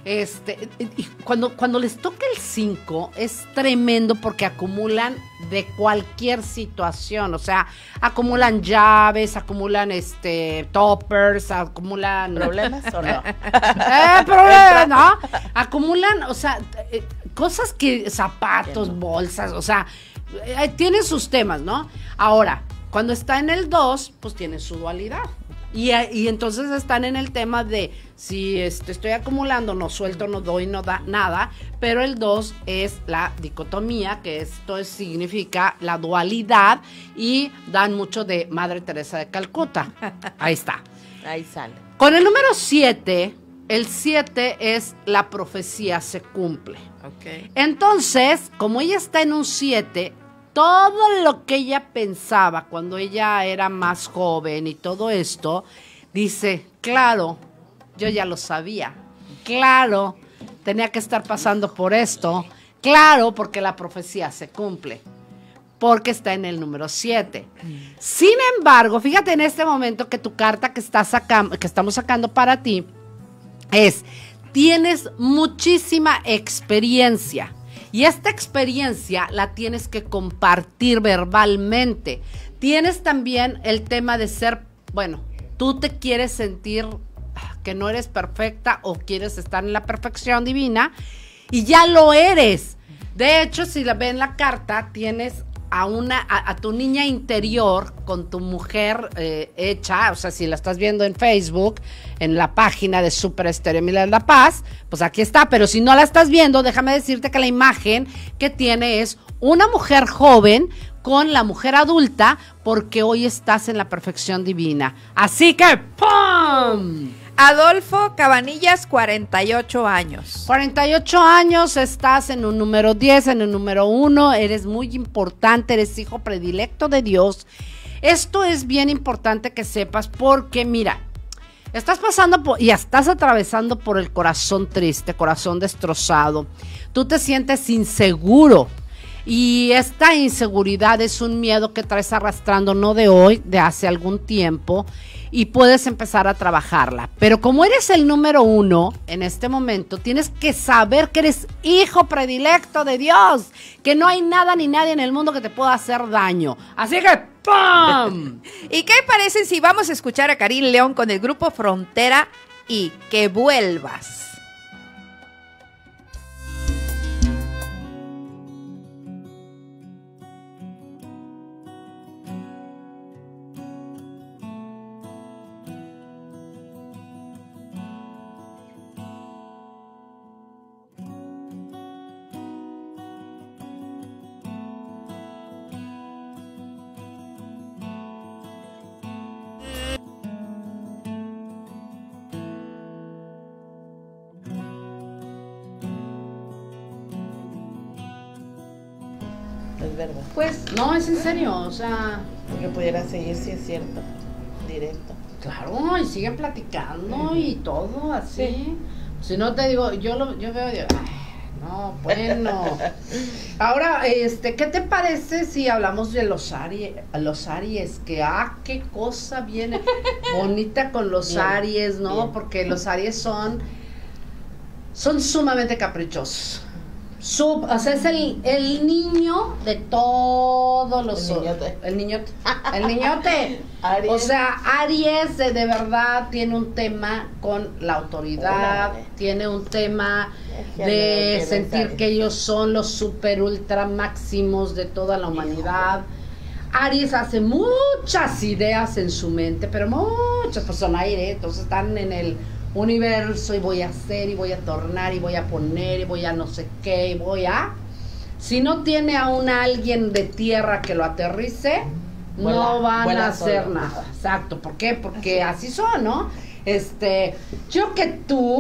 este, y cuando, cuando les toca el cinco es tremendo porque acumulan de cualquier situación, o sea, acumulan llaves, acumulan este toppers, acumulan ¿Problemas o no? eh, problemas, ¿no? Acumulan, o sea, eh, cosas que, zapatos, bolsas, o sea, eh, tienen sus temas, ¿no? Ahora, cuando está en el dos, pues tiene su dualidad. Y, y entonces están en el tema de si este, estoy acumulando, no suelto, no doy, no da nada, pero el dos es la dicotomía, que esto es, significa la dualidad, y dan mucho de Madre Teresa de Calcuta. Ahí está. Ahí sale. Con el número siete, el siete es la profecía se cumple. Ok. Entonces, como ella está en un siete, todo lo que ella pensaba cuando ella era más joven y todo esto, dice, claro, yo ya lo sabía, claro, tenía que estar pasando por esto, claro, porque la profecía se cumple, porque está en el número siete. Sin embargo, fíjate en este momento que tu carta que, está sacando, que estamos sacando para ti es, tienes muchísima experiencia. Y esta experiencia la tienes que compartir verbalmente. Tienes también el tema de ser, bueno, tú te quieres sentir que no eres perfecta o quieres estar en la perfección divina y ya lo eres. De hecho, si la ven la carta, tienes a una a, a tu niña interior con tu mujer eh, hecha, o sea, si la estás viendo en Facebook, en la página de Super Estéreo Milet La Paz, pues aquí está, pero si no la estás viendo, déjame decirte que la imagen que tiene es una mujer joven con la mujer adulta, porque hoy estás en la perfección divina. Así que ¡pum! Adolfo Cabanillas, cuarenta y ocho años. cuarenta y ocho años, estás en un número diez, en el número uno, eres muy importante, eres hijo predilecto de Dios. Esto es bien importante que sepas porque, mira, estás pasando por, y estás atravesando por el corazón triste, corazón destrozado. Tú te sientes inseguro y esta inseguridad es un miedo que traes arrastrando no de hoy, de hace algún tiempo, y puedes empezar a trabajarla. Pero como eres el número uno en este momento, tienes que saber que eres hijo predilecto de Dios, que no hay nada ni nadie en el mundo que te pueda hacer daño. Así que ¡pum! ¿Y qué parece si vamos a escuchar a Karim León con el grupo Frontera y Que Vuelvas? Es verdad. Pues no, es en serio, o sea, Porque pudiera seguir, si es cierto, directo. claro, y siguen platicando y todo así. Si no te digo, yo lo yo veo y digo, ay, no, bueno. Ahora, este, ¿qué te parece si hablamos de los Aries, los Aries? Que ah, qué cosa viene bonita con los Bien, Aries, ¿no? bien. Porque los Aries son son sumamente caprichosos. Sub, o sea, es el, el niño de todos los... El niñote. El niñote. El niñote. Aries. O sea, Aries de, de verdad tiene un tema con la autoridad, Órale. tiene un tema Es que no de tienes sentir Aries. que ellos son los super ultra máximos de toda la humanidad. Aries hace muchas ideas en su mente, pero muchas, pues son aire, entonces están en el universo y voy a hacer y voy a tornar y voy a poner y voy a no sé qué y voy a... Si no tiene a un alguien de tierra que lo aterrice, Vuela, no van vuela a hacer solo. nada. Exacto, ¿por qué? Porque así son, ¿no? Este, yo que tú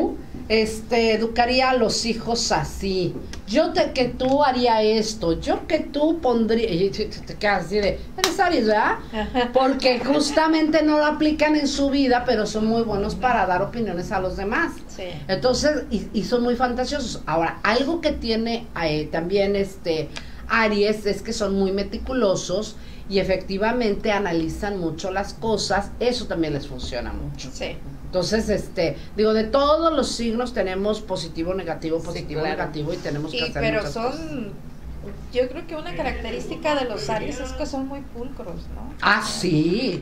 este, educaría a los hijos así. Yo te, que tú haría esto. Yo que tú pondría. Y te, te quedas así de. Eres Aries, ¿verdad? Porque justamente no lo aplican en su vida, pero son muy buenos para dar opiniones a los demás. Sí. Entonces, y, y son muy fantasiosos. Ahora, algo que tiene eh, también este Aries es que son muy meticulosos y efectivamente analizan mucho las cosas. Eso también les funciona mucho. Sí. Entonces, este, digo, de todos los signos tenemos positivo, negativo, positivo, Sí, claro. negativo y tenemos que Y, hacer pero muchas son, cosas. yo creo que una característica de los Aries es que son muy pulcros, ¿no? Ah, sí.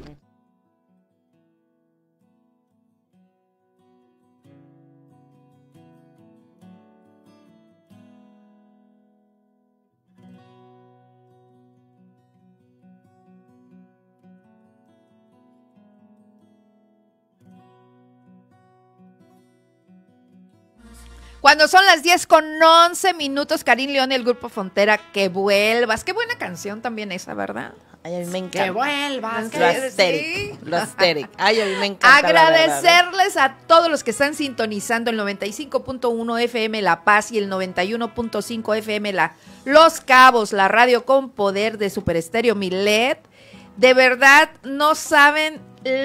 Cuando son las diez con once minutos, Karin León y el Grupo Frontera, que vuelvas. Qué buena canción también esa, ¿verdad? Ay, a mí me encanta. Que vuelvas. Lo asteric, lo asteric. Ay, a mí me encanta. Agradecerles la verdad, ¿eh? A todos los que están sintonizando el noventa y cinco punto uno F M La Paz y el noventa y uno punto cinco F M La Los Cabos, la radio con poder de Super Estéreo Milet. De verdad, no saben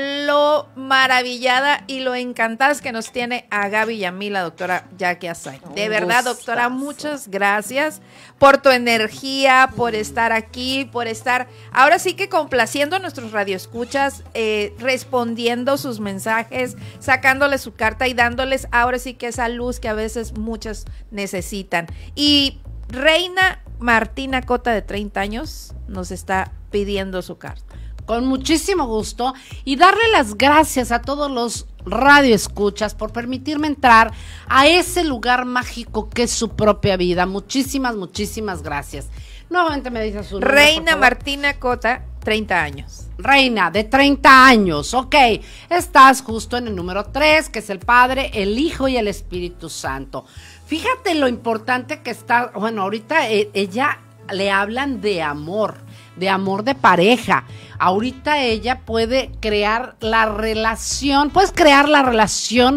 lo maravillada y lo encantadas que nos tiene a Gaby y a mí la doctora Jackie Asay. De verdad, doctora, muchas gracias por tu energía, por estar aquí, por estar ahora sí que complaciendo a nuestros radioescuchas, eh, respondiendo sus mensajes, sacándoles su carta y dándoles ahora sí que esa luz que a veces muchas necesitan. Y Reina Martina Cota, de treinta años, nos está pidiendo su carta. Con muchísimo gusto y darle las gracias a todos los radioescuchas por permitirme entrar a ese lugar mágico que es su propia vida. Muchísimas, muchísimas gracias. Nuevamente me dice su nombre, Reina Martina Cota, treinta años. Reina, de treinta años, ok. Estás justo en el número tres, que es el Padre, el Hijo y el Espíritu Santo. Fíjate lo importante que está, bueno, ahorita eh, ella le hablan de amor, de amor de pareja. Ahorita ella puede crear la relación, puedes crear la relación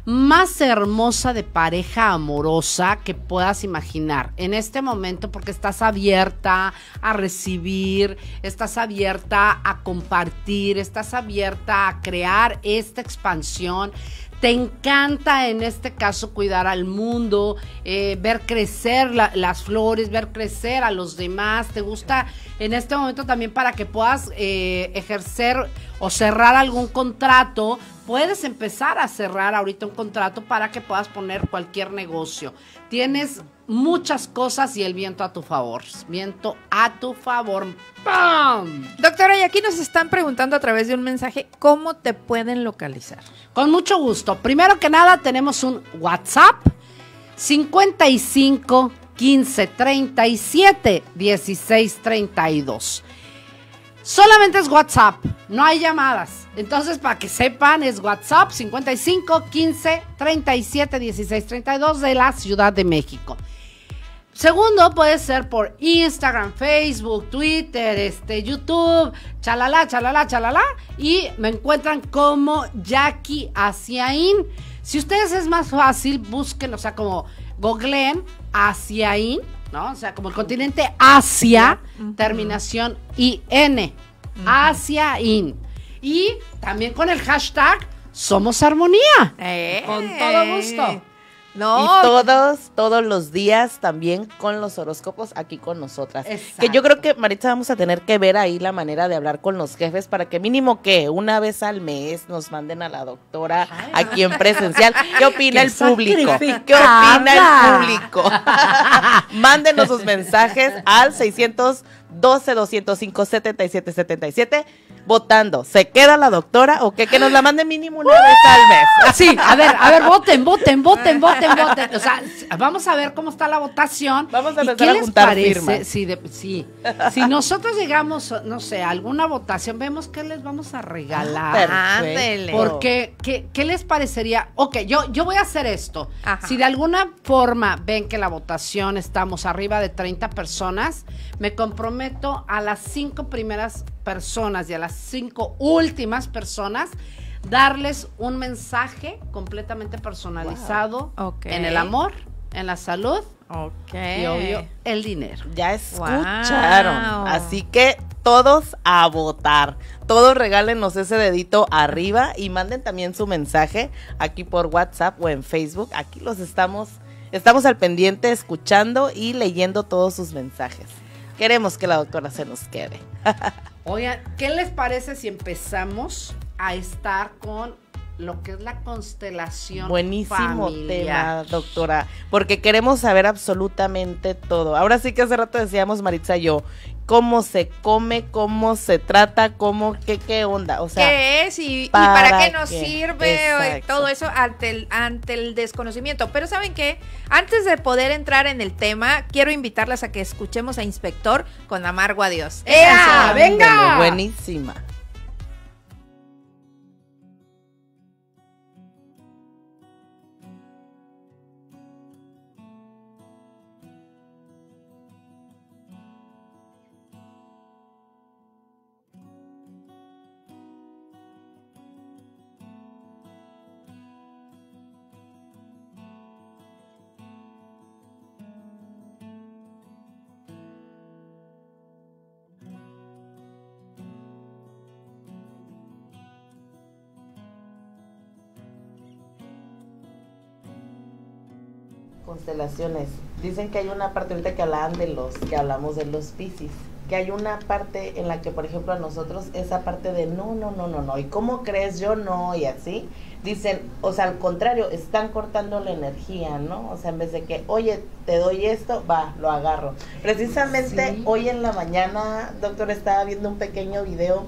más hermosa de pareja amorosa que puedas imaginar en este momento, porque estás abierta a recibir, estás abierta a compartir, estás abierta a crear esta expansión. Te encanta en este caso cuidar al mundo, eh, ver crecer la, las flores, ver crecer a los demás. Te gusta en este momento también para que puedas eh, ejercer o cerrar algún contrato. Puedes empezar a cerrar ahorita un contrato para que puedas poner cualquier negocio. Tienes muchas cosas y el viento a tu favor. Viento a tu favor. ¡Pam! Doctora, y aquí nos están preguntando a través de un mensaje, ¿cómo te pueden localizar? Con mucho gusto. Primero que nada, tenemos un WhatsApp cincuenta y cinco, quince, treinta y siete, dieciséis, treinta y dos. Solamente es WhatsApp, no hay llamadas. Entonces, para que sepan, es WhatsApp cincuenta y cinco, quince, treinta y siete, dieciséis, treinta y dos de la Ciudad de México. Segundo, puede ser por Instagram, Facebook, Twitter, este, YouTube, chalala, chalala, chalala. Y me encuentran como Jackie Asiaín. Si ustedes es más fácil, busquen, o sea, como googleen Asiaín, ¿no? O sea, como el continente Asia, uh-huh. Terminación I N, uh-huh. Asiaín. Y también con el hashtag Somos Armonía. Eh. Con todo gusto. No. Y todos, todos los días también con los horóscopos aquí con nosotras. Exacto. Que yo creo que, Maritza, vamos a tener que ver ahí la manera de hablar con los jefes para que mínimo que una vez al mes nos manden a la doctora Ay. Aquí en presencial. ¿Qué opina el público? ¿Qué opina el público? Mándenos sus mensajes al seiscientos doce, doscientos cinco, setenta y siete setenta y siete votando. ¿Se queda la doctora o qué? Que nos la mande mínimo una vez al mes. Sí, a ver, a ver, voten, voten, voten, voten, voten. O sea, vamos a ver cómo está la votación. Vamos a empezar ¿Y qué a les juntar parece? firmas. Sí, de, sí. Si nosotros llegamos, no sé, a alguna votación, vemos qué les vamos a regalar. Ándele. Porque, ¿qué, ¿qué les parecería? Ok, yo, yo voy a hacer esto. Ajá. Si de alguna forma ven que la votación estamos arriba de treinta personas, me comprometo a las cinco primeras personas y a las cinco últimas personas darles un mensaje completamente personalizado Wow. Ok. en el amor, en la salud Ok. y obvio el dinero. Ya escucharon. Wow. Así que todos a votar. Todos regálenos ese dedito arriba y manden también su mensaje aquí por WhatsApp o en Facebook. Aquí los estamos, estamos al pendiente escuchando y leyendo todos sus mensajes. Queremos que la doctora se nos quede. Oigan, ¿qué les parece si empezamos a estar con lo que es la constelación Buenísimo familiar? tema, doctora, porque queremos saber absolutamente todo. Ahora sí que hace rato decíamos, Maritza y yo, cómo se come, cómo se trata, cómo, qué, qué onda, o sea. ¿Qué es y, y ¿para para qué nos qué? sirve? O, Exacto. todo eso ante el, ante el desconocimiento. Pero ¿saben qué? Antes de poder entrar en el tema, quiero invitarlas a que escuchemos a Inspector con Amargo a Dios. ¡Ea! Ándale, ¡Venga! Buenísima. Constelaciones. Dicen que hay una parte, ahorita que hablaban de los, que hablamos de los Piscis, que hay una parte en la que, por ejemplo, a nosotros, esa parte de no, no, no, no, no, y cómo crees yo no, y así, dicen, o sea, al contrario, están cortando la energía, ¿no? O sea, en vez de que, oye, te doy esto, va, lo agarro. Precisamente Sí. hoy en la mañana, doctor, estaba viendo un pequeño video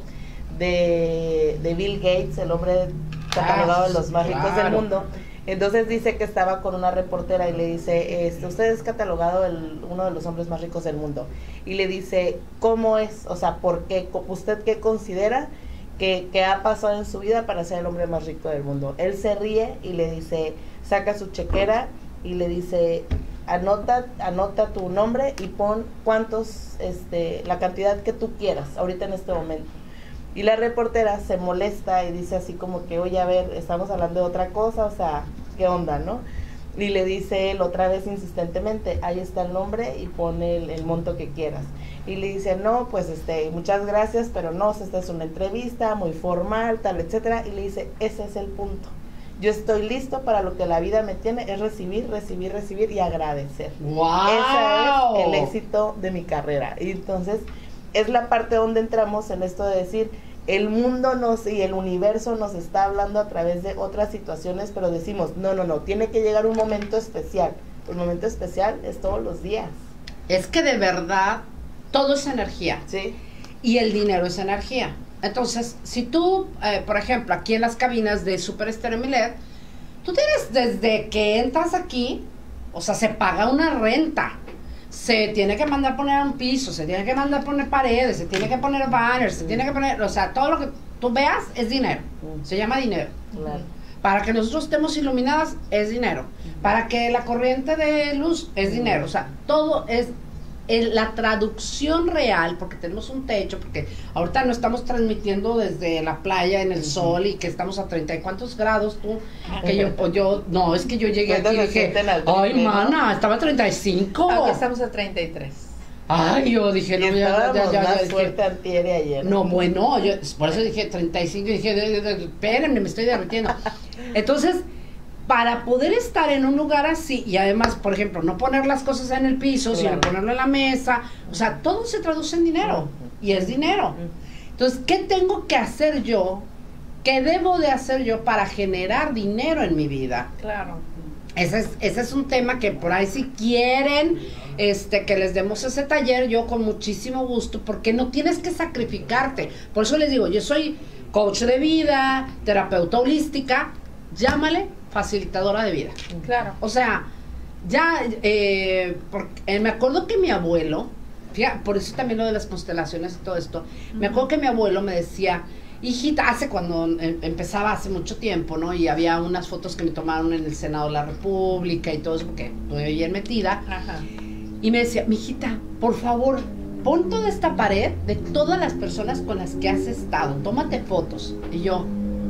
de, de Bill Gates, el hombre catalogado de los más ricos del claro. mundo. Entonces dice que estaba con una reportera y le dice, este, usted es catalogado el, uno de los hombres más ricos del mundo. Y le dice, ¿cómo es? O sea, ¿por qué? ¿Usted qué considera que, que ha pasado en su vida para ser el hombre más rico del mundo? Él se ríe y le dice, saca su chequera y le dice, anota, anota tu nombre y pon cuántos, este, la cantidad que tú quieras ahorita en este momento. Y la reportera se molesta y dice así como que, oye, a ver, estamos hablando de otra cosa, o sea, ¿qué onda, no? Y le dice él otra vez insistentemente, ahí está el nombre y pone el, el monto que quieras. Y le dice, no, pues este, muchas gracias, pero no, esta es una entrevista muy formal, tal, etcétera. Y le dice, ese es el punto. Yo estoy listo para lo que la vida me tiene, es recibir, recibir, recibir y agradecer. ¡Wow! Ese es el éxito de mi carrera. Y entonces es la parte donde entramos en esto de decir, el mundo nos y el universo nos está hablando a través de otras situaciones, pero decimos, no, no, no, tiene que llegar un momento especial. El momento especial es todos los días. Es que de verdad todo es energía. Sí. Y el dinero es energía. Entonces, si tú, eh, por ejemplo, aquí en las cabinas de Super Estéreo Milet, tú tienes desde que entras aquí, o sea, se paga una renta. Se tiene que mandar a poner un piso, se tiene que mandar a poner paredes, se tiene que poner banners, se tiene que poner, o sea, todo lo que tú veas es dinero, se llama dinero. Claro. Para que nosotros estemos iluminadas es dinero, para que la corriente de luz es dinero, o sea, todo es el- la traducción real, porque tenemos un techo, porque ahorita no estamos transmitiendo desde la playa en el sol y que estamos a treinta y cuántos grados tú, que yo, o yo, no, es que yo llegué Ahorita aquí y se dije, sienten al ay triple, ¿no? mana, estaba a treinta y cinco. Aquí estamos a treinta y tres. Ay, yo dije, Y no, ya, ya, estábamos ya, ya, más dije, fuerte antier y ayer. no, bueno, yo por eso dije treinta y cinco y dije, de- de- de- espérenme, me estoy derritiendo. Entonces, para poder estar en un lugar así, y además, por ejemplo, no poner las cosas en el piso, Claro. sino ponerlo en la mesa, o sea, todo se traduce en dinero, y es dinero. Entonces, ¿qué tengo que hacer yo? ¿Qué debo de hacer yo para generar dinero en mi vida? Claro. Ese es, ese es un tema que por ahí si quieren este que les demos ese taller, yo con muchísimo gusto, porque no tienes que sacrificarte. Por eso les digo, yo soy coach de vida, terapeuta holística, llámale facilitadora de vida. Claro. O sea, ya, eh, porque, eh, me acuerdo que mi abuelo, fíjate, por eso también lo de las constelaciones y todo esto, me acuerdo que mi abuelo me decía, hijita, hace cuando em, empezaba hace mucho tiempo, ¿no? Y había unas fotos que me tomaron en el Senado de la República y todo eso, porque estuve bien metida. Ajá. Y me decía, mijita, por favor, pon toda esta pared de todas las personas con las que has estado, tómate fotos. Y yo,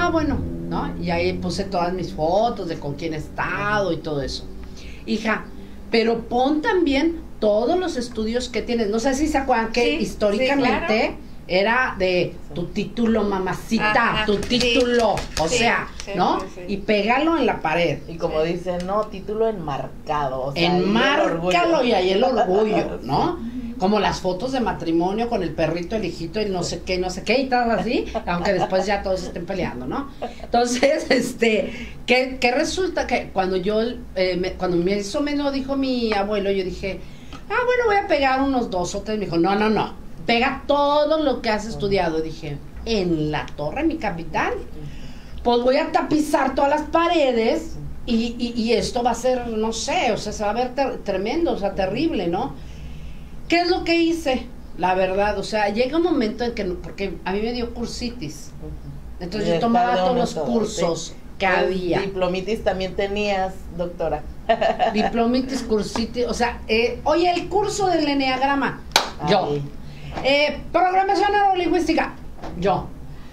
ah, bueno, ¿no? Y ahí puse todas mis fotos de con quién he estado y todo eso. Hija, pero pon también todos los estudios que tienes. No sé si se acuerdan que Sí, históricamente sí, claro. era de tu título, mamacita, Ajá, tu sí. título, o Sí, sea, sí, ¿no? sí, sí. Y pégalo en la pared. Y como dicen, no, título enmarcado. O sea, ahí el Enmárcalo orgullo. y ahí el orgullo, ¿no? Como las fotos de matrimonio con el perrito, el hijito y no sé qué, no sé qué y tal así, aunque después ya todos estén peleando, ¿no? Entonces, este, que, que resulta que cuando yo, eh, me, cuando me hizo me lo dijo mi abuelo, yo dije, ah, bueno, voy a pegar unos dos o tres. Me dijo, no, no, no, pega todo lo que has estudiado. Dije, en la torre, mi capital, pues voy a tapizar todas las paredes y, y, y esto va a ser, no sé, o sea, se va a ver ter- tremendo, o sea, terrible, ¿no? ¿Qué es lo que hice? La verdad, o sea, llega un momento en que, porque a mí me dio cursitis, entonces yo tomaba todos los cursos que había. Diplomitis también tenías, doctora. Diplomitis, cursitis, o sea, eh, oye, el curso del eneagrama, yo. Ay. Eh, programación neurolingüística, yo.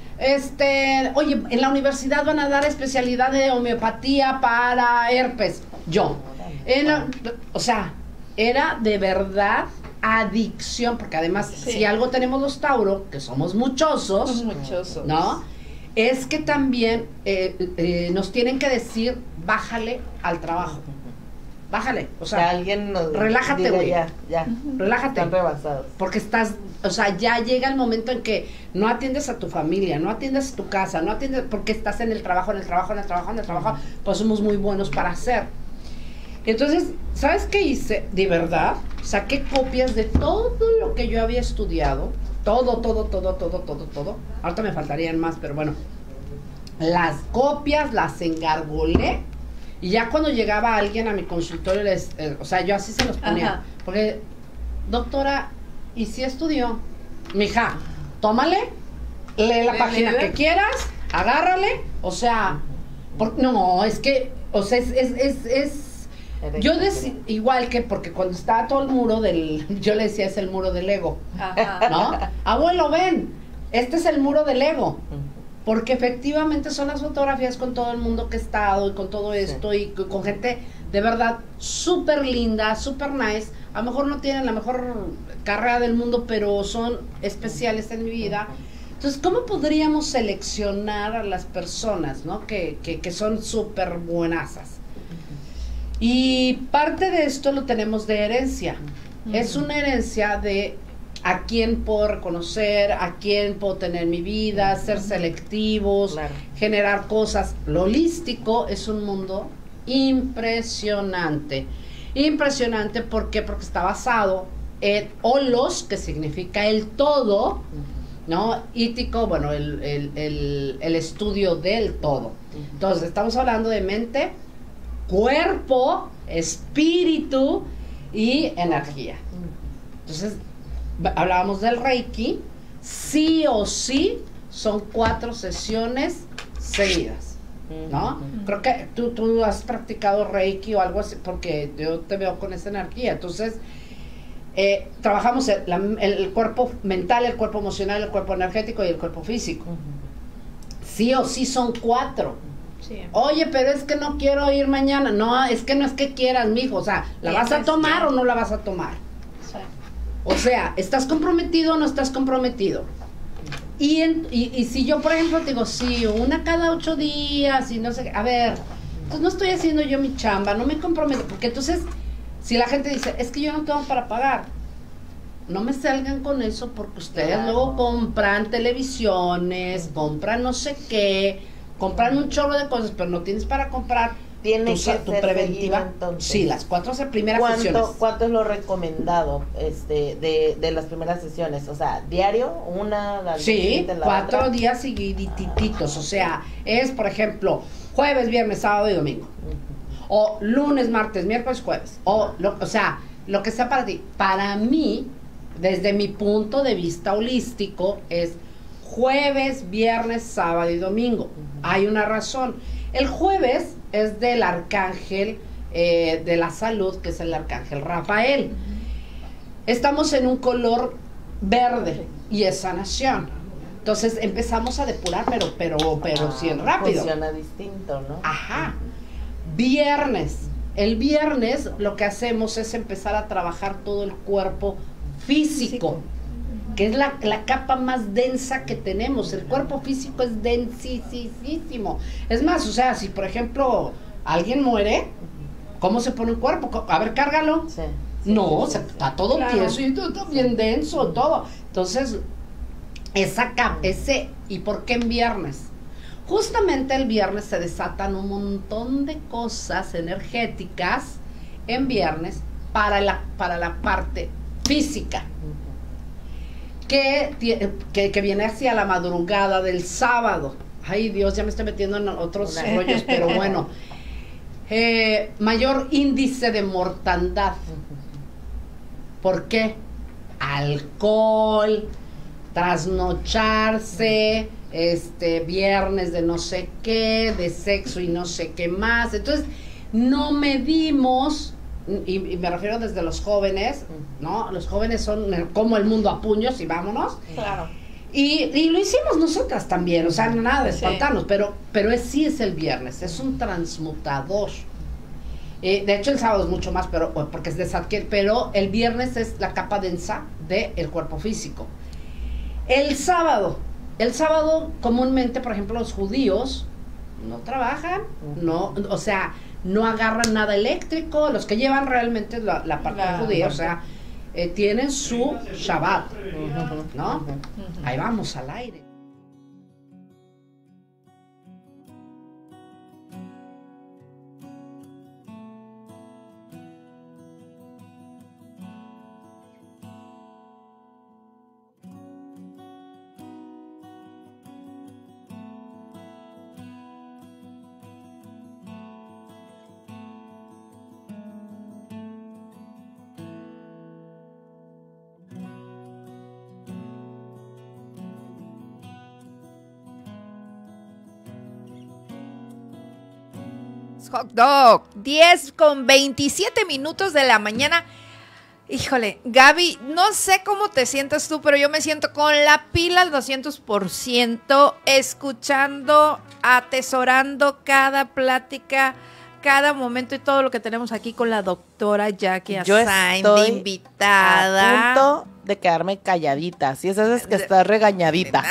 Este, oye, en la universidad van a dar especialidad de homeopatía para herpes, yo. En la- o sea, era de verdad adicción, porque además, Sí. si algo tenemos los Tauro, que somos muchosos, Muchosos. ¿no? Es que también eh, eh, nos tienen que decir, bájale al trabajo. Bájale, o O sea, sea, alguien nos relájate, diga, güey. Ya, ya. relájate. Están rebasados. Porque estás, o sea, ya llega el momento en que no atiendes a tu familia, no atiendes a tu casa, no atiendes porque estás en el trabajo, en el trabajo, en el trabajo, en el trabajo, pues somos muy buenos para hacer. Entonces, ¿sabes qué hice? De verdad, saqué copias de todo lo que yo había estudiado, todo, todo, todo, todo, todo, todo. Ahorita me faltarían más, pero bueno. Las copias las engargolé y ya cuando llegaba alguien a mi consultorio, les, eh, o sea, yo así se los ponía. Ajá. Porque, doctora, ¿y si estudió? Mija, tómale, lee la Lee, página lee. que quieras, agárrale, o sea, por- no, es que, o sea, es, es, es, es yo decía, igual que porque cuando estaba todo el muro del, yo le decía, es el muro del ego, Ajá. ¿no? Abuelo, ven, este es el muro del ego. Porque efectivamente son las fotografías con todo el mundo que he estado y con todo esto y c- con gente de verdad súper linda, súper nice. A lo mejor no tienen la mejor carrera del mundo, pero son especiales en mi vida. Entonces, ¿cómo podríamos seleccionar a las personas, ¿no? que, que, que son súper buenazas? Y parte de esto lo tenemos de herencia. Es una herencia de a quién puedo reconocer, a quién puedo tener en mi vida, ser selectivos, Claro. generar cosas. Lo holístico es un mundo impresionante. Impresionante, ¿por qué? Porque está basado en holos, que significa el todo, ¿no? Ítico, bueno, el, el, el, el estudio del todo. Entonces, estamos hablando de mente, cuerpo, espíritu y energía. Entonces, va- hablábamos del Reiki, sí o sí son cuatro sesiones seguidas, ¿no? Creo que tú, tú has practicado Reiki o algo así, porque yo te veo con esa energía. Entonces, eh, trabajamos el, la- el cuerpo mental, el cuerpo emocional, el cuerpo energético y el cuerpo físico. Sí o sí son cuatro. Sí. Oye, pero es que no quiero ir mañana. No, es que no es que quieras, mijo. O sea, ¿la vas a tomar o no la vas a tomar? Sí. O sea, ¿estás comprometido o no estás comprometido? Y, en- y, y si yo, por ejemplo, te digo, sí, una cada ocho días y no sé qué, a ver, entonces no estoy haciendo yo mi chamba, no me comprometo, porque entonces, si la gente dice, es que yo no tengo para pagar, no me salgan con eso, porque ustedes Claro. luego compran televisiones, compran no sé qué, compran un chorro de cosas, pero no tienes para comprar Tiene tu, que sa- tu ser preventiva. seguido, entonces. Sí, las cuatro se- primeras sesiones. ¿Cuánto, ¿Cuánto es lo recomendado este, de, de las primeras sesiones? O sea, diario, una, la Sí, siguiente, la cuatro otra. días seguidititos, o sea, es por ejemplo, jueves, viernes, sábado y domingo. O lunes, martes, miércoles, jueves. O, lo, o sea, lo que sea para ti. Para mí, desde mi punto de vista holístico, es jueves, viernes, sábado y domingo. Hay una razón. El jueves es del arcángel eh, de la salud, que es el arcángel Rafael. Estamos en un color verde y es sanación. Entonces empezamos a depurar, pero, pero, pero Ah, sí en rápido. Funciona distinto, ¿no? Ajá. Viernes. El viernes lo que hacemos es empezar a trabajar todo el cuerpo físico, que es la, la capa más densa que tenemos. El cuerpo físico es densísimo. Es más, o sea, si por ejemplo alguien muere, ¿cómo se pone un cuerpo? A ver, cárgalo. Sí. No, sí, se, sí. está todo Claro. tieso y todo bien denso, todo. Entonces, esa capa, ese, ¿y por qué en viernes? Justamente el viernes se desatan un montón de cosas energéticas en viernes para la, para la parte física. Que, tie- que, que viene hacia la madrugada del sábado. Ay, Dios, ya me estoy metiendo en otros Una- rollos, pero bueno. Eh, mayor índice de mortandad. ¿Por qué? Alcohol, trasnocharse, este, viernes de no sé qué, de sexo y no sé qué más. Entonces, no medimos, y, y me refiero desde los jóvenes, ¿no? Los jóvenes son el- como el mundo a puños y vámonos. Claro. Y, y lo hicimos nosotras también, o sea, nada de Sí. espantarnos, pero, pero es, sí es el viernes, es un transmutador. Eh, de hecho, el sábado es mucho más, pero porque es de Zadkiel, pero el viernes es la capa densa del cuerpo físico. El sábado, el sábado comúnmente, por ejemplo, los judíos no trabajan, no, o sea, no agarran nada eléctrico, los que llevan realmente la, la parte La judía, o parte. sea, eh, tienen su Shabbat, ¿no? Ahí vamos al aire. Hot dog, diez con veintisiete minutos de la mañana. Híjole, Gaby, no sé cómo te sientas tú, pero yo me siento con la pila al doscientos por ciento, escuchando, atesorando cada plática, cada momento y todo lo que tenemos aquí con la doctora Jackie Yo Assain, de estoy invitada. A punto de quedarme calladita. Si es esas que estás regañadita.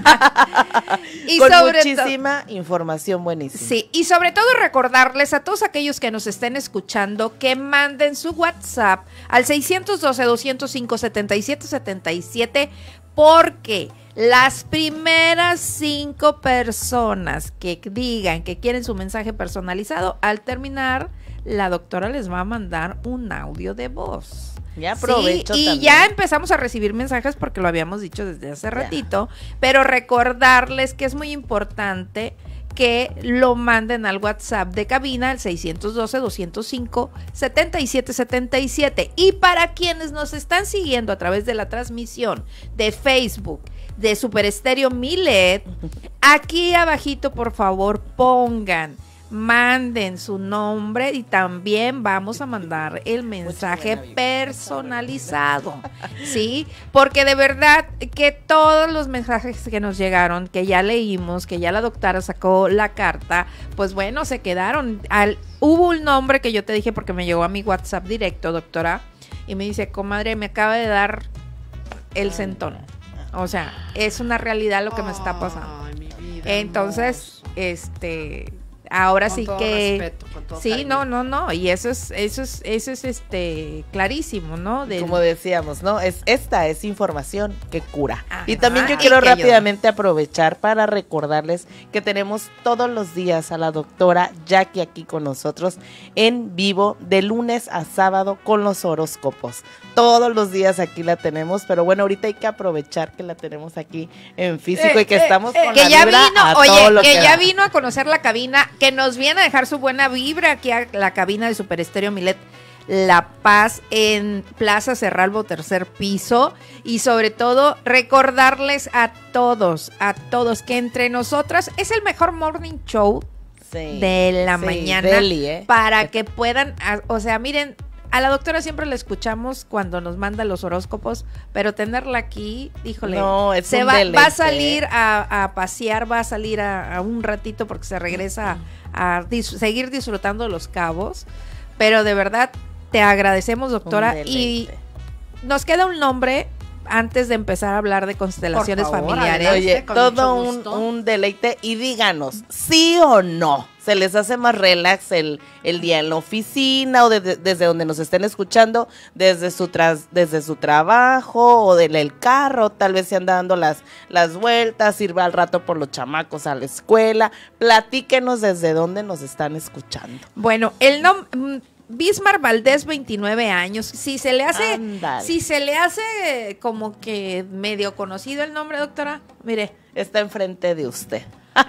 y Con sobre todo, muchísima información buenísima. sí, y sobre todo recordarles a todos aquellos que nos estén escuchando que manden su WhatsApp al seiscientos doce, doscientos cinco, setenta y siete setenta y siete, porque las primeras cinco personas que digan que quieren su mensaje personalizado, al terminar, la doctora les va a mandar un audio de voz. Ya aprovecho Sí, y también. ya empezamos a recibir mensajes porque lo habíamos dicho desde hace ratito, pero recordarles que es muy importante que lo manden al WhatsApp de cabina al seiscientos doce, doscientos cinco, setenta y siete setenta y siete. Y para quienes nos están siguiendo a través de la transmisión de Facebook de Super Estéreo Milet, aquí abajito por favor pongan, manden su nombre y también vamos a mandar el mensaje personalizado, ¿sí? Porque de verdad que todos los mensajes que nos llegaron, que ya leímos, que ya la doctora sacó la carta, pues bueno, se quedaron. Al, hubo un nombre que yo te dije porque me llegó a mi WhatsApp directo, doctora, y me dice, comadre, me acaba de dar el centón. O sea, es una realidad lo que me está pasando. Ay, mi vida Entonces, hermosa. este, ahora Con sí todo que respeto, con todo sí, cariño. no, no, no, y eso es, eso es, eso es este clarísimo, ¿no? Del- Como decíamos, ¿no? Es esta es información que cura. Ajá, Y también yo y quiero que ayuda. rápidamente aprovechar para recordarles que tenemos todos los días a la doctora Jackie aquí con nosotros en vivo de lunes a sábado con los horóscopos. Todos los días aquí la tenemos, pero bueno, ahorita hay que aprovechar que la tenemos aquí en físico Eh, y que eh, estamos eh, con que la ya vibra vino, a oye, todo lo que, que ya da. vino a conocer la cabina, que nos viene a dejar su buena vibra aquí a la cabina de Super Estéreo Milet La Paz en Plaza Cerralbo, tercer piso, y sobre todo recordarles a todos, a todos que entre nosotras es el mejor morning show Sí, de la sí, mañana deli, ¿eh? para que puedan, a- o sea, miren, a la doctora siempre la escuchamos cuando nos manda los horóscopos, pero tenerla aquí, híjole, No, es se un va, deleite. va a salir a, a pasear, va a salir a, a un ratito porque se regresa a, a dis- seguir disfrutando Los Cabos, pero de verdad te agradecemos, doctora, Un y deleite. nos queda un nombre antes de empezar a hablar de constelaciones Por favor, familiares. adelante. Oye, con todo mucho un, gusto. un deleite y díganos, ¿sí o no? ¿Se les hace más relax el, el día en la oficina o de- de- desde donde nos estén escuchando, desde su tras, desde su trabajo o del el carro? Tal vez se andan dando las, las vueltas, sirva al rato por los chamacos a la escuela. Platíquenos desde dónde nos están escuchando. Bueno, el nombre... Bismar Valdés, veintinueve años. Si se le hace, Ándale. si se le hace como que medio conocido el nombre, doctora, mire. Está enfrente de usted.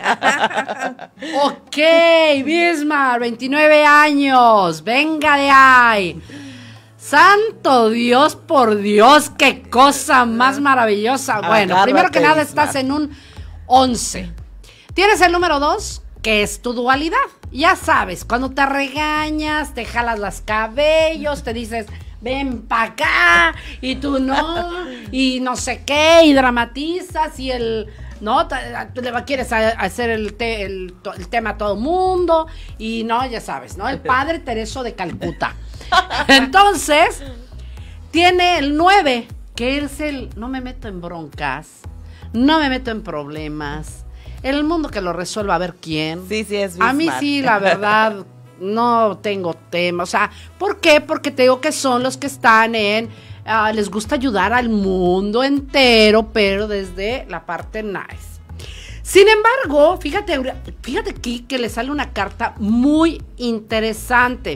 Ok, Bismar, veintinueve años, venga de ahí. Santo Dios, por Dios, qué cosa más maravillosa. Bueno, Agárrate, primero que nada Bismar. estás en un once. Tienes el número dos, que es tu dualidad. Ya sabes, cuando te regañas, te jalas los cabellos, te dices, ven pa' acá, y tú no, y no sé qué, y dramatizas, y el... ¿no? Te- Tú le va- quieres a- hacer el, te- el, to- el tema a todo mundo y no, ya sabes, ¿no? El padre Tereso de Calcuta. Entonces, tiene el nueve, que es el, no me meto en broncas, no me meto en problemas, el mundo que lo resuelva a ver quién. Sí, sí, es A mí Bismar. sí, la verdad, no tengo tema. O sea, ¿por qué? Porque te digo que son los que están en... ah, les gusta ayudar al mundo entero, pero desde la parte nice. Sin embargo, fíjate, fíjate aquí que le sale una carta muy interesante.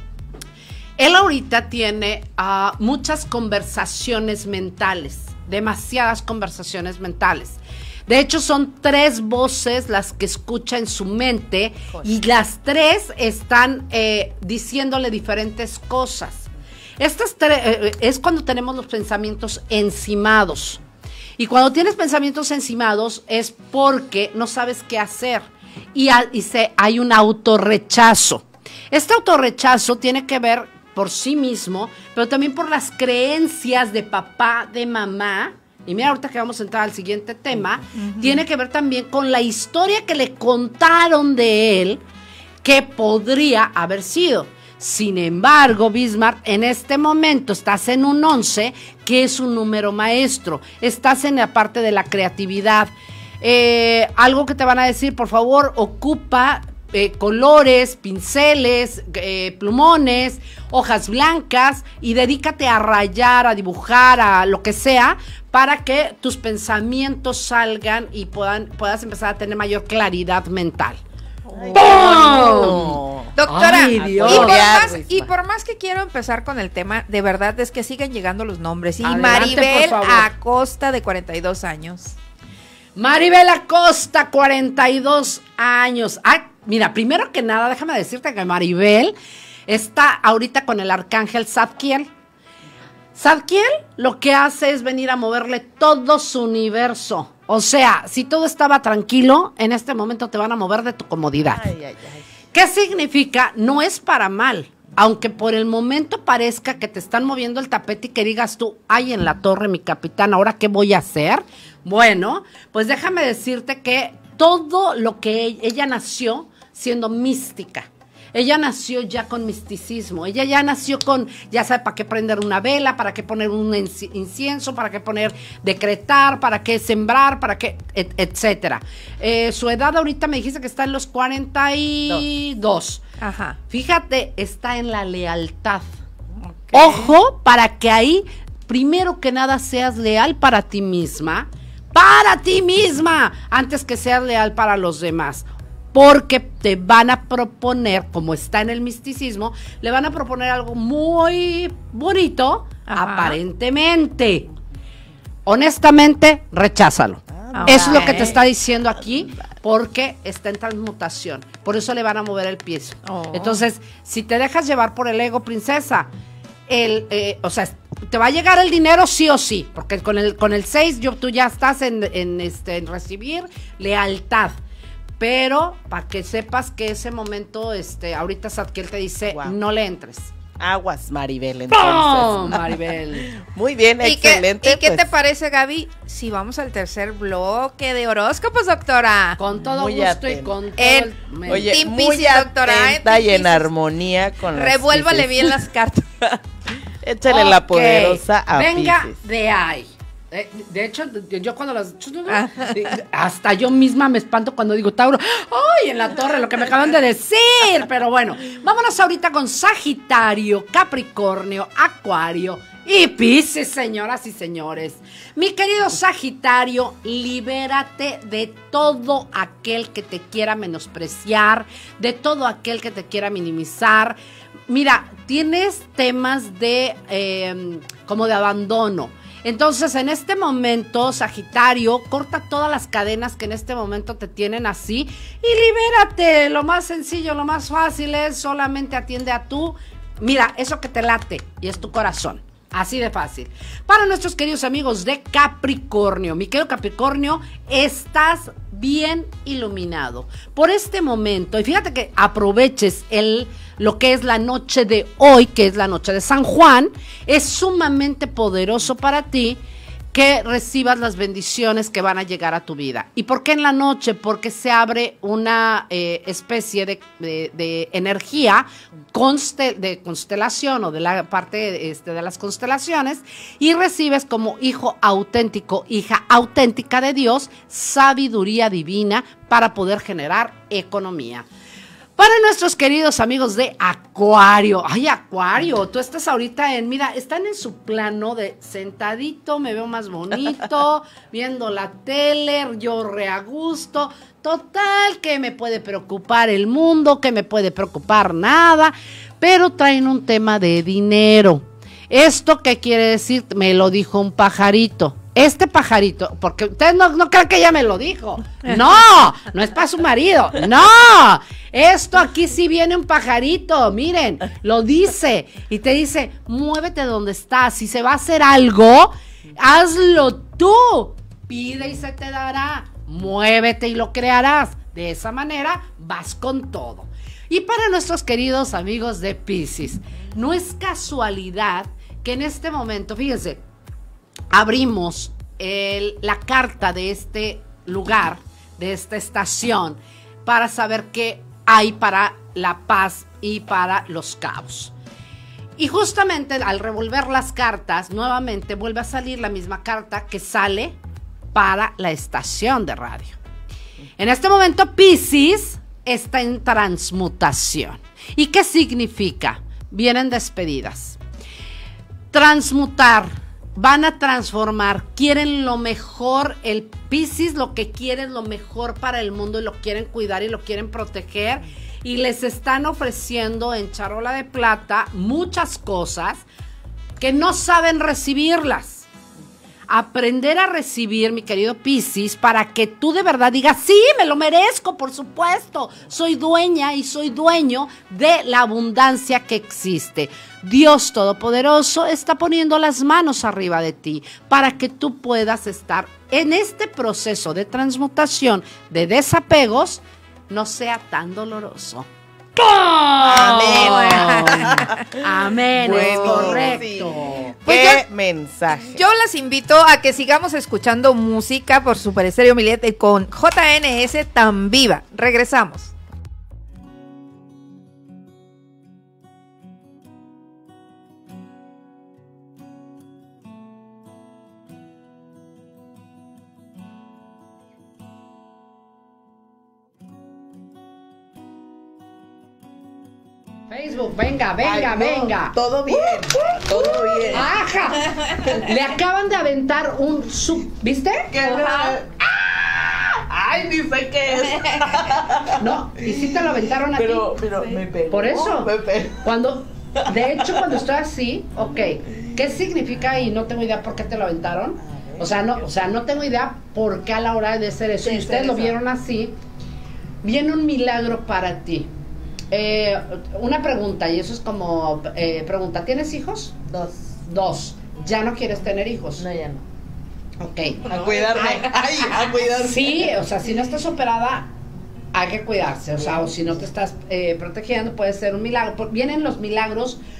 Él ahorita tiene ah, muchas conversaciones mentales, demasiadas conversaciones mentales. De hecho, son tres voces las que escucha en su mente y las tres están eh, diciéndole diferentes cosas. Estas tre- eh, es cuando tenemos los pensamientos encimados. Y cuando tienes pensamientos encimados es porque no sabes qué hacer. Y, a- y se, hay un autorrechazo. Este autorrechazo tiene que ver por sí mismo, pero también por las creencias de papá, de mamá. Y mira, ahorita que vamos a entrar al siguiente tema, tiene que ver también con la historia que le contaron de él, que podría haber sido. Sin embargo, Bismarck, en este momento estás en un once, que es un número maestro. Estás en la parte de la creatividad. Eh, algo que te van a decir, por favor, ocupa eh, colores, pinceles, eh, plumones, hojas blancas y dedícate a rayar, a dibujar, a lo que sea, para que tus pensamientos salgan y puedan, puedas empezar a tener mayor claridad mental. ¡Pum! No. Doctora, Ay, y, Dios. por Ya, más, Risma. y por más que quiero empezar con el tema, de verdad es que siguen llegando los nombres. Y Adelante, Maribel por favor. Acosta, de cuarenta y dos años. Maribel Acosta, cuarenta y dos años. Ay, mira, primero que nada, déjame decirte que Maribel está ahorita con el arcángel Zadkiel. Zadkiel lo que hace es venir a moverle todo su universo. O sea, si todo estaba tranquilo, en este momento te van a mover de tu comodidad. Ay, ay, ay. ¿Qué significa? No es para mal. Aunque por el momento parezca que te están moviendo el tapete y que digas tú, ay, en la torre, mi capitán, ¿ahora qué voy a hacer? Bueno, pues déjame decirte que todo lo que ella, ella nació siendo mística. Ella nació ya con misticismo, ella ya nació con, ya sabe para qué prender una vela, para qué poner un inci- incienso, para qué poner, decretar, para qué sembrar, para qué, et- etcétera. Eh, su edad ahorita me dijiste que está en los cuarenta y dos. Ajá. Fíjate, está en la lealtad. Ojo, para que ahí, primero que nada, seas leal para ti misma, para ti misma, antes que seas leal para los demás. Porque te van a proponer, como está en el misticismo, le van a proponer algo muy bonito, Ajá. aparentemente. Honestamente, recházalo. Ah, Eso es lo ok. que te está diciendo aquí, porque está en transmutación. Por eso le van a mover el pie. Oh. Entonces, si te dejas llevar por el ego, princesa, el, eh, o sea, te va a llegar el dinero sí o sí, porque con el con el seis yo, tú ya estás en, en, este, en recibir lealtad. Pero para que sepas que ese momento, este, ahorita Zadkiel te dice, Wow. no le entres. Aguas, Maribel, entonces. ¡Pum! Maribel. Muy bien, ¿Y qué, excelente. ¿y qué pues, te parece, Gaby, si vamos al tercer bloque de horóscopos, doctora? Con todo Muy gusto y atenta. con todo En- el... men- Oye, Team muy Piscis, doctora, ¿eh? atenta Team y en Piscis. armonía con las Revuélvale Piscis. bien las cartas. Échale la Ok, poderosa a venga Piscis. de ahí. Eh, De hecho, yo cuando las... Hasta yo misma me espanto cuando digo Tauro. ¡Ay, en la torre, lo que me acaban de decir! Pero bueno, vámonos ahorita con Sagitario, Capricornio, Acuario y Piscis, señoras y señores. Mi querido Sagitario, libérate de todo aquel que te quiera menospreciar, de todo aquel que te quiera minimizar. Mira, tienes temas de eh, como de abandono. Entonces, en este momento, Sagitario, corta todas las cadenas que en este momento te tienen así y libérate. Lo más sencillo, lo más fácil es solamente atiende a tú. Mira, eso que te late y es tu corazón. Así de fácil. Para nuestros queridos amigos de Capricornio, mi querido Capricornio, estás bien iluminado por este momento. Y fíjate que aproveches el, lo que es la noche de hoy, que es la noche de San Juan. Es sumamente poderoso para ti que recibas las bendiciones que van a llegar a tu vida. ¿Y por qué en la noche? Porque se abre una eh, especie de, de, de energía constel, de constelación o de la parte este, de las constelaciones y recibes como hijo auténtico, hija auténtica de Dios, sabiduría divina para poder generar economía. Para nuestros queridos amigos de Acuario, ay Acuario, tú estás ahorita en, mira, están en su plano de sentadito, me veo más bonito, viendo la tele, yo re a gusto, total, que me puede preocupar el mundo, que me puede preocupar nada, pero traen un tema de dinero. ¿Esto qué quiere decir? Me lo dijo un pajarito. Este pajarito, porque ustedes no, no creen que ella me lo dijo. No, no es para su marido. No, esto aquí sí viene un pajarito. Miren, lo dice y te dice, muévete donde estás. Si se va a hacer algo, hazlo tú. Pide y se te dará. Muévete y lo crearás. De esa manera vas con todo. Y para nuestros queridos amigos de Piscis, no es casualidad que en este momento, fíjense, abrimos el, la carta de este lugar, de esta estación, para saber qué hay para la paz y para los caos. Y justamente al revolver las cartas, nuevamente vuelve a salir la misma carta que sale para la estación de radio. En este momento, Piscis está en transmutación. ¿Y qué significa? Vienen despedidas. Transmutar. Van a transformar, quieren lo mejor, el Piscis lo que quiere es lo mejor para el mundo y lo quieren cuidar y lo quieren proteger y les están ofreciendo en charola de plata muchas cosas que no saben recibirlas. Aprender a recibir, mi querido Piscis, para que tú de verdad digas, sí, me lo merezco, por supuesto, soy dueña y soy dueño de la abundancia que existe. Dios Todopoderoso está poniendo las manos arriba de ti para que tú puedas estar en este proceso de transmutación, de desapegos, no sea tan doloroso. Amén. Amén, es Bueno, correcto. sí. Pues ¿Qué yo- mensaje? Yo las invito a que sigamos escuchando música por Super Estéreo Milet con J N S Tan Viva. Regresamos. Facebook, venga, venga, Ay, no, venga. Todo bien, todo bien. ¡Ajá! Le acaban de aventar un sub, ¿viste? ¿Qué? Ay, ni sé qué es. No, y sí te lo aventaron aquí. Pero, pero me pegó. Por eso. Me pegó. Cuando, de hecho, cuando estoy así, ok, ¿qué significa? Y no tengo idea por qué te lo aventaron. O sea, no, o sea, no tengo idea por qué a la hora de hacer eso. Y ustedes lo vieron así. Viene un milagro para ti. Eh, una pregunta, y eso es como eh, pregunta, ¿tienes hijos? Dos. Dos. ¿Ya no quieres tener hijos? No, ya no. Ok. A cuidarme. Ay, a cuidarme. Sí, o sea, si no estás operada, hay que cuidarse. O sea, o si no te estás eh, protegiendo, puede ser un milagro. Por- Vienen los milagros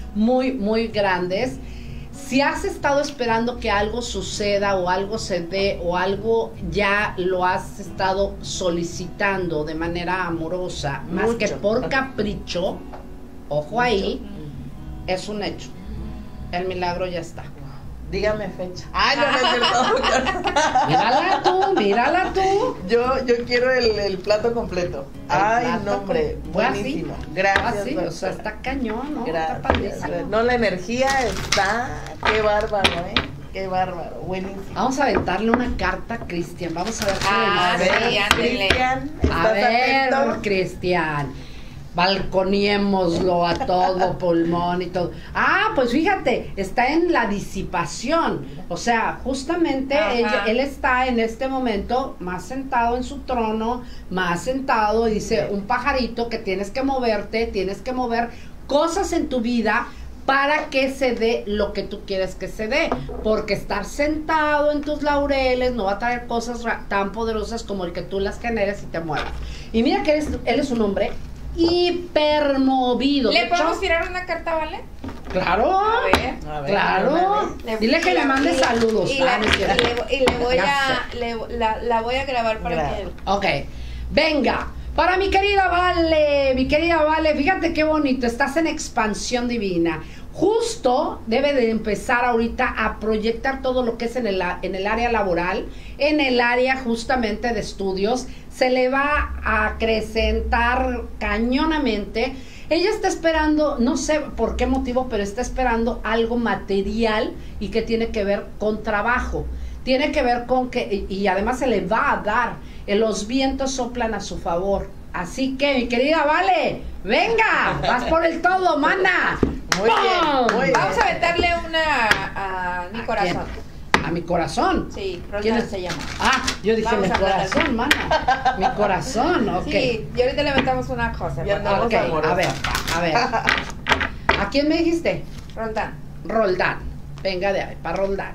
muy, muy grandes. Si has estado esperando que algo suceda o algo se dé o algo ya lo has estado solicitando de manera amorosa, más Mucho. que por capricho, ojo ahí, es un hecho. El milagro ya está. Dígame fecha. Ay, no, no es cierto. Mírala tú, mírala tú. Yo, yo quiero el, el plato completo. El Ay, plato no, hombre. con- ¿Fue así? Buenísimo. Gracias. Así, o sea, doctora. está cañón, ¿no? Está Gracias. padrísimo. No, la energía está. Qué bárbaro, ¿eh? Qué bárbaro. Buenísimo. Vamos a aventarle una carta a Cristian. Vamos a ver qué Ah, le dice. sí, ándele. Cristian, A ¿estás ver, atento? Cristian, balconiémoslo a todo pulmón y todo. Ah, pues fíjate, está en la disipación. O sea, justamente Ajá. ella- él está en este momento más sentado en su trono, más sentado, y dice, un pajarito que tienes que moverte, tienes que mover cosas en tu vida para que se dé lo que tú quieres que se dé, porque estar sentado en tus laureles no va a traer cosas ra- tan poderosas como el que tú las generes y te muevas. Y mira que él es, él es un hombre hipermovido. ¿Le De hecho, podemos tirar una carta, vale? Claro, A ver. A ver, claro. Le- Dile que y le la- mande y- saludos. Y, la, Ah, no es y cierto. le, y le voy Ya a le, la, la voy a grabar para Gra- que él. Ok, venga. Para mi querida Vale, mi querida Vale, fíjate qué bonito, estás en expansión divina. Justo debe de empezar ahorita a proyectar todo lo que es en el, a- en el área laboral, en el área justamente de estudios. Se le va a acrecentar cañonamente. Ella está esperando, no sé por qué motivo, pero está esperando algo material y que tiene que ver con trabajo. Tiene que ver con que, y, y además se le va a dar, eh, los vientos soplan a su favor. Así que, mi querida Vale, venga, vas por el todo, mana. Muy bien, ¡Pum! muy bien. Vamos a meterle una a mi ¿A corazón. quién? A mi corazón. Sí, ¿Quién Roldán es? se llama. Ah, yo dije Vamos mi a hablar corazón, mana. Mi corazón, ok. Sí, y ahorita le metemos una cosa. Ya hermano. andamos Ok, amorosas. a ver, a ver. ¿A quién me dijiste? Roldán. Roldán. Venga de ahí, para Roldán.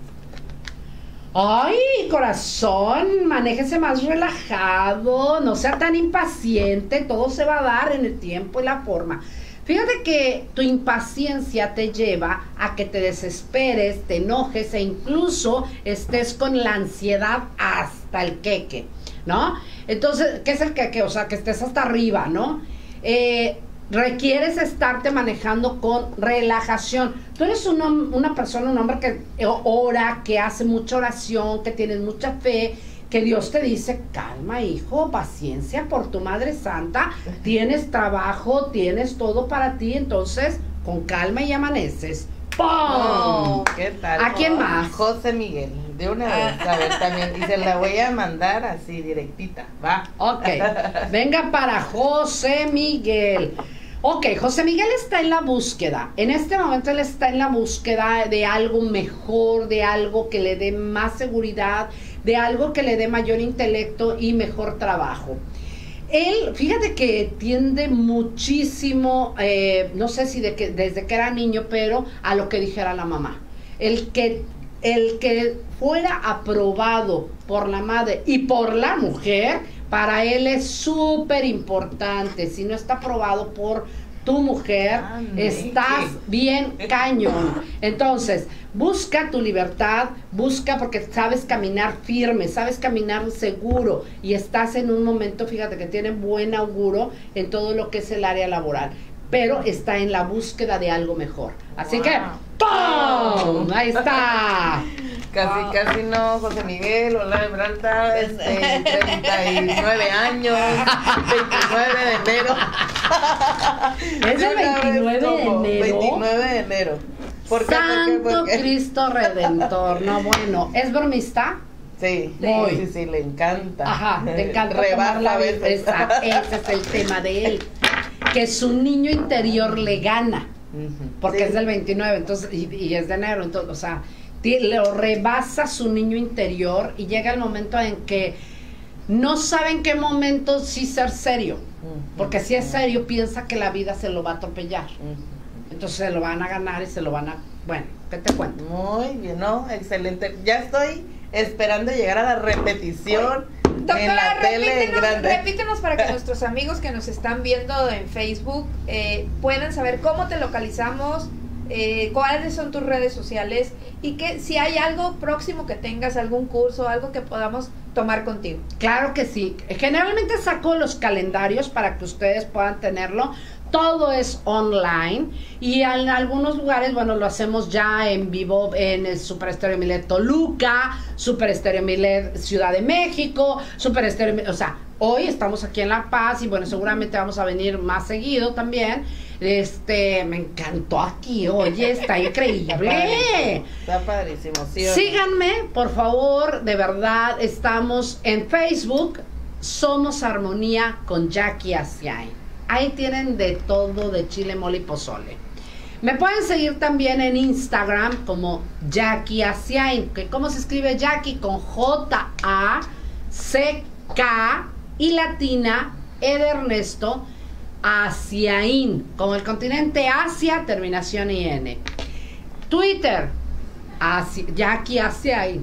Ay, corazón, manéjese más relajado, no sea tan impaciente, todo se va a dar en el tiempo y la forma. Fíjate que tu impaciencia te lleva a que te desesperes, te enojes e incluso estés con la ansiedad hasta el queque, ¿no? Entonces, ¿qué es el queque? O sea, que estés hasta arriba, ¿no? Eh, requieres estarte manejando con relajación. Tú eres un hom- una persona, un hombre que ora, que hace mucha oración, que tienes mucha fe, que Dios te dice, calma hijo, paciencia por tu Madre Santa, tienes trabajo, tienes todo para ti, entonces con calma y amaneces. ¡Pum! Oh, ¿qué tal? ¿A quién más? José Miguel, de una vez, a ver también, y se la voy a mandar así directita, va. Ok, venga para José Miguel. Ok, José Miguel está en la búsqueda. En este momento él está en la búsqueda de algo mejor, de algo que le dé más seguridad, de algo que le dé mayor intelecto y mejor trabajo. Él, fíjate que tiende muchísimo, eh, no sé si de que, desde que era niño, pero a lo que dijera la mamá. El que, el que fuera aprobado por la madre y por la mujer, para él es súper importante. Si no está aprobado por tu mujer, Ande. estás bien cañón. Entonces, busca tu libertad, busca porque sabes caminar firme, sabes caminar seguro y estás en un momento, fíjate que tiene buen auguro en todo lo que es el área laboral, pero está en la búsqueda de algo mejor. Así Wow. que, ¡pum! Ahí está. Casi, Wow. casi no, José Miguel, hola de Branta, este, treinta y nueve años, veintinueve de enero. ¿Es el De una vez veintinueve de como, enero? veintinueve de enero. ¿Por qué? ¿Por qué? Santo ¿Por qué? Cristo Redentor. No, bueno, ¿es bromista? Sí, Muy. sí, sí, le encanta. Ajá, le encanta tomar Rebaja la a veces. esa- ese es el tema de él. Que su niño interior le gana. Ujú. Porque Sí. es del veintinueve, entonces, y, y es de enero, entonces, o sea, ti- lo rebasa su niño interior y llega el momento en que no sabe en qué momento sí ser serio. Ujú. Porque si es serio, piensa que la vida se lo va a atropellar. Ujú. Entonces se lo van a ganar y se lo van a... Bueno, ¿qué te cuento? Muy bien, ¿no? Excelente. Ya estoy esperando llegar a la repetición Doctora, en la tele en repítenos, grande. repítenos para que nuestros amigos que nos están viendo en Facebook eh, puedan saber cómo te localizamos, eh, cuáles son tus redes sociales y que si hay algo próximo que tengas, algún curso, algo que podamos tomar contigo. Claro que sí. Generalmente saco los calendarios para que ustedes puedan tenerlo. Todo es online y en algunos lugares, bueno, lo hacemos ya en vivo en el Super Estéreo Milet Toluca, Super Estéreo Milet Ciudad de México, Super Estéreo Milet, o sea, hoy estamos aquí en La Paz y bueno, seguramente vamos a venir más seguido también. Este, me encantó aquí, oye, está increíble. Está padrísimo, sí. Síganme, por favor, de verdad, estamos en Facebook, Somos Armonía con Jackie Asiain. Ahí tienen de todo, de chile, mole y pozole. Me pueden seguir también en Instagram como Jackie Asiain, que cómo se escribe Jackie, con J A C K y latina, E de Ernesto, Asiain, como el continente Asia, terminación I N. Twitter, Asi, Jackie Asiain.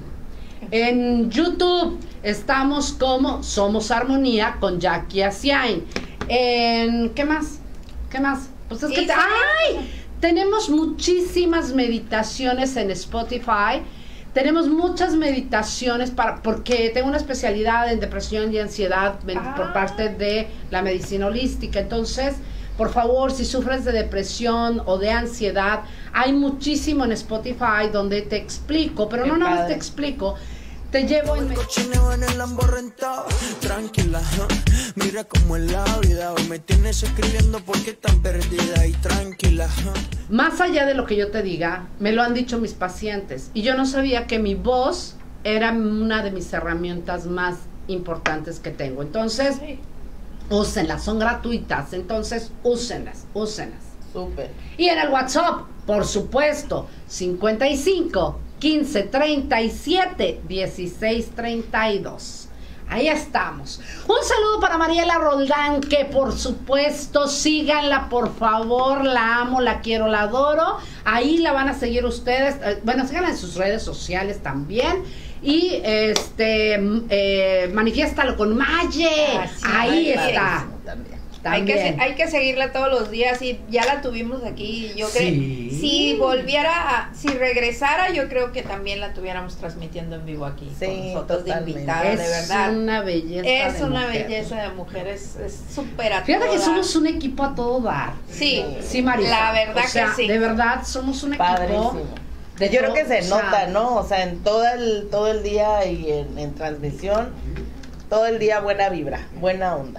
En YouTube estamos como Somos Armonía con Jackie Asiain. En, ¿qué más? ¿Qué más? Pues es que te, ¡ay! Tenemos muchísimas meditaciones en Spotify. Tenemos muchas meditaciones para, porque tengo una especialidad en depresión y ansiedad ah. por parte de la medicina holística. Entonces, por favor, si sufres de depresión o de ansiedad, hay muchísimo en Spotify donde te explico, pero Qué no nada más padre. te explico. Te llevo en... Cochineo en el Lambo rentado, tranquila, huh? Mira cómo es la vida, hoy me tienes escribiendo porque tan perdida y tranquila, huh? Más allá de lo que yo te diga, me lo han dicho mis pacientes y yo no sabía que mi voz era una de mis herramientas más importantes que tengo. Entonces, sí. úsenlas, son gratuitas, entonces úsenlas, úsenlas. Súper. Y en el WhatsApp, por supuesto, cincuenta y cinco, quince, treinta y siete, dieciséis, treinta y dos. Ahí estamos. Un saludo para Mariela Roldán, que por supuesto, síganla por favor, la amo, la quiero, la adoro. Ahí la van a seguir ustedes, eh, bueno, síganla en sus redes sociales también. Y este, eh, manifiéstalo con Maye. Ah, sí, ahí Maye. está. También. Hay que, También. hay que seguirla todos los días y ya la tuvimos aquí. Yo creo, Sí. si volviera, a, si regresara, yo creo que también la tuviéramos transmitiendo en vivo aquí Sí, con nosotros de totalmente. invitada, Es de verdad. una belleza. Es de una mujer. belleza de mujer, es es súper a Fíjate que toda. somos un equipo a todo dar. Sí, Sí, Marisa. la verdad O sea, que sí. de verdad, somos un equipo. Padrísimo. de Yo creo todo, que se o sea, nota, ¿no? O sea, en todo el, todo el día y en, en transmisión, todo el día buena vibra, buena onda.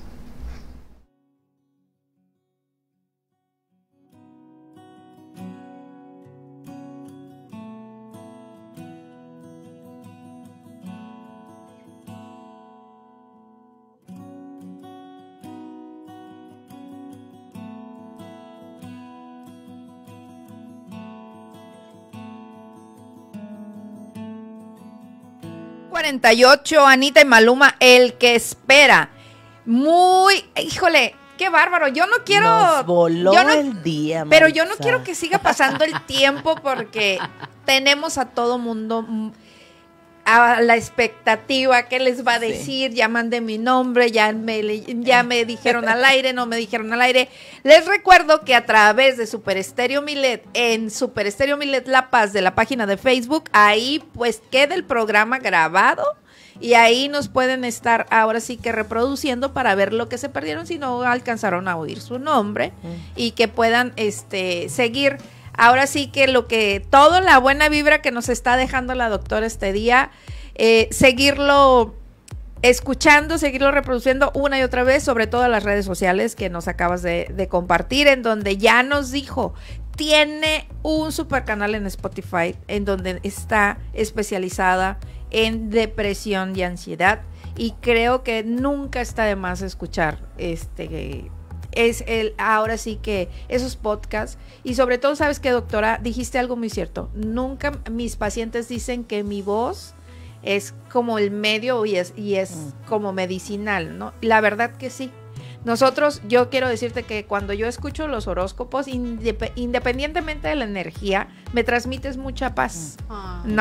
cuarenta y ocho, Anita y Maluma, el que espera. Muy, híjole, qué bárbaro. Yo no quiero. Nos voló yo no, el día, pero yo no Maritza. quiero que siga pasando el tiempo porque tenemos a todo mundo mm, a la expectativa, qué les va a decir, sí. Ya mandé mi nombre, ya me, ya me dijeron al aire, no me dijeron al aire. Les recuerdo que a través de Super Estéreo Milet, en Super Estéreo Milet La Paz, de la página de Facebook, ahí pues queda el programa grabado y ahí nos pueden estar ahora sí que reproduciendo para ver lo que se perdieron si no alcanzaron a oír su nombre mm. y que puedan este seguir. Ahora sí que lo que, toda la buena vibra que nos está dejando la doctora este día, eh, seguirlo escuchando, seguirlo reproduciendo una y otra vez, sobre todo en las redes sociales que nos acabas de, de compartir, en donde ya nos dijo, tiene un super canal en Spotify, en donde está especializada en depresión y ansiedad, y creo que nunca está de más escuchar este... es el ahora sí que esos podcasts y sobre todo, ¿sabes qué, doctora? Dijiste algo muy cierto. Nunca mis pacientes dicen que mi voz es como el medio y es, y es mm. como medicinal, ¿no? La verdad que sí. Nosotros, yo quiero decirte que cuando yo escucho los horóscopos, indep- independientemente de la energía, me transmites mucha paz, mm. ¿no?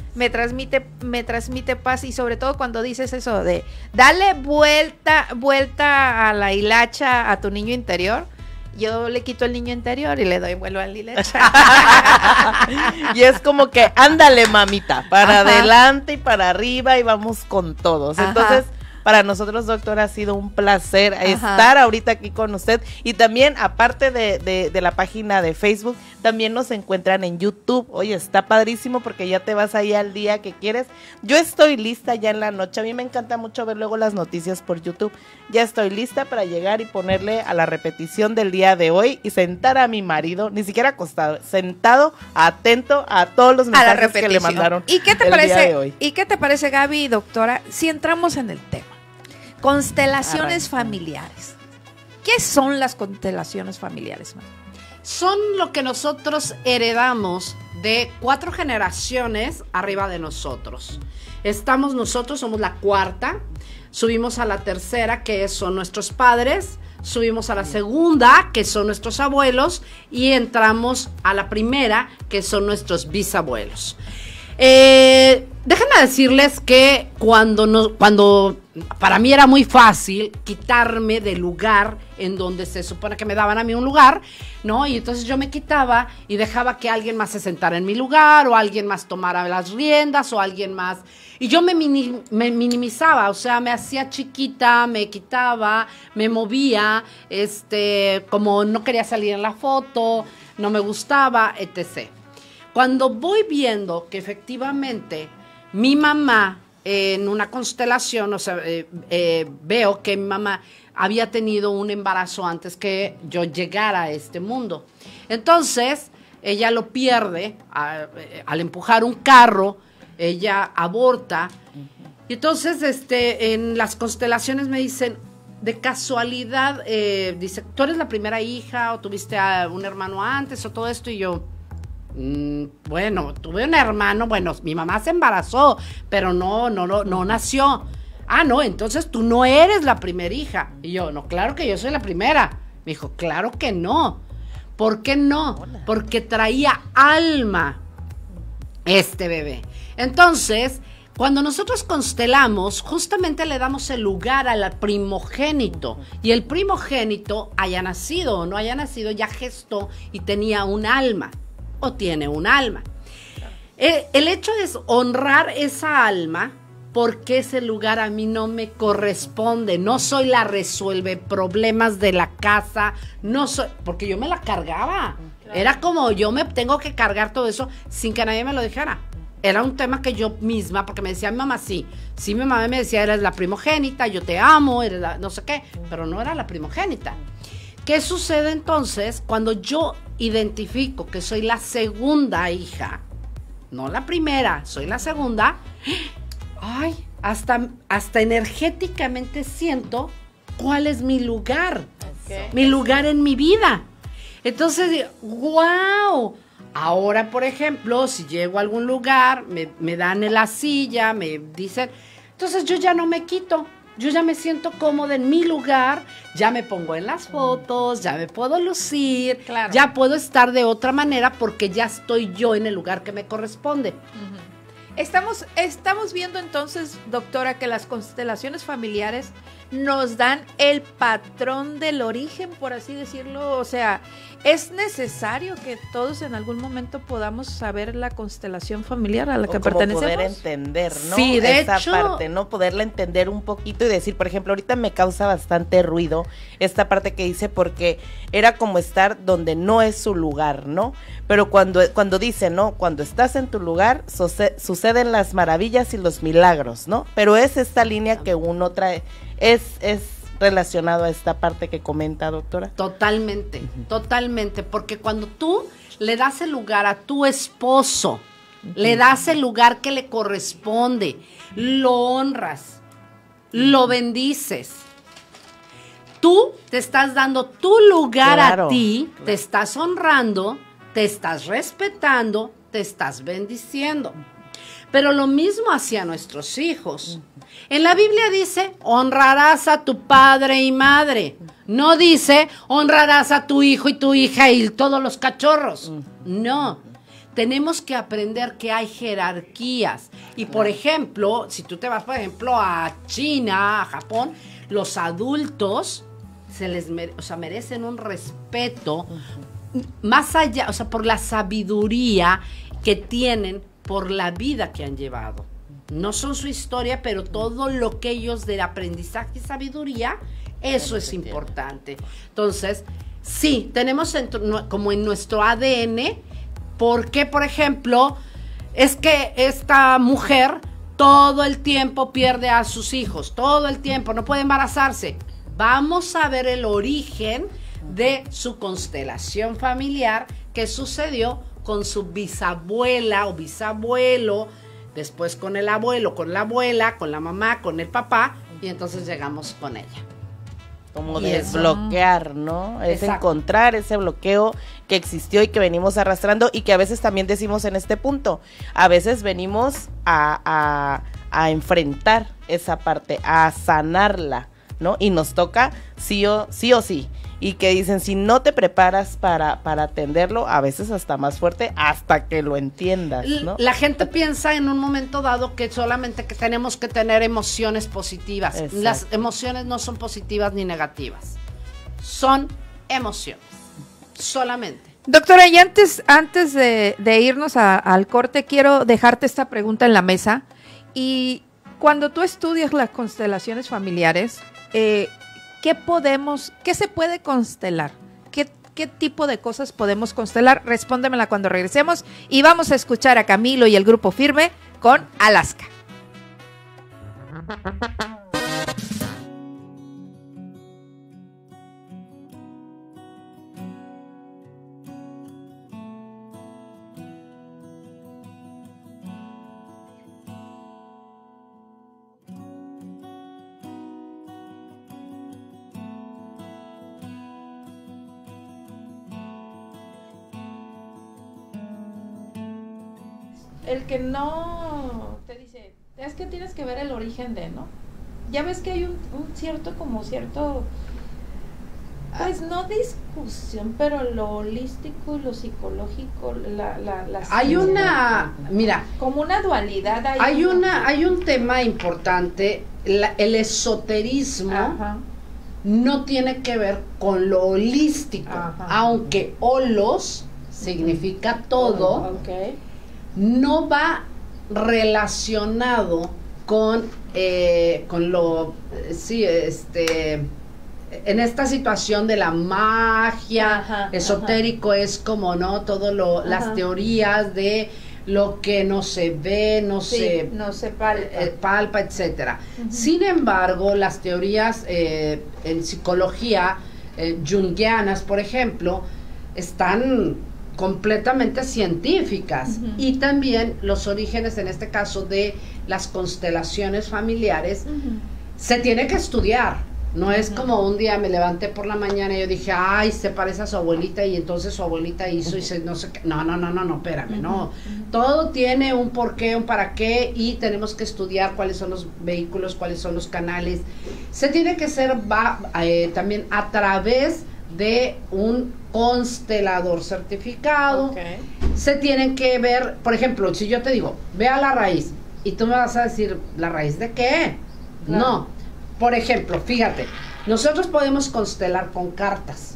me transmite, me transmite paz, y sobre todo cuando dices eso de dale vuelta, vuelta a la hilacha a tu niño interior. Yo le quito el niño interior y le doy vuelo al hilacha. Y es como que, ándale, mamita, para Ajá. adelante y para arriba y vamos con todos. Ajá. Entonces, para nosotros, doctora, ha sido un placer Ajá. estar ahorita aquí con usted. Y también, aparte de, de, de la página de Facebook, también nos encuentran en YouTube. Oye, está padrísimo porque ya te vas ahí al día que quieres. Yo estoy lista ya en la noche. A mí me encanta mucho ver luego las noticias por YouTube. Ya estoy lista para llegar y ponerle a la repetición del día de hoy y sentar a mi marido, ni siquiera acostado, sentado, atento a todos los A la mensajes repetición. que le mandaron. ¿Y qué te el día parece? de hoy. ¿Y qué te parece, Gaby, doctora? Si entramos en el tema. Constelaciones Arranca. familiares. ¿Qué son las constelaciones familiares, ma? Son lo que nosotros heredamos de cuatro generaciones arriba de nosotros. Estamos nosotros, somos la cuarta, subimos a la tercera, que son nuestros padres, subimos a la segunda, que son nuestros abuelos, y entramos a la primera, que son nuestros bisabuelos. Eh, déjenme decirles que cuando, no, cuando para mí era muy fácil quitarme del lugar en donde se supone que me daban a mí un lugar, ¿no? Y entonces yo me quitaba y dejaba que alguien más se sentara en mi lugar, o alguien más tomara las riendas, o alguien más... Y yo me, mini, me minimizaba, o sea, me hacía chiquita, me quitaba, me movía, este, como no quería salir en la foto, no me gustaba, etcétera. Cuando voy viendo que efectivamente mi mamá, eh, en una constelación, o sea, eh, eh, veo que mi mamá había tenido un embarazo antes que yo llegara a este mundo. Entonces, ella lo pierde a, eh, al empujar un carro, ella aborta. Y entonces, este, en las constelaciones me dicen, de casualidad, eh, dice, ¿tú eres la primera hija o tuviste a un hermano antes o todo esto? Y yo... Bueno, tuve un hermano, bueno, mi mamá se embarazó, pero no, no, no, no nació. Ah, no, entonces tú no eres la primera hija. Y yo, no, claro que yo soy la primera. Me dijo, claro que no. ¿Por qué no? Porque traía alma este bebé. Entonces, cuando nosotros constelamos, justamente le damos el lugar al primogénito. Y el primogénito, haya nacido o no haya nacido, ya gestó y tenía un alma. O tiene un alma. El, el hecho es honrar esa alma, porque ese lugar a mí no me corresponde. No soy la resuelve problemas de la casa, no soy, porque yo me la cargaba. Claro. Era como yo me tengo que cargar todo eso sin que nadie me lo dijera. Era un tema que yo misma, porque me decía mi mamá, sí, sí, mi mamá me decía, eres la primogénita, yo te amo, eres la, no sé qué, pero no era la primogénita. ¿Qué sucede entonces cuando yo identifico que soy la segunda hija? No la primera, soy la segunda. Ay, hasta, hasta energéticamente siento cuál es mi lugar. Okay. Mi lugar en mi vida. Entonces, wow. Ahora, por ejemplo, si llego a algún lugar, me, me dan en la silla, me dicen, entonces yo ya no me quito. Yo ya me siento cómoda en mi lugar, ya me pongo en las fotos, ya me puedo lucir, claro. Ya puedo estar de otra manera porque ya estoy yo en el lugar que me corresponde. Uh-huh. Estamos, estamos viendo entonces, doctora, que las constelaciones familiares nos dan el patrón del origen, por así decirlo. O sea, ¿es necesario que todos en algún momento podamos saber la constelación familiar a la que o como pertenecemos? Poder entender, ¿no? Sí, de esa hecho, parte, ¿no? Poderla entender un poquito y decir, por ejemplo, ahorita me causa bastante ruido esta parte que dice, porque era como estar donde no es su lugar, ¿no? Pero cuando, cuando dice, ¿no? Cuando estás en tu lugar, suce- suceden las maravillas y los milagros, ¿no? Pero es esta línea que uno trae, es, es relacionado a esta parte que comenta, doctora. Totalmente, uh-huh. totalmente, porque cuando tú le das el lugar a tu esposo, uh-huh. le das el lugar que le corresponde, lo honras, uh-huh. lo bendices, tú te estás dando tu lugar claro, a ti, claro. te estás honrando, te estás respetando, te estás bendiciendo. Pero lo mismo hacia nuestros hijos. En la Biblia dice, honrarás a tu padre y madre. No dice, honrarás a tu hijo y tu hija y todos los cachorros. No. tenemos que aprender que hay jerarquías. Y por ejemplo, si tú te vas, por ejemplo, a China, a Japón, los adultos se les mere- o sea, merecen un respeto uh-huh. más allá, o sea, por la sabiduría que tienen, por la vida que han llevado. No son su historia, pero todo lo que ellos del aprendizaje y sabiduría, eso es importante. Entonces, sí, tenemos en, como en nuestro A D N, porque, por ejemplo, es que esta mujer todo el tiempo pierde a sus hijos, todo el tiempo, no puede embarazarse. Vamos a ver el origen de su constelación familiar que sucedió con su bisabuela o bisabuelo, después con el abuelo, con la abuela, con la mamá, con el papá, y entonces llegamos con ella. Como Y eso. desbloquear, ¿no? Es Exacto. encontrar ese bloqueo que existió y que venimos arrastrando y que a veces también decimos en este punto. A veces venimos a, a, a enfrentar esa parte, a sanarla, ¿no? Y nos toca sí o sí o sí. Y que dicen, si no te preparas para, para atenderlo, a veces hasta más fuerte, hasta que lo entiendas, ¿no? La gente piensa en un momento dado que solamente que tenemos que tener emociones positivas. Exacto. Las emociones no son positivas ni negativas. Son emociones. Solamente. Doctora, y antes, antes de, de irnos a, al corte, quiero dejarte esta pregunta en la mesa. Y cuando tú estudias las constelaciones familiares, eh, ¿qué podemos, qué se puede constelar? ¿Qué, qué tipo de cosas podemos constelar? Respóndemela cuando regresemos y vamos a escuchar a Camilo y el Grupo Firme con Alaska. El que no te dice, es que tienes que ver el origen de, ¿no? Ya ves que hay un, un cierto, como cierto, pues no discusión, pero lo holístico y lo psicológico, la, la, la Hay ciencia, una, mira, como una dualidad. Hay, hay una, hay un tema importante, la- el esoterismo. Ajá. No tiene que ver con lo holístico, Ajá. aunque holos significa todo. Ok. No va relacionado con, eh, con lo, eh, sí, este, en esta situación de la magia, Ajá, esotérico es como, ¿no? Todo lo, Ajá. las teorías de lo que no se ve, no Sí, se no se palpa. eh, palpa, etcétera. Ujú. Sin embargo, las teorías eh, en psicología eh, junguianas, por ejemplo, están completamente científicas. Ujú. Y también los orígenes, en este caso, de las constelaciones familiares, Ujú. se tiene que estudiar. No es Ujú. como un día me levanté por la mañana y yo dije, ay, se parece a su abuelita y entonces su abuelita hizo y se no sé qué. No, no, no, no, no, espérame, no. Todo tiene un porqué, un para qué y tenemos que estudiar cuáles son los vehículos, cuáles son los canales. Se tiene que hacer va, eh, también a través de un constelador certificado. Ok. Se tienen que ver, por ejemplo, si yo te digo, ve a la raíz y tú me vas a decir, ¿la raíz de qué? Claro. No. Por ejemplo, fíjate, nosotros podemos constelar con cartas,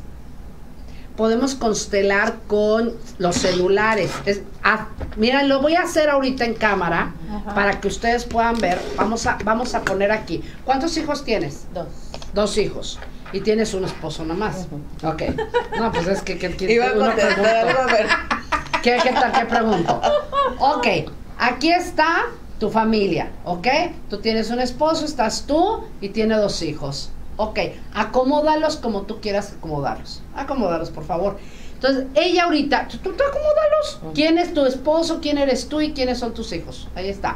podemos constelar con los celulares. Es, ah, mira, lo voy a hacer ahorita en cámara. Ajá. Para que ustedes puedan ver. Vamos a, vamos a poner aquí. ¿Cuántos hijos tienes? Dos. Dos hijos. Y tienes un esposo nomás. Ok. No, pues es que, que, que Iba a uno contestar pregunta. algo, pero- ¿Qué, qué tal? ¿Qué pregunto? Ok, aquí está tu familia, ¿ok? Tú tienes un esposo, estás tú y tiene dos hijos. Ok, acomódalos como tú quieras acomodarlos. Acomódalos, por favor. Entonces, ella ahorita, tú, tú te acomódalos. ¿Quién es tu esposo? ¿Quién eres tú? ¿Y quiénes son tus hijos? Ahí está.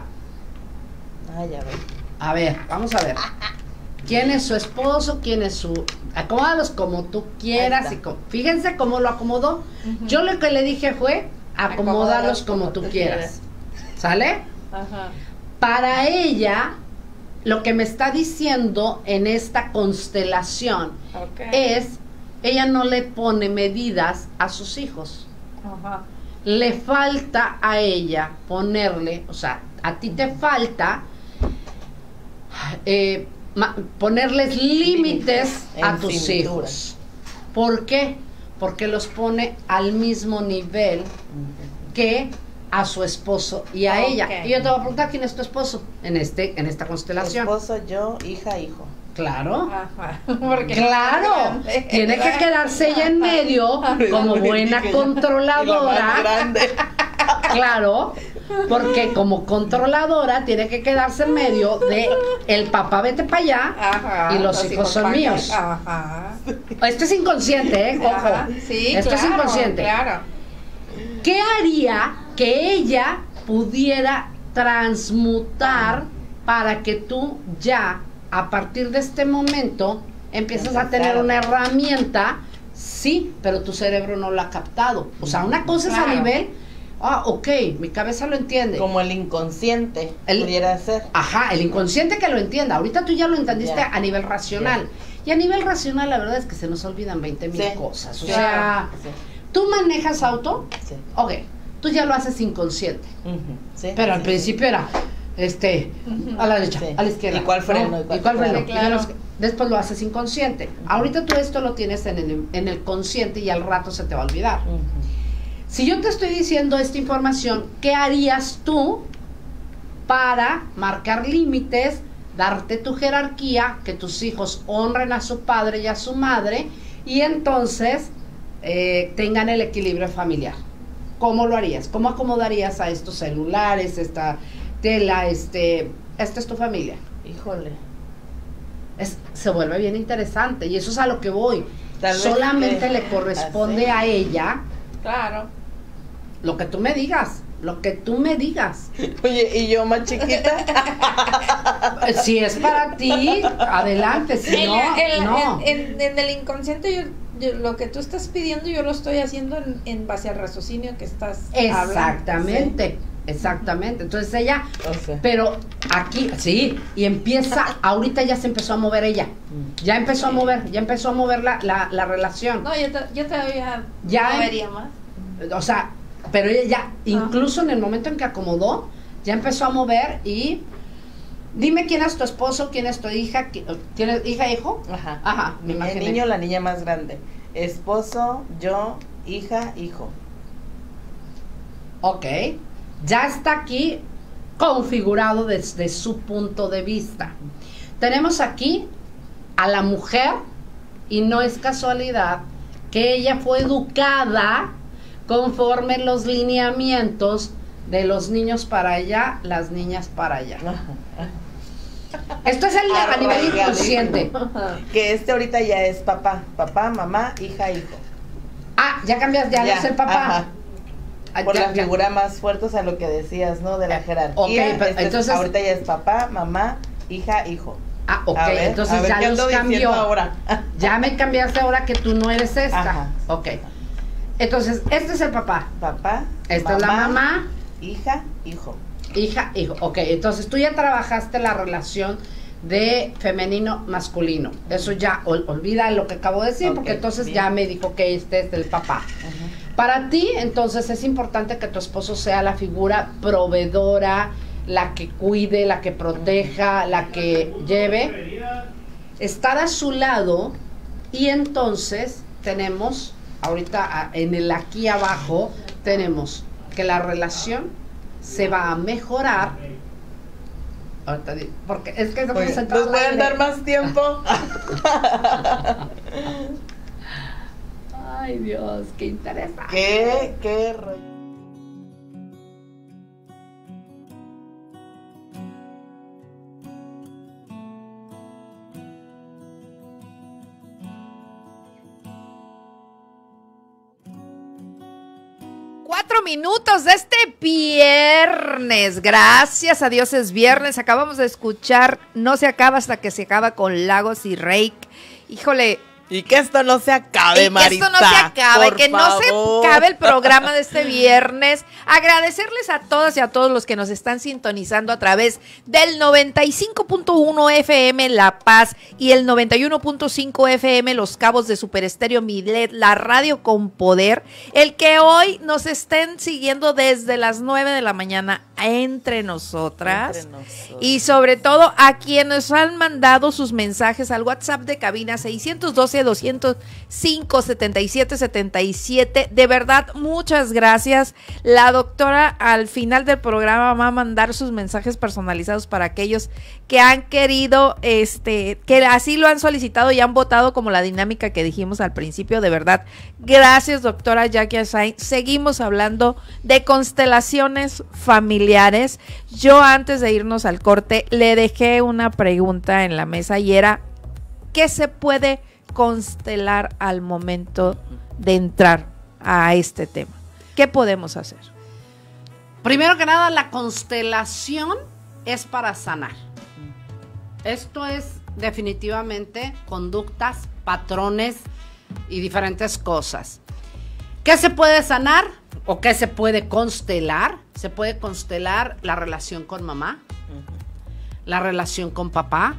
Ah, ya ves. A ver, vamos a ver. ¿Quién es su esposo? ¿Quién es su...? Acomódalos como tú quieras. Ahí Y está. co- Fíjense cómo lo acomodó. Yo lo que le dije fue, acomódalos como tú quieras. ¿Sale? Ajá. Para ella, lo que me está diciendo en esta constelación Ok. es, ella no le pone medidas a sus hijos. Ajá. le falta a ella ponerle, o sea, a ti te falta eh, ma- ponerles límites En a tus cintura. hijos. ¿Por qué? Porque los pone al mismo nivel que a su esposo y a Ok. ella. Y yo te voy a preguntar quién es tu esposo en este, en esta constelación. Esposo, yo, hija, hijo. Claro. Ajá, porque Claro, tiene que quedarse ella en medio como buena Y lo más controladora. grande. Claro, porque como controladora tiene que quedarse en medio de el papá vete para allá Ajá, y los, hijos son pa' acá. míos. Ajá. Esto es inconsciente, ¿eh? Ojo. Ajá, sí, Esto es claro, inconsciente. Claro. ¿Qué haría que ella pudiera transmutar para que tú ya, a partir de este momento, empieces a tener Empezar. una herramienta? Sí, pero tu cerebro no la ha captado. O sea, una cosa es Claro. a nivel, ah, ok, mi cabeza lo entiende. Como el inconsciente El- pudiera ser. Ajá, el inconsciente que lo entienda. Ahorita tú ya lo entendiste Ya. a nivel racional. Y a nivel racional, la verdad es que se nos olvidan veinte mil Sí. cosas. O Sí. sea, Sí. tú manejas auto, Sí. ok, tú ya lo haces inconsciente. Ujú, sí, Pero al sí, principio era, este, a la derecha, Sí. a la izquierda. ¿Y cuál freno? ¿no? ¿Y cuál ¿Y cuál freno? freno? Y Claro. ya los- después lo haces inconsciente. Ahorita tú esto lo tienes en el, en el consciente y al rato se te va a olvidar. Ujú. Si yo te estoy diciendo esta información, ¿qué harías tú para marcar límites, darte tu jerarquía, que tus hijos honren a su padre y a su madre y entonces eh, tengan el equilibrio familiar? ¿Cómo lo harías? ¿Cómo acomodarías a estos celulares, esta tela, este, esta es tu familia? Híjole. Es, se vuelve bien interesante y eso es a lo que voy. Tal vez Solamente que- le corresponde así. a ella Claro. lo que tú me digas, lo que tú me digas. Oye, ¿y yo más chiquita? Si es para ti, adelante, si En, no, el- no. en- en- en el inconsciente, yo, yo- lo que tú estás pidiendo, yo lo estoy haciendo en, en base al raciocinio que estás hablando. Exactamente, exactamente. Entonces ella, O sea. pero aquí, sí, y empieza, ahorita ya se empezó a mover ella. Ya empezó a mover, ya empezó a mover la, la, la relación. No, yo, te- yo todavía Ya- no vería más. O sea, pero ella ya, incluso en el momento en que acomodó, ya empezó a mover y dime quién es tu esposo, quién es tu hija, qui- ¿tienes hija, hijo? Ajá. Ajá, me El imaginé. niño, la niña más grande. Esposo, yo, hija, hijo. Ok, ya está aquí configurado desde su punto de vista. Tenemos aquí a la mujer y no es casualidad que ella fue educada conforme los lineamientos de los niños para allá, las niñas para allá. Esto es el, a nivel Arraigadísimo. inconsciente. Que este ahorita ya es papá. Papá, mamá, hija, hijo. Ah, ya cambias, ya, no es el papá. Ajá. Ah, Por ya- la ya- figura más fuerte, o sea, lo que decías, ¿no? De la jerarquía. ok, pero Este es- entonces- ahorita ya es papá, mamá, hija, hijo. Ah, ok, A ver, entonces a ver, ya ¿qué los ando cambió. diciendo ahora? Ya me cambiaste ahora que tú no eres esta. Ajá. Ok. Entonces, este es el papá. Papá, Esta es la mamá, hija, hijo. hija, hijo. Ok, entonces tú ya trabajaste la relación de femenino masculino. Eso ya, ol- olvida lo que acabo de decir, Ok, porque entonces bien. ya me dijo que este es el papá. Para ti, entonces, es importante que tu esposo sea la figura proveedora, la que cuide, la que proteja, la que lleve. Estar a su lado y entonces tenemos, ahorita a- en el aquí abajo, tenemos que la relación se va a mejorar. Ahorita di- porque es que estamos Oye, sentados ¿nos pueden al dar aire. más tiempo? Ay, Dios, qué interesante. ¿Qué? ¿Qué rollo? Cuatro minutos de este viernes. Gracias a Dios es viernes. Acabamos de escuchar No se acaba hasta que se acaba con Lagos y Reik. Híjole, Y que esto no se acabe, y Marita. Que esto no se acabe, por que no favor. se acabe el programa de este viernes. Agradecerles a todas y a todos los que nos están sintonizando a través del noventa y cinco punto uno F M La Paz y el noventa y uno punto cinco F M Los Cabos de Super Estéreo Milet, la radio con poder. El que hoy nos estén siguiendo desde las nueve de la mañana entre nosotras. Entre nosotros. Y sobre todo a quienes han mandado sus mensajes al WhatsApp de cabina seiscientos doce, doscientos cinco, setenta y siete setenta y siete. De verdad, muchas gracias. La doctora al final del programa va a mandar sus mensajes personalizados para aquellos que han querido, este, que así lo han solicitado y han votado como la dinámica que dijimos al principio. De verdad, gracias, doctora Jackie Assain. Seguimos hablando de constelaciones familiares. Yo antes de irnos al corte le dejé una pregunta en la mesa y era: ¿qué se puede constelar al momento de entrar a este tema? ¿Qué podemos hacer? Primero que nada, la constelación es para sanar. Esto es definitivamente conductas, patrones y diferentes cosas. ¿Qué se puede sanar o qué se puede constelar? Se puede constelar la relación con mamá, la relación con papá,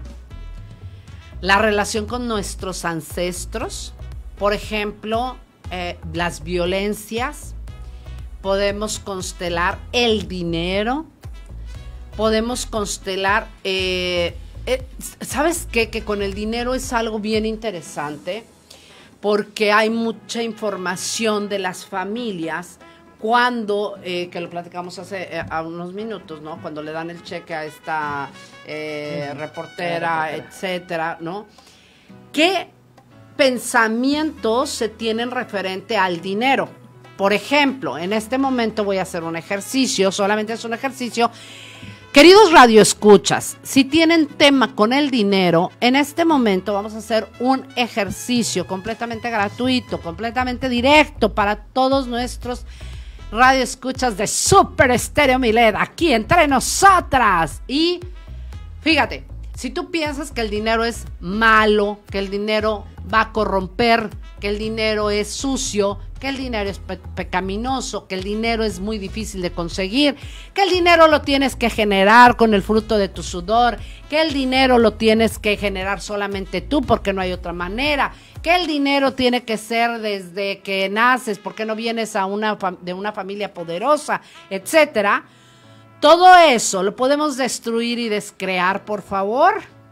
la relación con nuestros ancestros, por ejemplo, eh, las violencias. Podemos constelar el dinero, podemos constelar, eh, eh, ¿sabes qué? Que con el dinero es algo bien interesante, porque hay mucha información de las familias cuando, eh, que lo platicamos hace eh, a unos minutos, ¿no? Cuando le dan el cheque a esta eh, reportera, etcétera, ¿no? ¿Qué pensamientos se tienen referente al dinero? Por ejemplo, en este momento voy a hacer un ejercicio, solamente es un ejercicio. Queridos radioescuchas, si tienen tema con el dinero, en este momento vamos a hacer un ejercicio completamente gratuito, completamente directo para todos nuestros radioescuchas de Super Estéreo Milet, aquí entre nosotras. Y fíjate, si tú piensas que el dinero es malo, que el dinero va a corromper, que el dinero es sucio, que el dinero es pe- pecaminoso, que el dinero es muy difícil de conseguir, que el dinero lo tienes que generar con el fruto de tu sudor, que el dinero lo tienes que generar solamente tú porque no hay otra manera, que el dinero tiene que ser desde que naces porque no vienes a una fam- de una familia poderosa, etcétera. Todo eso lo podemos destruir y descrear, por favor.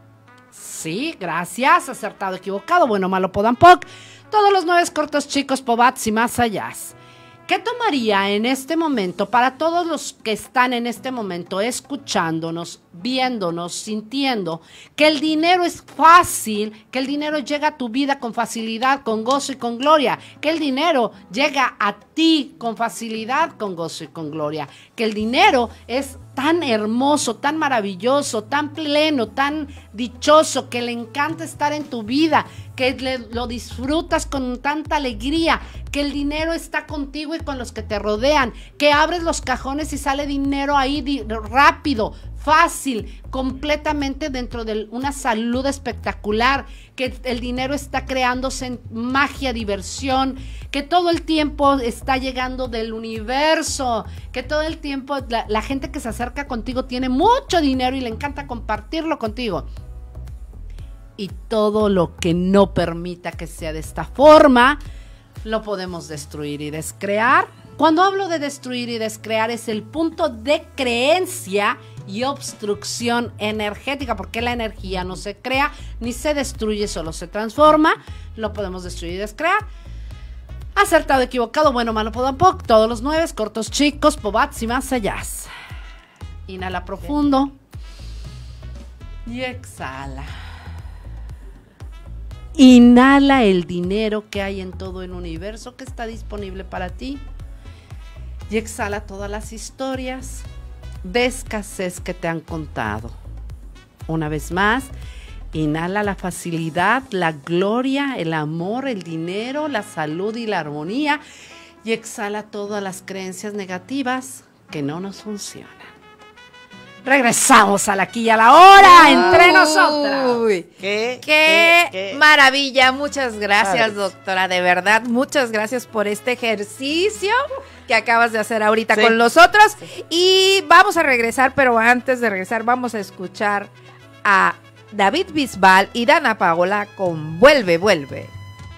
Sí, gracias, acertado, equivocado, bueno, malo, podampoc. Todos los nueve cortos chicos, pobats y más allá. ¿Qué tomaría en este momento para todos los que están en este momento escuchándonos, viéndonos, sintiendo que el dinero es fácil, que el dinero llega a tu vida con facilidad, con gozo y con gloria, que el dinero llega a ti con facilidad, con gozo y con gloria, que el dinero es tan hermoso, tan maravilloso, tan pleno, tan dichoso, que le encanta estar en tu vida, que le, lo disfrutas con tanta alegría, que el dinero está contigo y con los que te rodean, que abres los cajones y sale dinero ahí di- rápido, fácil, completamente dentro de una salud espectacular, que el dinero está creándose en magia, diversión, que todo el tiempo está llegando del universo, que todo el tiempo la, la gente que se acerca contigo tiene mucho dinero y le encanta compartirlo contigo. Y todo lo que no permita que sea de esta forma, lo podemos destruir y descrear. Cuando hablo de destruir y descrear es el punto de creencia y obstrucción energética, porque la energía no se crea ni se destruye, solo se transforma. Lo podemos destruir y descrear. Acertado, equivocado, bueno, malo, podampoc. Todos los nueve, cortos, chicos, pobats y más allá. Inhala profundo y exhala. Inhala el dinero que hay en todo el universo que está disponible para ti. Y exhala todas las historias de escasez que te han contado. Una vez más, inhala la facilidad, la gloria, el amor, el dinero, la salud y la armonía. Y exhala todas las creencias negativas que no nos funcionan. Regresamos a la aquí y a la hora entre nosotras. Uy, ¿Qué? qué, ¿Qué? ¿Qué? maravilla. Muchas gracias, Padres. doctora. De verdad, muchas gracias por este ejercicio que acabas de hacer ahorita Sí. con nosotros. Y vamos a regresar, pero antes de regresar vamos a escuchar a David Bisbal y Dana Paola con Vuelve, Vuelve.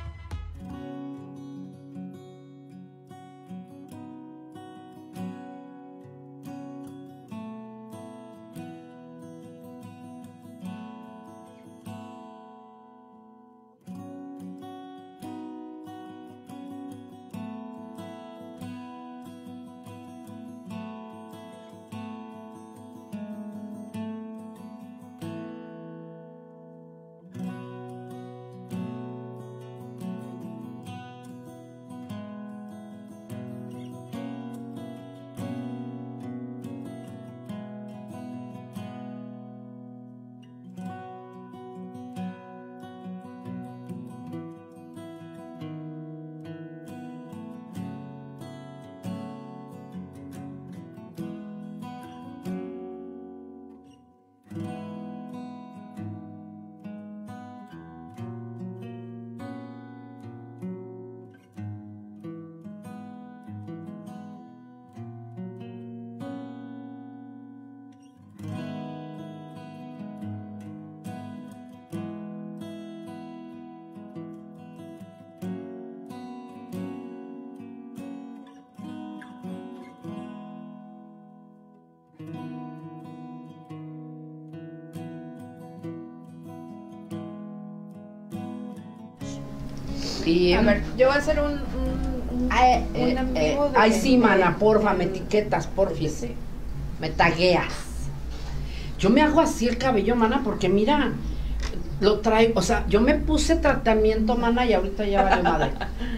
Y, A ver, yo voy a hacer un, un, un, Ay, un eh, en eh, vivo de- ay, sí, de- mana, porfa, me etiquetas, porfis. Sí. Me tagueas. Yo me hago así el cabello, mana, porque mira, lo traigo, o sea, yo me puse tratamiento, mana, y ahorita ya vale madre.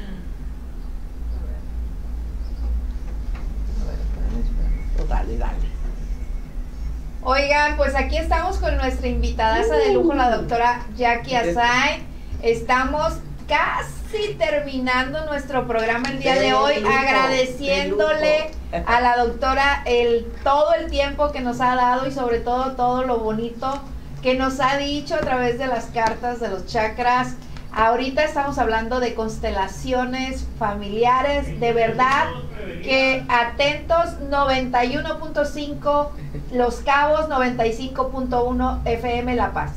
Dale, dale. Oigan, pues aquí estamos con nuestra invitadaza de lujo, la doctora Jackie Asay. Estamos casi terminando nuestro programa el día de hoy, De lujo, agradeciéndole de lujo. a la doctora el todo el tiempo que nos ha dado y sobre todo todo lo bonito que nos ha dicho a través de las cartas de los chakras. Ahorita estamos hablando de constelaciones familiares, de verdad que atentos. Noventa y uno punto cinco Los Cabos, noventa y cinco punto uno F M La Paz.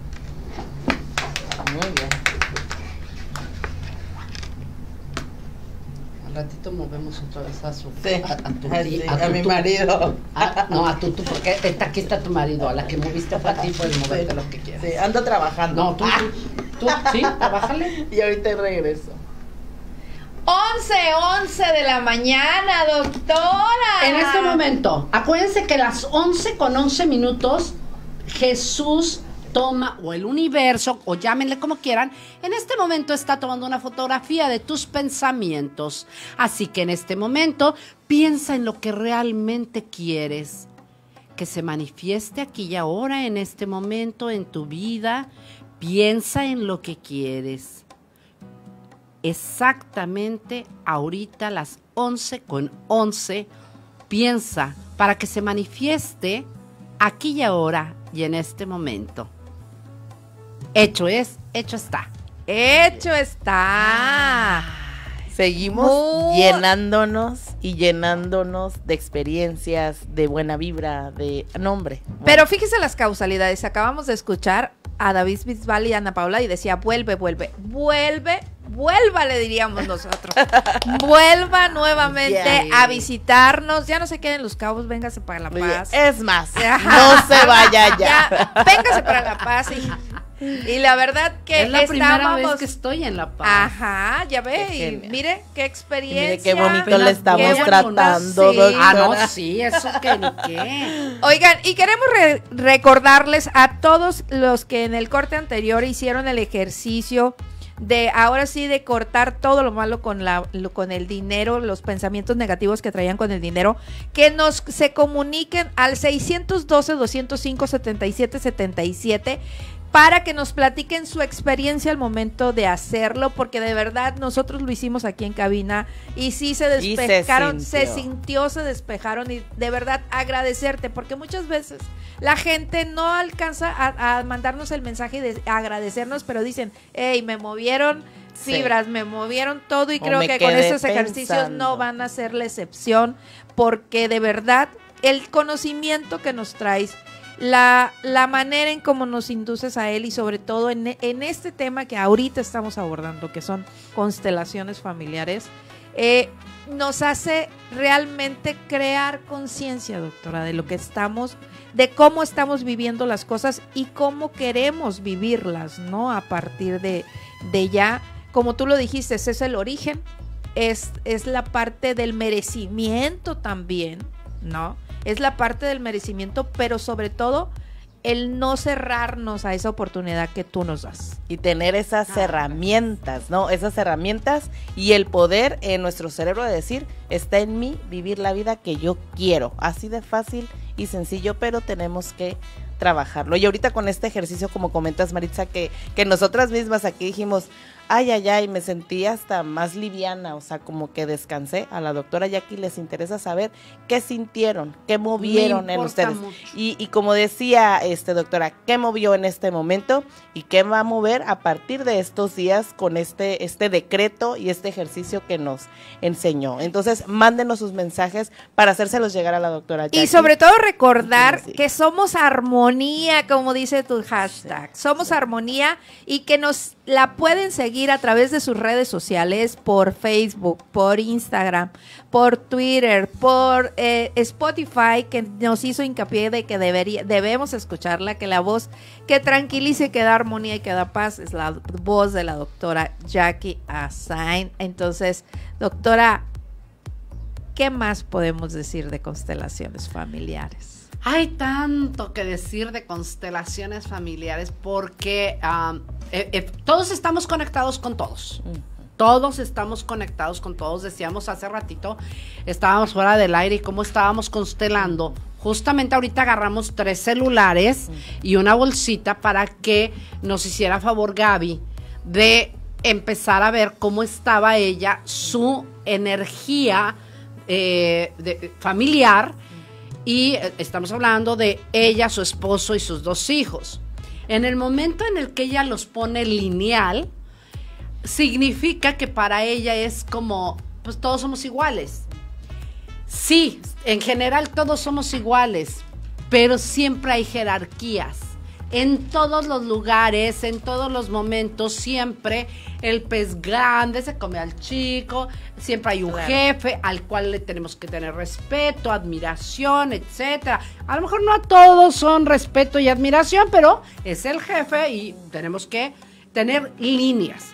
Muy bien. Al ratito movemos otra vez a su Sí, a, a tu a, ti- sí, a a tu- mi tu- marido. a- no, a tu, tu, porque esta, aquí está tu marido, a la que moviste fue a ti, puedes moverte lo que quieras. Sí, ando trabajando. No, tú, Ah, tú, tú, sí, trabájale. y ahorita regreso. once, once de la mañana, doctora. En este momento, acuérdense que las once con once minutos, Jesús toma, o el universo, o llámenle como quieran, en este momento está tomando una fotografía de tus pensamientos. Así que en este momento, piensa en lo que realmente quieres, que se manifieste aquí y ahora, en este momento, en tu vida. Piensa en lo que quieres. Exactamente ahorita las once con once, piensa para que se manifieste aquí y ahora y en este momento. Hecho es, hecho está. Hecho está. Seguimos Muy- llenándonos y llenándonos de experiencias, de buena vibra, de nombre. Pero fíjese las causalidades. Acabamos de escuchar a David Bisbal y a Ana Paula y decía, vuelve, vuelve, vuelve, vuelva, le diríamos nosotros. Vuelva nuevamente Ya. a visitarnos. Ya no se queden en Los Cabos, véngase para La Paz. Es más, no se vaya ya. Véngase para La Paz y, y la verdad que es la primera estábamos. vez que estoy en La Paz. Ajá, ya ve, Qué y genial. mire qué experiencia. Mire qué bonito Apenas le estamos voy a tratando, Sí. doctora. Ah, no, sí, eso que ni qué. Oigan, y queremos re- recordarles a todos los que en el corte anterior hicieron el ejercicio de ahora sí de cortar todo lo malo con la lo- con el dinero, los pensamientos negativos que traían con el dinero, que nos se comuniquen al seiscientos doce, doscientos cinco, setenta y siete setenta y siete para que nos platiquen su experiencia al momento de hacerlo, porque de verdad nosotros lo hicimos aquí en cabina y sí se despejaron, se, se sintió, se despejaron y de verdad agradecerte, porque muchas veces la gente no alcanza a, a mandarnos el mensaje de agradecernos, pero dicen, hey, me movieron fibras, sí. me movieron todo y o creo que con estos ejercicios pensando. No van a ser la excepción, porque de verdad el conocimiento que nos traes, La, la manera en cómo nos induces a él y sobre todo en, en este tema que ahorita estamos abordando, que son constelaciones familiares, eh, nos hace realmente crear conciencia, doctora, de lo que estamos, de cómo estamos viviendo las cosas y cómo queremos vivirlas, ¿no? A partir de, de ya, como tú lo dijiste, ese es el origen, es, es la parte del merecimiento también, ¿no? Es la parte del merecimiento, pero sobre todo el no cerrarnos a esa oportunidad que tú nos das. Y tener esas ah, herramientas, ¿no? Esas herramientas y el poder en nuestro cerebro de decir, está en mí vivir la vida que yo quiero. Así de fácil y sencillo, pero tenemos que trabajarlo. Y ahorita con este ejercicio, como comentas, Maritza, que, que nosotras mismas aquí dijimos, ay, ay, ay, me sentí hasta más liviana, o sea, como que descansé. A la doctora Jackie les interesa saber qué sintieron, qué movieron en ustedes. Y, y como decía, este doctora, qué movió en este momento y qué va a mover a partir de estos días con este, este decreto y este ejercicio que nos enseñó. Entonces, mándenos sus mensajes para hacérselos llegar a la doctora Jackie. Y sobre todo recordar sí. que somos armonía, como dice tu hashtag. Sí. Somos sí. armonía y que nos la pueden seguir a través de sus redes sociales, por Facebook, por Instagram, por Twitter, por eh, Spotify, que nos hizo hincapié de que debería, debemos escucharla, que la voz que tranquilice, que da armonía y que da paz es la voz de la doctora Jackie Assain. Entonces, doctora, ¿qué más podemos decir de constelaciones familiares? Hay tanto que decir de constelaciones familiares porque um, eh, eh, todos estamos conectados con todos. Uh-huh. Todos estamos conectados con todos. Decíamos hace ratito, estábamos fuera del aire y cómo estábamos constelando. Justamente ahorita agarramos tres celulares uh-huh. y una bolsita para que nos hiciera favor Gaby de empezar a ver cómo estaba ella, su energía eh, de, familiar. Y estamos hablando de ella, su esposo y sus dos hijos. En el momento en el que ella los pone lineal, significa que para ella es como, pues todos somos iguales. Sí, en general todos somos iguales, pero siempre hay jerarquías. En todos los lugares, en todos los momentos, siempre el pez grande se come al chico, siempre hay un claro. jefe al cual le tenemos que tener respeto, admiración, etcétera. A lo mejor no a todos son respeto y admiración, pero es el jefe y tenemos que tener líneas.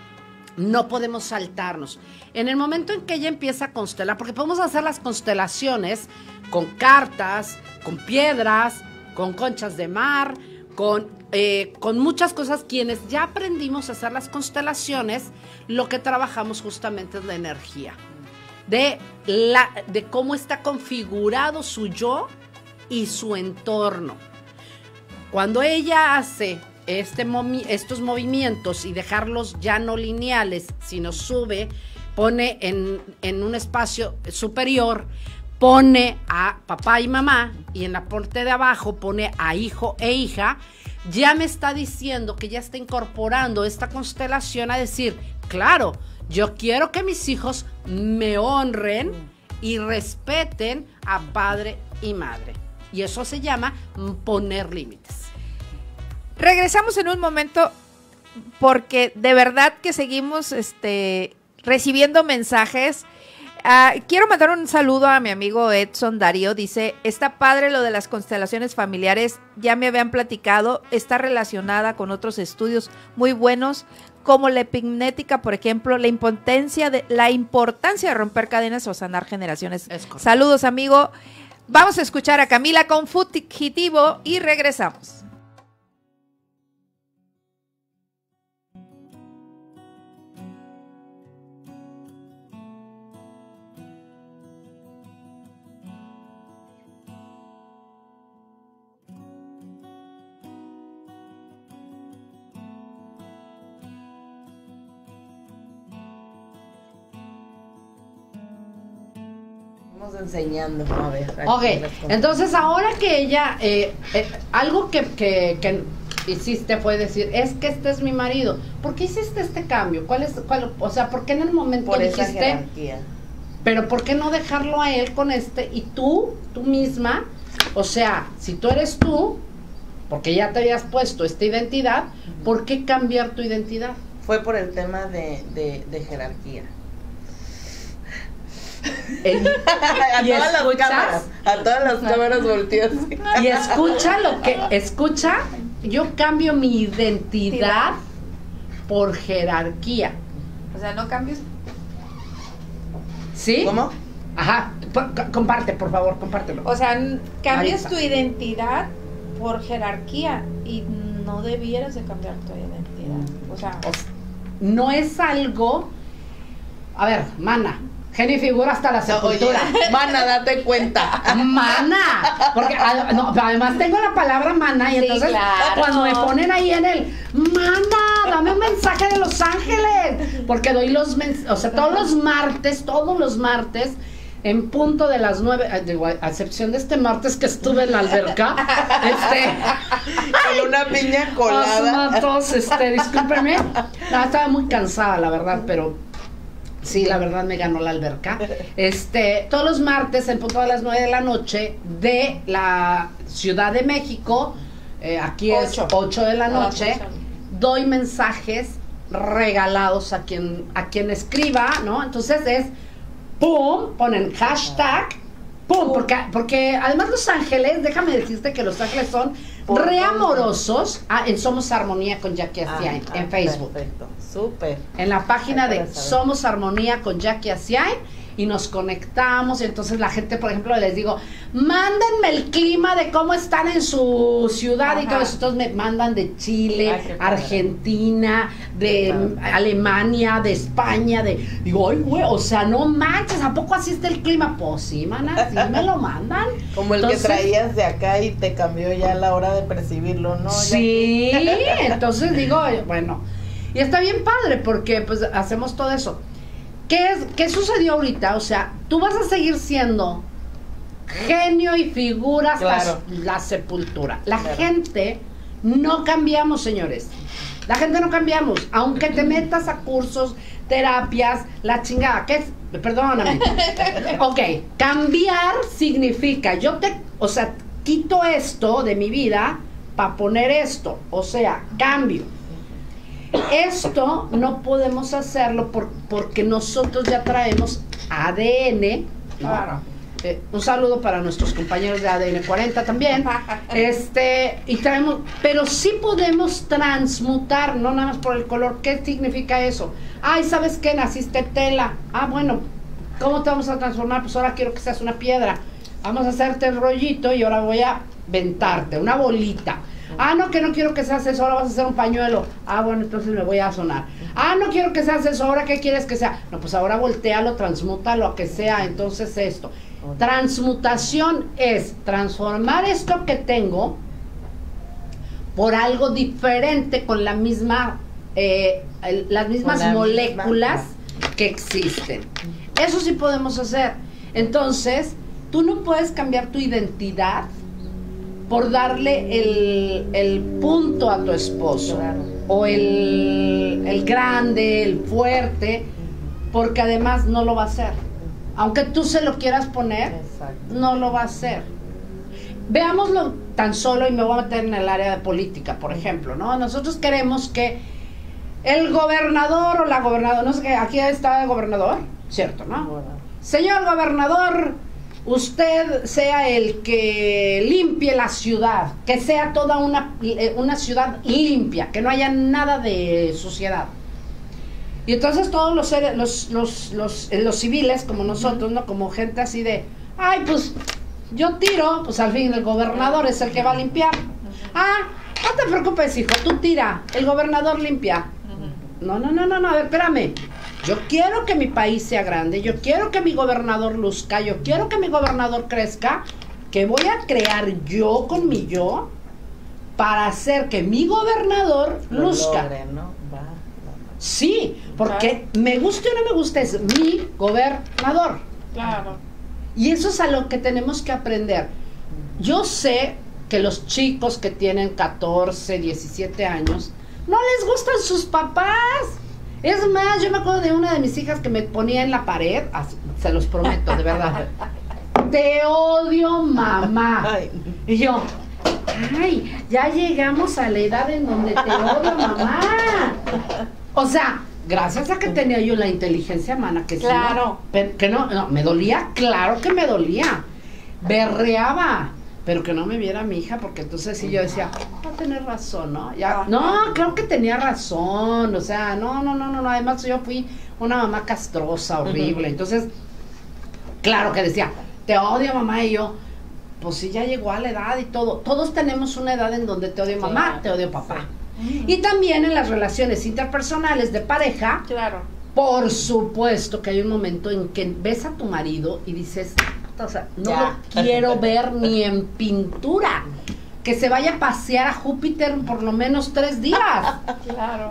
No podemos saltarnos. En el momento en que ella empieza a constelar, porque podemos hacer las constelaciones con cartas, con piedras, con conchas de mar, Con, eh, con muchas cosas. Quienes ya aprendimos a hacer las constelaciones, lo que trabajamos justamente es la energía, de, la, de cómo está configurado su yo y su entorno. Cuando ella hace este movi- estos movimientos y dejarlos ya no lineales, sino sube, pone en, en un espacio superior, pone a papá y mamá y en la parte de abajo pone a hijo e hija, ya me está diciendo que ya está incorporando esta constelación a decir, claro, yo quiero que mis hijos me honren y respeten a padre y madre. Y eso se llama poner límites. Regresamos en un momento porque de verdad que seguimos este, recibiendo mensajes. Uh, quiero mandar un saludo a mi amigo Edson Darío. Dice, está padre lo de las constelaciones familiares, ya me habían platicado, está relacionada con otros estudios muy buenos, como la epignética, por ejemplo, la impotencia de, la importancia de romper cadenas o sanar generaciones. Saludos, amigo. Vamos a escuchar a Camila con Fugitivo y regresamos. Vamos enseñando, a ver. aquí Ok, les comento. entonces ahora que ella, eh, eh, algo que, que, que hiciste fue decir, es que este es mi marido. ¿Por qué hiciste este cambio? ¿Cuál es, cuál, o sea, ¿por qué en el momento Por esa dijiste, jerarquía. pero por qué no dejarlo a él con este? Y tú, tú misma, o sea, si tú eres tú, porque ya te habías puesto esta identidad, ¿por qué cambiar tu identidad? Fue por el tema de, de, de jerarquía. El- a ¿Y todas las escuchas? cámaras, a todas las cámaras volteadas. Y escucha lo que, escucha, yo cambio mi identidad por jerarquía. O sea, no cambies. ¿Sí? ¿Cómo? Ajá, por- co- comparte, por favor, compártelo. O sea, n- cambias Marisa. tu identidad por jerarquía y no debieras de cambiar tu identidad. O sea, O s- no es algo, a ver, mana, genio y figura hasta la sepultura. Oye, mana, date cuenta. Mana, porque a- no, además tengo la palabra mana y Sí, entonces claro. cuando me ponen ahí en el mana, dame un mensaje de Los Ángeles, porque doy los mensajes, o sea, todos los martes, todos los martes, en punto de las nueve, eh, digo, a excepción de este martes que estuve en la alberca, este, Con una piña colada. matos, este, discúlpenme, no, estaba muy cansada, la verdad, pero sí, la verdad me ganó la alberca. Este, todos los martes en punto de las nueve de la noche de la Ciudad de México, eh, aquí es Ocho. ocho de la A las noche, ocho. doy mensajes regalados a quien a quien escriba, ¿no? Entonces es pum, ponen hashtag pum, porque porque además Los Ángeles, déjame decirte que Los Ángeles son Por re dónde. amorosos. Ah, en Somos Armonía con Jackie Asiain, Ah, en ah, Facebook. Perfecto, súper. En la página Ay, de para saber. Somos Armonía con Jackie Asiain y nos conectamos y entonces la gente, por ejemplo, les digo, mándenme el clima de cómo están en su ciudad y Ajá. todo eso. Entonces me mandan de Chile, Ay, qué padre. Argentina, de Qué mm, padre. Alemania, de España, de... Digo, ay, güey, o sea, no manches, ¿a poco así está el clima? Pues sí, mana, sí me lo mandan. Como el Entonces- que traías de acá y te cambió ya la hora de percibirlo, ¿no? Ya Sí, entonces digo, bueno, y está bien padre porque pues hacemos todo eso. ¿Qué es, qué sucedió ahorita? O sea, tú vas a seguir siendo genio y figura hasta Claro. la sepultura. La Claro. gente no cambiamos, señores. La gente no cambiamos, aunque te metas a cursos, terapias, la chingada. ¿Qué es? Perdóname. Ok, cambiar significa, yo te, o sea, quito esto de mi vida para poner esto, o sea, cambio. Esto no podemos hacerlo por, porque nosotros ya traemos A D N, ¿no? Claro. Eh, un saludo para nuestros compañeros de A D N cuarenta también. Este, y traemos, pero sí podemos transmutar, no nada más por el color. ¿Qué significa eso? Ay, ¿sabes qué? Naciste tela. Ah, bueno, ¿cómo te vamos a transformar? Pues ahora quiero que seas una piedra. Vamos a hacerte el rollito y ahora voy a ventarte, una bolita. Ah, no, que no quiero que seas eso, ahora vas a hacer un pañuelo. Ah, bueno, entonces me voy a sonar. Ah, no quiero que seas eso, ahora ¿qué quieres que sea? No, pues ahora voltealo, transmútalo a que sea, entonces esto. Transmutación es transformar esto que tengo por algo diferente con la misma, eh, el- las mismas la moléculas misma. que existen. Eso sí podemos hacer. Entonces, tú no puedes cambiar tu identidad por darle el, el punto a tu esposo, Claro. o el, el grande, el fuerte, porque además no lo va a hacer. Aunque tú se lo quieras poner, Exacto. no lo va a hacer. Veámoslo tan solo, y me voy a meter en el área de política, por ejemplo, ¿no? Nosotros queremos que el gobernador o la gobernadora, no sé qué, aquí está el gobernador, ¿cierto, no? Bueno. Señor gobernador, usted sea el que limpie la ciudad, que sea toda una, eh, una ciudad limpia, que no haya nada de suciedad. Y entonces todos los seres, los, los, los, eh, los civiles como nosotros, ¿no? Como gente así de, ay, pues yo tiro, pues al fin el gobernador es el que va a limpiar. Ah, no te preocupes, hijo, tú tira, el gobernador limpia. No, no, no, no, no, a ver, espérame. Yo quiero que mi país sea grande, yo quiero que mi gobernador luzca, yo quiero que mi gobernador crezca, que voy a crear yo con mi yo para hacer que mi gobernador Lo luzca. logre, ¿no? Va, va. Sí, porque me guste o no me guste, es mi gobernador. Claro. Y eso es a lo que tenemos que aprender. Yo sé que los chicos que tienen catorce, diecisiete años, no les gustan sus papás. Es más, yo me acuerdo de una de mis hijas que me ponía en la pared, así, se los prometo, de verdad. Te odio, mamá. Y yo, ay, ya llegamos a la edad en donde te odio, mamá. O sea, gracias a que tenía yo la inteligencia humana, que claro, si no, que no, no, me dolía, claro que me dolía. Berreaba, pero que no me viera mi hija, porque entonces sí yo decía, va a tener razón, ¿no? Ya, no, creo que tenía razón, o sea, no, no, no, no, no, además yo fui una mamá castrosa, horrible, entonces, claro que decía, te odio, mamá, y yo, pues sí, ya llegó a la edad y todo, todos tenemos una edad en donde te odio mamá, sí, te odio papá. Sí. Y también en las relaciones interpersonales de pareja, claro, por supuesto que hay un momento en que ves a tu marido y dices, o sea, no ya. lo quiero ver ni en pintura. Que se vaya a pasear a Júpiter por lo menos tres días. Claro.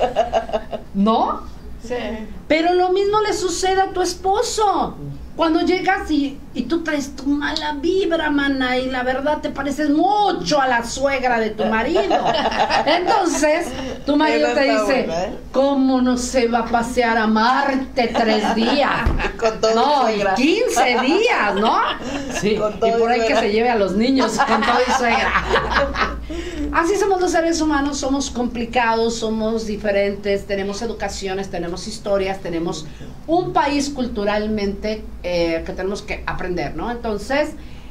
¿No? Sí. Pero lo mismo le sucede a tu esposo. Cuando llegas y, y tú traes tu mala vibra, mana, y la verdad te pareces mucho a la suegra de tu marido. Entonces, tu marido te dice, buena, ¿eh? ¿Cómo no se va a pasear a Marte tres días? Con todo no, y suegra. quince días, ¿no? Sí, con todo y por ahí suegra. Que se lleve a los niños con todo y suegra. Así somos los seres humanos, somos complicados, somos diferentes, tenemos educaciones, tenemos historias, tenemos un país culturalmente eh, que tenemos que aprender, ¿no? Entonces,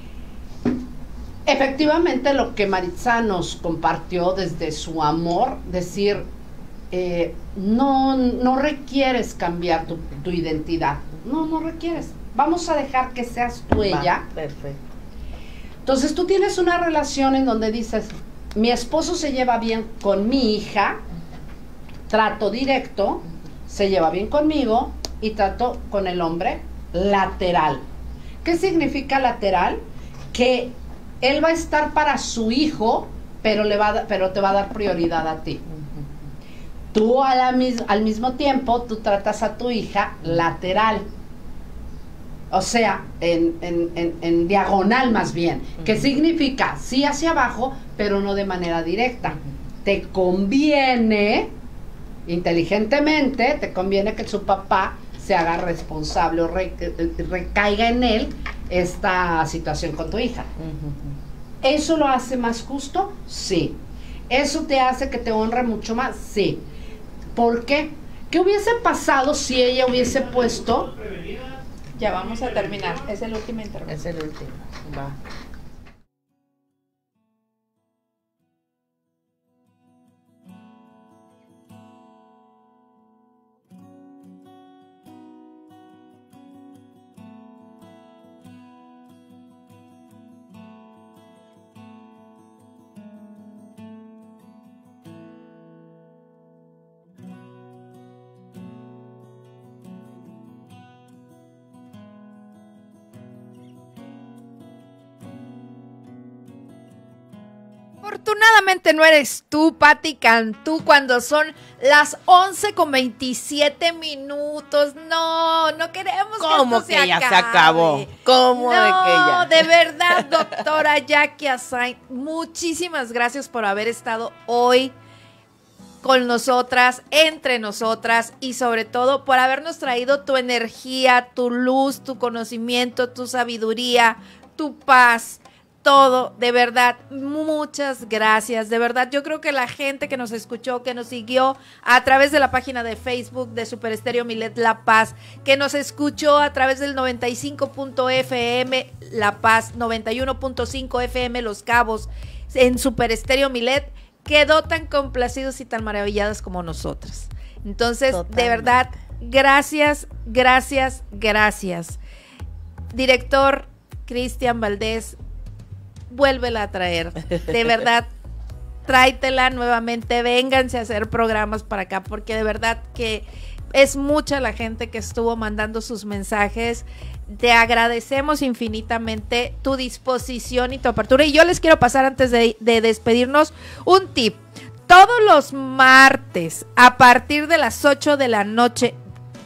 efectivamente lo que Maritza nos compartió desde su amor, decir, eh, no, no requieres cambiar tu, tu identidad, no, no requieres, vamos a dejar que seas tú ella. Va, perfecto. Entonces tú tienes una relación en donde dices, mi esposo se lleva bien con mi hija, trato directo, se lleva bien conmigo y trato con el hombre lateral. ¿Qué significa lateral? Que él va a estar para su hijo, pero, le va a, pero te va a dar prioridad a ti. Tú a la mis, al mismo tiempo, tú tratas a tu hija lateral. O sea, en, en, en, en diagonal más bien. Uh-huh. ¿Qué significa? Sí hacia abajo, pero no de manera directa. Uh-huh. Te conviene, inteligentemente, te conviene que su papá se haga responsable o re, recaiga en él esta situación con tu hija. Uh-huh. ¿Eso lo hace más justo? Sí. ¿Eso te hace que te honre mucho más? Sí. ¿Por qué? ¿Qué hubiese pasado si ella hubiese puesto... Ya vamos a terminar, es el último intervalo. Es el último, va. Afortunadamente no eres tú, Pati Cantú, cuando son las once con veintisiete minutos. No, no queremos ¿Cómo que esto que se ya acabe. se acabó? ¿Cómo no, de que ya? de verdad, doctora Jackie Assain, muchísimas gracias por haber estado hoy con nosotras, entre nosotras, y sobre todo por habernos traído tu energía, tu luz, tu conocimiento, tu sabiduría, tu paz. Todo, de verdad, muchas gracias, de verdad, yo creo que la gente que nos escuchó, que nos siguió a través de la página de Facebook de Super Estéreo Milet La Paz, que nos escuchó a través del noventa y cinco punto F M La Paz, noventa y uno punto cinco F M Los Cabos, en Super Estéreo Milet, quedó tan complacidos y tan maravilladas como nosotras. Entonces, totalmente. De verdad, gracias, gracias, gracias. Director Cristian Valdés, vuélvela a traer, de verdad, tráetela nuevamente, vénganse a hacer programas para acá, porque de verdad que es mucha la gente que estuvo mandando sus mensajes. Te agradecemos infinitamente tu disposición y tu apertura, y yo les quiero pasar antes de, de despedirnos un tip. Todos los martes a partir de las ocho de la noche,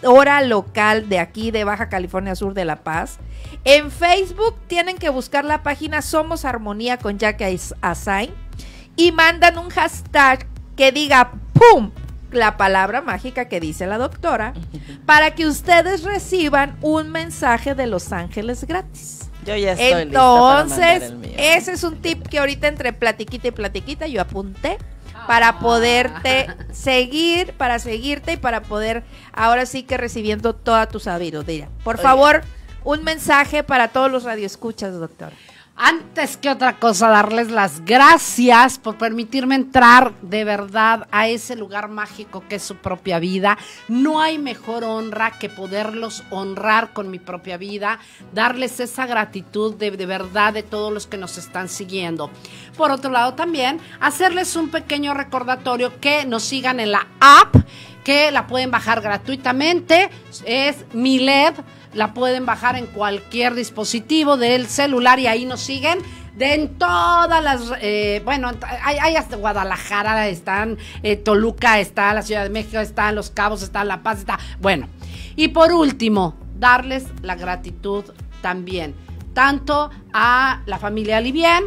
hora local de aquí de Baja California Sur de La Paz. En Facebook tienen que buscar la página Somos Armonía con Jackie Assign y mandan un hashtag que diga ¡pum! La palabra mágica que dice la doctora, para que ustedes reciban un mensaje de Los Ángeles gratis. Yo ya estoy Entonces, lista para mandar el mío. ese es un tip que ahorita entre platiquita y platiquita yo apunté para poderte seguir, para seguirte y para poder ahora sí que recibiendo toda tu sabiduría. Por Oye. favor, un mensaje para todos los radioescuchas, doctora. Antes que otra cosa, darles las gracias por permitirme entrar de verdad a ese lugar mágico que es su propia vida. No hay mejor honra que poderlos honrar con mi propia vida, darles esa gratitud de, de verdad de todos los que nos están siguiendo. Por otro lado también, hacerles un pequeño recordatorio que nos sigan en la app, que la pueden bajar gratuitamente, es Milet. La pueden bajar en cualquier dispositivo del celular y ahí nos siguen de en todas las, eh, bueno, hay, hay hasta Guadalajara, están eh, Toluca, está la Ciudad de México, están Los Cabos, está La Paz, está, bueno. Y por último, darles la gratitud también, tanto a la familia Livien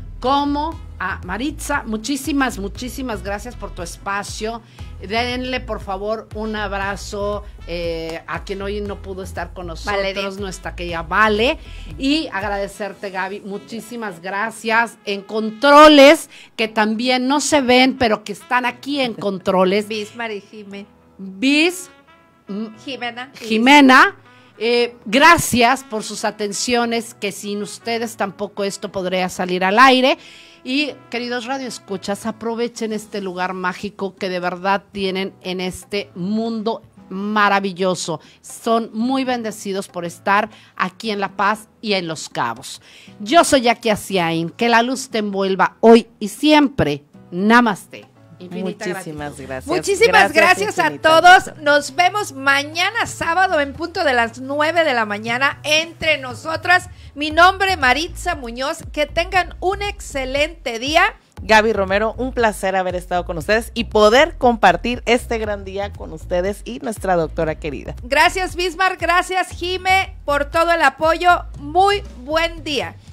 como a Maritza. Muchísimas, muchísimas gracias por tu espacio. Denle, por favor, un abrazo eh, a quien hoy no pudo estar con nosotros, Valeria. nuestra querida Vale. Y agradecerte, Gaby. Muchísimas gracias. En controles, que también no se ven, pero que están aquí en controles. Bismar y Jime. Bis, mm, Jimena. Jimena. Eh, gracias por sus atenciones, que sin ustedes tampoco esto podría salir al aire. Y queridos radioescuchas, aprovechen este lugar mágico que de verdad tienen en este mundo maravilloso. Son muy bendecidos por estar aquí en La Paz y en Los Cabos. Yo soy Jackie Assign, que la luz te envuelva hoy y siempre. Namaste. Infinita Muchísimas gratitud. gracias. Muchísimas gracias, a infinitas. todos. Nos vemos mañana sábado en punto de las nueve de la mañana entre nosotras. Mi nombre, Maritza Muñoz. Que tengan un excelente día. Gaby Romero, un placer haber estado con ustedes y poder compartir este gran día con ustedes y nuestra doctora querida. Gracias, Bismarck. Gracias, Jime, por todo el apoyo. Muy buen día.